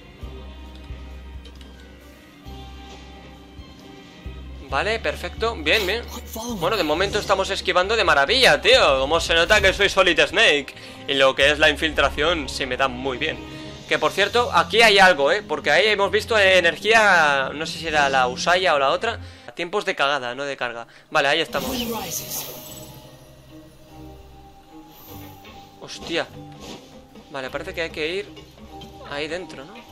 Vale, perfecto. Bien, bien. Bueno, de momento estamos esquivando de maravilla, tío. Como se nota que soy Solid Snake. Y lo que es la infiltración se me da muy bien. Que por cierto, aquí hay algo, porque ahí hemos visto energía. No sé si era la Usaya o la otra. Tiempos de cagada, no de carga. Vale, ahí estamos. Hostia. Vale, parece que hay que ir ahí dentro, ¿no?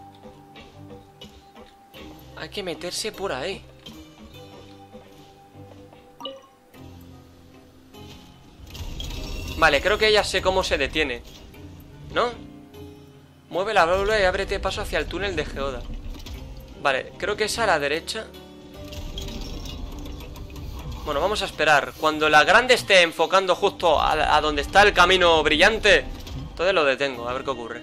Hay que meterse por ahí. Vale, creo que ya sé cómo se detiene, ¿no? Mueve la válvula y ábrete paso hacia el túnel de Geoda. Vale, creo que es a la derecha. Bueno, vamos a esperar. Cuando la grande esté enfocando justo a donde está el camino brillante, entonces lo detengo, a ver qué ocurre.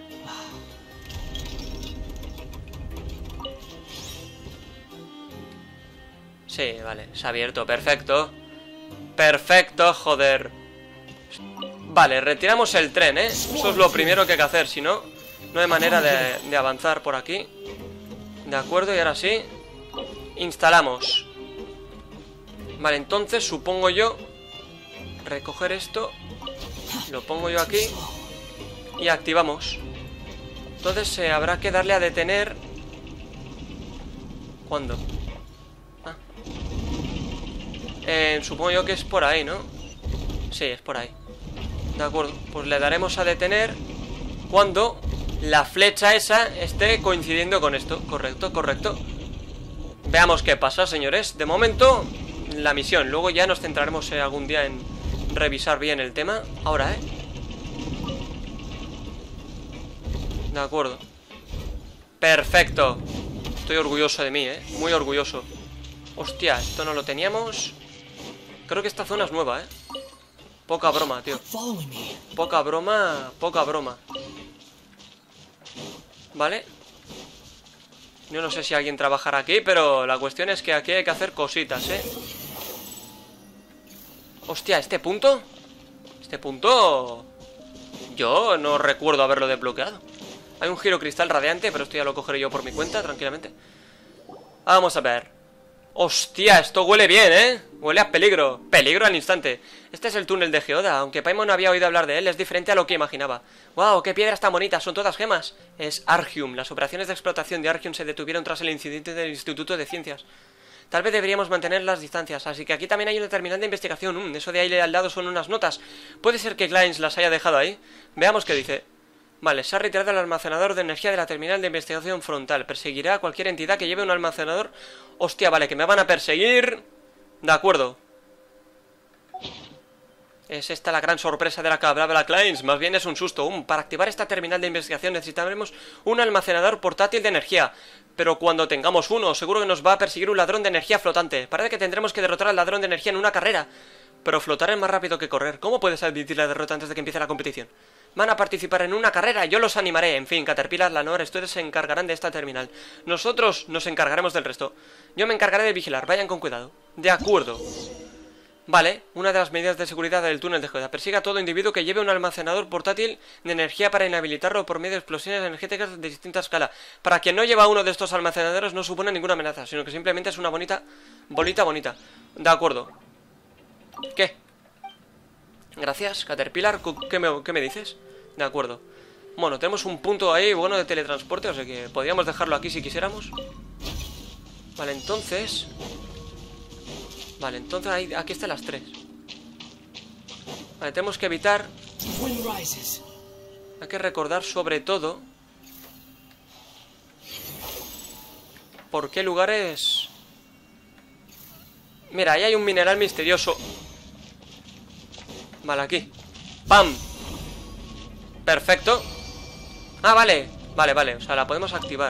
Sí, vale, se ha abierto, perfecto. Perfecto, joder. Vale, retiramos el tren, ¿eh? Eso es lo primero que hay que hacer, si no, no hay manera de avanzar por aquí. De acuerdo, y ahora sí, instalamos. Vale, entonces supongo yo recoger esto, lo pongo yo aquí y activamos. Entonces habrá que darle a detener. ¿Cuándo? Supongo yo que es por ahí, ¿no? Sí, es por ahí. De acuerdo, pues le daremos a detener cuando la flecha esa esté coincidiendo con esto. Correcto, correcto. Veamos qué pasa, señores. De momento, la misión. Luego ya nos centraremos algún día en revisar bien el tema. Ahora, ¿eh? De acuerdo. Perfecto. Estoy orgulloso de mí, ¿eh? Muy orgulloso. Hostia, esto no lo teníamos. Creo que esta zona es nueva, ¿eh? Poca broma, tío. Poca broma, poca broma. Vale. Yo no sé si alguien trabajará aquí, pero la cuestión es que aquí hay que hacer cositas, ¿eh? Hostia, ¿este punto? Este punto... yo no recuerdo haberlo desbloqueado. Hay un giro cristal radiante, pero esto ya lo cogeré yo por mi cuenta, tranquilamente. Vamos a ver. Hostia, esto huele bien, ¿eh? Huele a peligro. Peligro al instante. Este es el túnel de Geoda. Aunque Paimon no había oído hablar de él, es diferente a lo que imaginaba. ¡Wow! ¡Qué piedras tan bonitas! Son todas gemas. Es Argium. Las operaciones de explotación de Argium se detuvieron tras el incidente del Instituto de Ciencias. Tal vez deberíamos mantener las distancias. Así que aquí también hay una terminal de investigación. Eso de ahí al lado son unas notas. ¿Puede ser que Kleins las haya dejado ahí? Veamos qué dice. Vale, se ha retirado el almacenador de energía de la terminal de investigación frontal. Perseguirá a cualquier entidad que lleve un almacenador. Hostia, vale, que me van a perseguir. De acuerdo. ¿Es esta la gran sorpresa de la que hablaba Kleins? Más bien es un susto. Para activar esta terminal de investigación necesitaremos un almacenador portátil de energía. Pero cuando tengamos uno, seguro que nos va a perseguir un ladrón de energía flotante. Parece que tendremos que derrotar al ladrón de energía en una carrera. Pero flotar es más rápido que correr. ¿Cómo puedes admitir la derrota antes de que empiece la competición? Van a participar en una carrera, yo los animaré. En fin, Caterpillar, Lanor, ustedes se encargarán de esta terminal. Nosotros nos encargaremos del resto. Yo me encargaré de vigilar, vayan con cuidado. De acuerdo. Vale, una de las medidas de seguridad del túnel de Geoda. Persiga a todo individuo que lleve un almacenador portátil de energía para inhabilitarlo por medio de explosiones energéticas de distinta escala. Para quien no lleva uno de estos almacenadores no supone ninguna amenaza, sino que simplemente es una bolita bonita. De acuerdo. ¿Qué? Gracias, Caterpillar. ¿Qué me dices? De acuerdo. Bueno, tenemos un punto ahí bueno de teletransporte, o sea que podríamos dejarlo aquí si quisiéramos. Vale, entonces... Vale, entonces ahí, aquí están las 3. Vale, tenemos que evitar... Hay que recordar sobre todo... ¿Por qué lugares...? Mira, ahí hay un mineral misterioso. Vale, aquí. ¡Pam! Perfecto. Ah, vale. Vale, o sea, la podemos activar.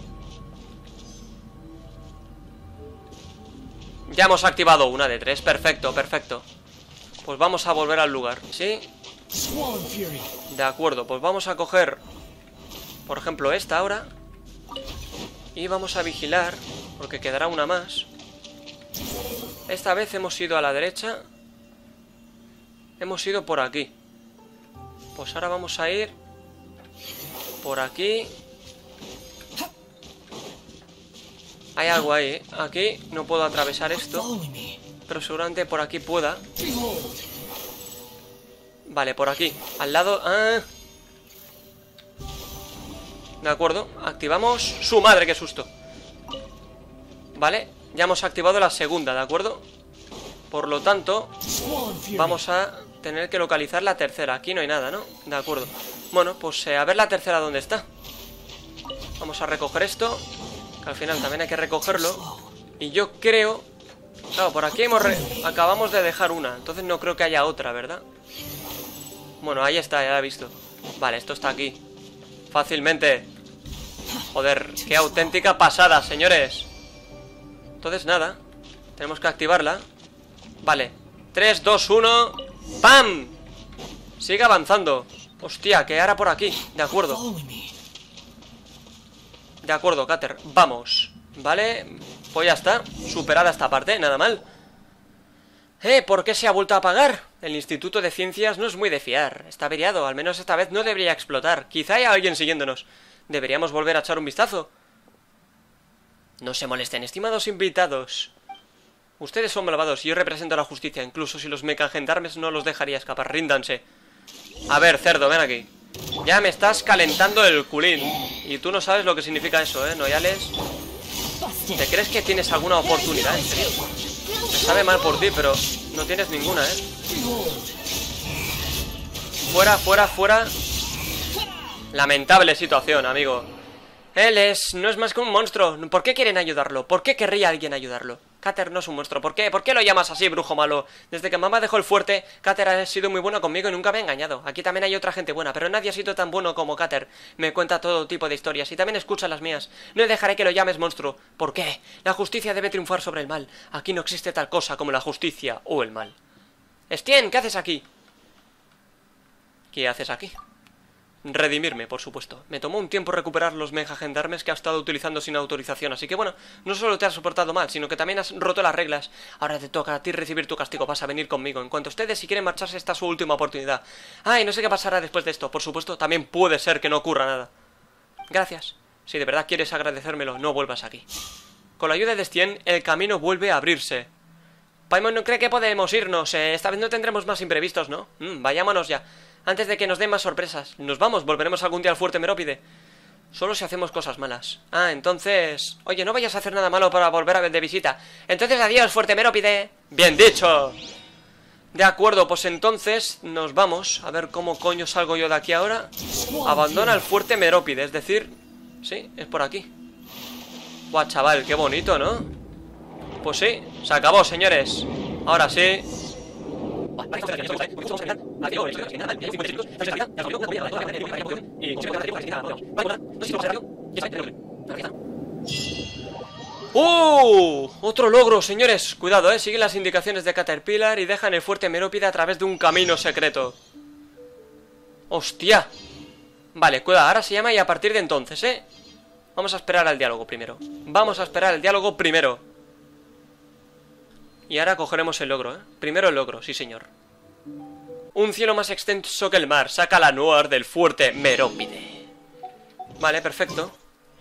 Ya hemos activado una de 3, perfecto. Pues vamos a volver al lugar, ¿sí? De acuerdo, pues vamos a coger, por ejemplo, esta ahora. Y vamos a vigilar, porque quedará una más. Esta vez hemos ido a la derecha. Hemos ido por aquí. Pues ahora vamos a ir por aquí. Hay algo ahí, ¿eh? Aquí no puedo atravesar esto, pero seguramente por aquí pueda. Vale, por aquí, al lado... ¡Ah! De acuerdo, activamos... ¡Su madre, qué susto! Vale, ya hemos activado la segunda, ¿de acuerdo? Por lo tanto, vamos a tener que localizar la tercera. Aquí no hay nada, ¿no? De acuerdo. Bueno, pues a ver la tercera dónde está. Vamos a recoger esto, que al final también hay que recogerlo. Y yo creo... Claro, por aquí acabamos de dejar una. Entonces no creo que haya otra, ¿verdad? Bueno, ahí está, ya la he visto. Vale, esto está aquí. Fácilmente. Joder, qué auténtica pasada, señores. Entonces nada, tenemos que activarla. Vale, 3, 2, 1. ¡Pam! Sigue avanzando. Hostia, que ahora por aquí. De acuerdo. De acuerdo, Cater, vamos. Vale, pues ya está. Superada esta parte, nada mal. ¿Por qué se ha vuelto a apagar? El Instituto de Ciencias no es muy de fiar. Está averiado, al menos esta vez no debería explotar. Quizá haya alguien siguiéndonos. Deberíamos volver a echar un vistazo. No se molesten, estimados invitados. Ustedes son malvados y yo represento a la justicia. Incluso si los mecagendarmes no los dejaría escapar. Ríndanse. A ver, cerdo, ven aquí. Ya me estás calentando el culín. Y tú no sabes lo que significa eso, ¿eh, Noiales? ¿Te crees que tienes alguna oportunidad, en serio? Me sabe mal por ti, pero no tienes ninguna, ¿eh? Fuera, fuera, fuera. Lamentable situación, amigo. No es más que un monstruo. ¿Por qué quieren ayudarlo? ¿Por qué querría alguien ayudarlo? Cater no es un monstruo. ¿Por qué? ¿Por qué lo llamas así, brujo malo? Desde que mamá dejó el fuerte, Cater ha sido muy bueno conmigo y nunca me ha engañado. Aquí también hay otra gente buena, pero nadie ha sido tan bueno como Cater. Me cuenta todo tipo de historias y también escucha las mías. No dejaré que lo llames monstruo. ¿Por qué? La justicia debe triunfar sobre el mal. Aquí no existe tal cosa como la justicia o el mal. Estienne, ¿qué haces aquí? ¿Qué haces aquí? Redimirme, por supuesto. Me tomó un tiempo recuperar los megagendarmes que ha estado utilizando sin autorización. Así que bueno, no solo te has soportado mal, sino que también has roto las reglas. Ahora te toca a ti recibir tu castigo. Vas a venir conmigo. En cuanto ustedes si quieren marcharse, esta es su última oportunidad. Y no sé qué pasará después de esto. Por supuesto, también puede ser que no ocurra nada. Gracias. Si de verdad quieres agradecérmelo, no vuelvas aquí. Con la ayuda de Estienne, el camino vuelve a abrirse. Paimon no cree que podemos irnos. Esta vez no tendremos más imprevistos, ¿no? Vayámonos ya. Antes de que nos den más sorpresas. Nos vamos, volveremos algún día al fuerte Merópide. Solo si hacemos cosas malas. Entonces... Oye, no vayas a hacer nada malo para volver a ver de visita. Entonces adiós, fuerte Merópide. ¡Bien dicho! De acuerdo, pues entonces nos vamos. A ver cómo coño salgo yo de aquí ahora. Abandona el fuerte Merópide, es decir... Sí, es por aquí. Guau, chaval, qué bonito, ¿no? Pues sí, se acabó, señores. Ahora sí... Otro logro, señores. Cuidado, siguen las indicaciones de Caterpillar y dejan el fuerte Merópide a través de un camino secreto. ¡Hostia! Vale, cuidado, ahora se llama y a partir de entonces, vamos a esperar al diálogo primero. Vamos a esperar el diálogo primero. Y ahora cogeremos el logro, Primero el logro, sí señor. Un cielo más extenso que el mar saca a la Noir del fuerte Merópide. Vale, perfecto.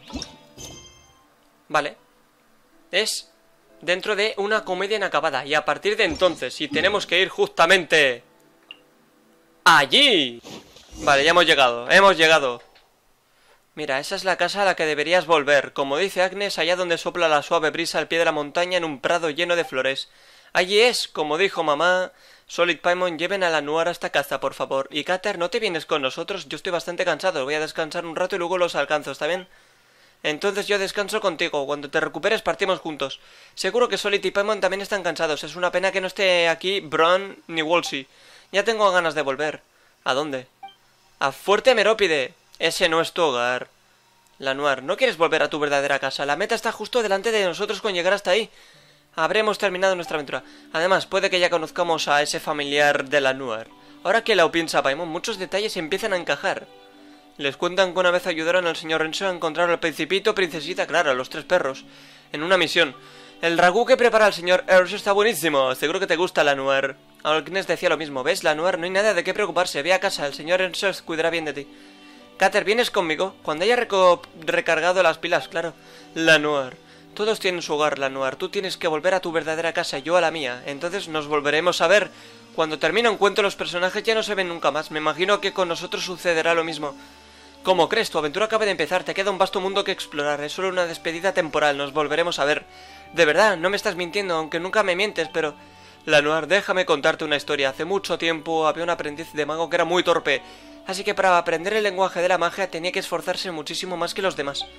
Vale. Es dentro de una comedia inacabada. Y a partir de entonces, si tenemos que ir justamente... ¡allí! Vale, ya hemos llegado, hemos llegado. Mira, esa es la casa a la que deberías volver. Como dice Agnes, allá donde sopla la suave brisa al pie de la montaña en un prado lleno de flores. Allí es, como dijo mamá. Solid Paimon, lleven a la Noir a esta casa, por favor. Y Cater, ¿no te vienes con nosotros? Yo estoy bastante cansado, voy a descansar un rato y luego los alcanzo, ¿está bien? Entonces yo descanso contigo, cuando te recuperes partimos juntos. Seguro que Solid y Paimon también están cansados, es una pena que no esté aquí Bron ni Wolsey. Ya tengo ganas de volver. ¿A dónde? A Fuerte Merópide. Ese no es tu hogar. La Noir, no quieres volver a tu verdadera casa. La meta está justo delante de nosotros con llegar hasta ahí. Habremos terminado nuestra aventura. Además, puede que ya conozcamos a ese familiar de la Noir. Ahora que lo piensa Paimon, muchos detalles empiezan a encajar. Les cuentan que una vez ayudaron al señor Renzo a encontrar al principito, princesita, claro, a los 3 perros, en una misión. El ragú que prepara el señor Erso está buenísimo. Seguro que te gusta la Noir. Agnes decía lo mismo. ¿Ves? La Noir, no hay nada de qué preocuparse. Ve a casa, el señor Erso cuidará bien de ti. Cater, ¿vienes conmigo? Cuando haya recargado las pilas, claro. La Noir. Todos tienen su hogar, la Noir. Tú tienes que volver a tu verdadera casa, yo a la mía. Entonces nos volveremos a ver. Cuando termine un cuento, los personajes ya no se ven nunca más. Me imagino que con nosotros sucederá lo mismo. ¿Cómo crees? Tu aventura acaba de empezar. Te queda un vasto mundo que explorar. Es solo una despedida temporal. Nos volveremos a ver. De verdad, no me estás mintiendo, aunque nunca me mientes, pero... La Noir, déjame contarte una historia. Hace mucho tiempo había un aprendiz de mago que era muy torpe. Así que para aprender el lenguaje de la magia tenía que esforzarse muchísimo más que los demás.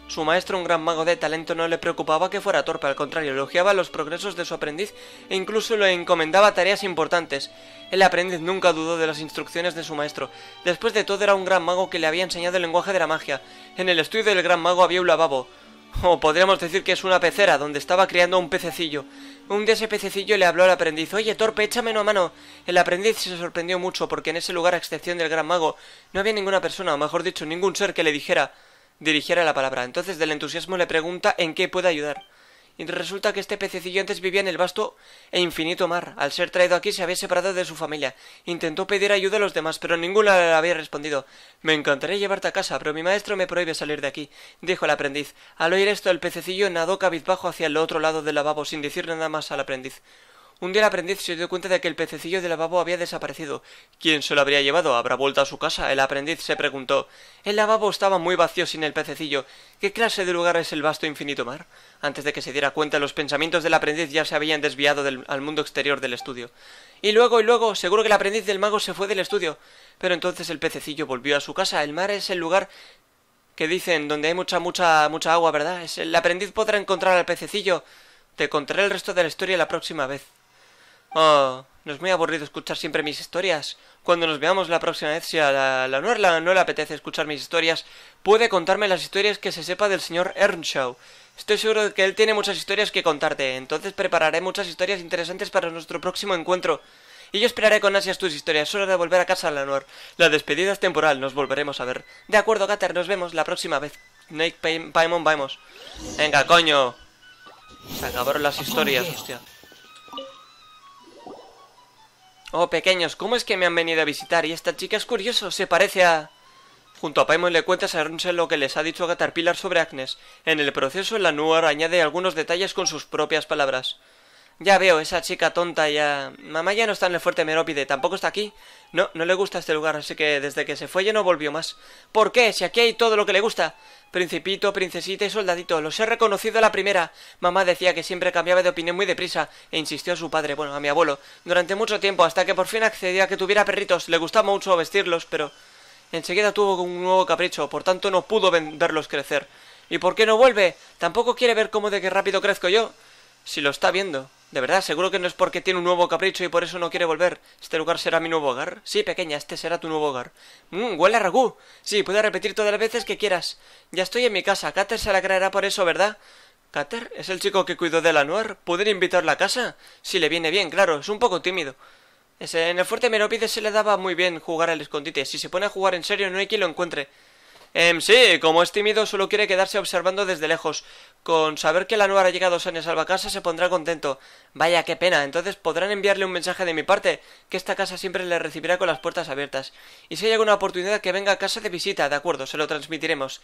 Su maestro, un gran mago de talento, no le preocupaba que fuera torpe, al contrario, elogiaba los progresos de su aprendiz e incluso le encomendaba tareas importantes. El aprendiz nunca dudó de las instrucciones de su maestro. Después de todo, era un gran mago que le había enseñado el lenguaje de la magia. En el estudio del gran mago había un lavabo, o podríamos decir que es una pecera, donde estaba criando un pececillo. Un día ese pececillo le habló al aprendiz: «Oye, torpe, échame una mano». El aprendiz se sorprendió mucho, porque en ese lugar, a excepción del gran mago, no había ninguna persona, o mejor dicho, ningún ser que le dirigiera la palabra. Entonces, del entusiasmo, le pregunta en qué puede ayudar. Y resulta que este pececillo antes vivía en el vasto e infinito mar. Al ser traído aquí se había separado de su familia. Intentó pedir ayuda a los demás, pero ninguna le había respondido. «Me encantaría llevarte a casa, pero mi maestro me prohíbe salir de aquí», dijo el aprendiz. Al oír esto, el pececillo nadó cabizbajo hacia el otro lado del lavabo, sin decir nada más al aprendiz. Un día el aprendiz se dio cuenta de que el pececillo del lavabo había desaparecido. ¿Quién se lo habría llevado? ¿Habrá vuelto a su casa? El aprendiz se preguntó. El lavabo estaba muy vacío sin el pececillo. ¿Qué clase de lugar es el vasto infinito mar? Antes de que se diera cuenta, los pensamientos del aprendiz ya se habían desviado al mundo exterior del estudio. Y luego, seguro que el aprendiz del mago se fue del estudio. Pero entonces el pececillo volvió a su casa. El mar es el lugar que dicen donde hay mucha agua, ¿verdad? El aprendiz podrá encontrar al pececillo. Te contaré el resto de la historia la próxima vez. Oh, no es muy aburrido escuchar siempre mis historias. Cuando nos veamos la próxima vez, si a la no le apetece escuchar mis historias, puede contarme las historias que se sepa del señor Earnshaw. Estoy seguro de que él tiene muchas historias que contarte, entonces prepararé muchas historias interesantes para nuestro próximo encuentro. Y yo esperaré con ansias tus historias. Es hora de volver a casa, Lanoir. La despedida es temporal, nos volveremos a ver. De acuerdo, Gater, nos vemos la próxima vez. Snake Paimon, vamos. Venga, coño. Se acabaron las historias, hostia. Oh, pequeños, ¿cómo es que me han venido a visitar? Y esta chica es curioso, se parece a... Junto a Paimon le cuentas a Earnshaw lo que les ha dicho Caterpillar sobre Agnes. En el proceso, Lanoir añade algunos detalles con sus propias palabras. Ya veo, esa chica tonta ya... Mamá ya no está en el Fuerte Merópide, ¿tampoco está aquí? No, no le gusta este lugar, así que desde que se fue ya no volvió más. ¿Por qué? Si aquí hay todo lo que le gusta. Principito, princesita y soldadito, los he reconocido a la primera. Mamá decía que siempre cambiaba de opinión muy deprisa, e insistió a su padre, bueno, a mi abuelo, durante mucho tiempo, hasta que por fin accedió a que tuviera perritos. Le gustaba mucho vestirlos, pero... enseguida tuvo un nuevo capricho, por tanto no pudo verlos crecer. ¿Y por qué no vuelve? ¿Tampoco quiere ver cómo de qué rápido crezco yo? Si lo está viendo. ¿De verdad? ¿Seguro que no es porque tiene un nuevo capricho y por eso no quiere volver? ¿Este lugar será mi nuevo hogar? Sí, pequeña, este será tu nuevo hogar. Huele a ragú. Sí, puedes repetir todas las veces que quieras. Ya estoy en mi casa. Cater se la creerá por eso, ¿verdad? ¿Cater? ¿Es el chico que cuidó de Lanoir? ¿Pueden invitarla a casa? Si le viene bien, claro. Es un poco tímido. En el Fuerte Merópide se le daba muy bien jugar al escondite. Si se pone a jugar en serio, no hay quien lo encuentre. Sí, como es tímido, solo quiere quedarse observando desde lejos. Con saber que Lanoir ha llegado sana y salva a casa, se pondrá contento. Vaya, qué pena. Entonces podrán enviarle un mensaje de mi parte, que esta casa siempre le recibirá con las puertas abiertas. Y si hay alguna oportunidad que venga a casa de visita, de acuerdo, se lo transmitiremos.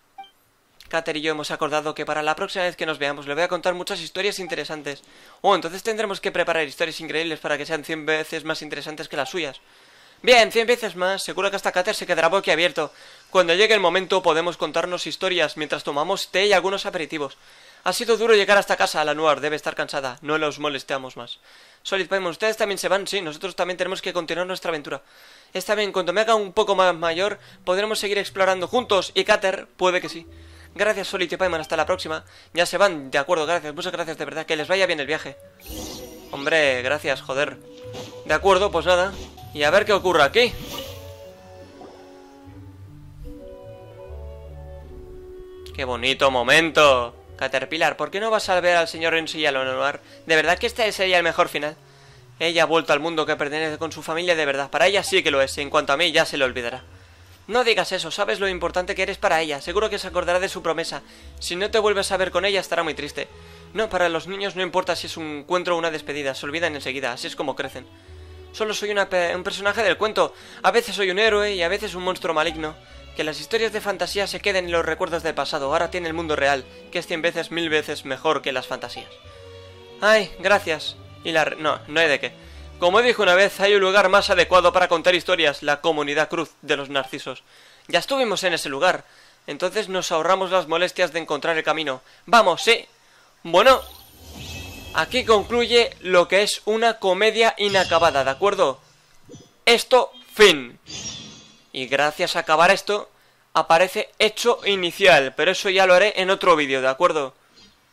Cater y yo hemos acordado que para la próxima vez que nos veamos le voy a contar muchas historias interesantes. Oh, entonces tendremos que preparar historias increíbles para que sean 100 veces más interesantes que las suyas. Bien, 100 veces más. Seguro que hasta Cater se quedará boquiabierto. Cuando llegue el momento podemos contarnos historias mientras tomamos té y algunos aperitivos. Ha sido duro llegar hasta casa. Lanoir debe estar cansada. No los molestemos más. Solid Paimon, ¿ustedes también se van? Sí, nosotros también tenemos que continuar nuestra aventura. Está bien, cuando me haga un poco más mayor podremos seguir explorando juntos. Y Cater, puede que sí. Gracias, Solid y Paimon, hasta la próxima. Ya se van, de acuerdo, gracias, muchas gracias, de verdad. Que les vaya bien el viaje. Hombre, gracias, joder. De acuerdo, pues nada. Y a ver qué ocurre aquí. ¡Qué bonito momento! Caterpillar, ¿por qué no vas a ver al señor Earnshaw y a Lanoir? ¿De verdad que este sería el mejor final? Ella ha vuelto al mundo que pertenece con su familia de verdad. Para ella sí que lo es. En cuanto a mí, ya se le olvidará. No digas eso, sabes lo importante que eres para ella. Seguro que se acordará de su promesa. Si no te vuelves a ver con ella, estará muy triste. No, para los niños no importa si es un encuentro o una despedida. Se olvidan enseguida, así es como crecen. Solo soy un personaje del cuento. A veces soy un héroe y a veces un monstruo maligno. Que las historias de fantasía se queden en los recuerdos del pasado. Ahora tiene el mundo real, que es 100 veces, 1000 veces mejor que las fantasías. Ay, gracias. Y no hay de qué. Como dijo una vez, hay un lugar más adecuado para contar historias, la Comunidad Cruz de los Narcisos. Ya estuvimos en ese lugar. Entonces nos ahorramos las molestias de encontrar el camino. ¡Vamos, sí! Bueno, aquí concluye lo que es una comedia inacabada, ¿de acuerdo? Esto, fin. Y gracias a acabar esto, aparece hecho inicial, pero eso ya lo haré en otro vídeo, ¿de acuerdo?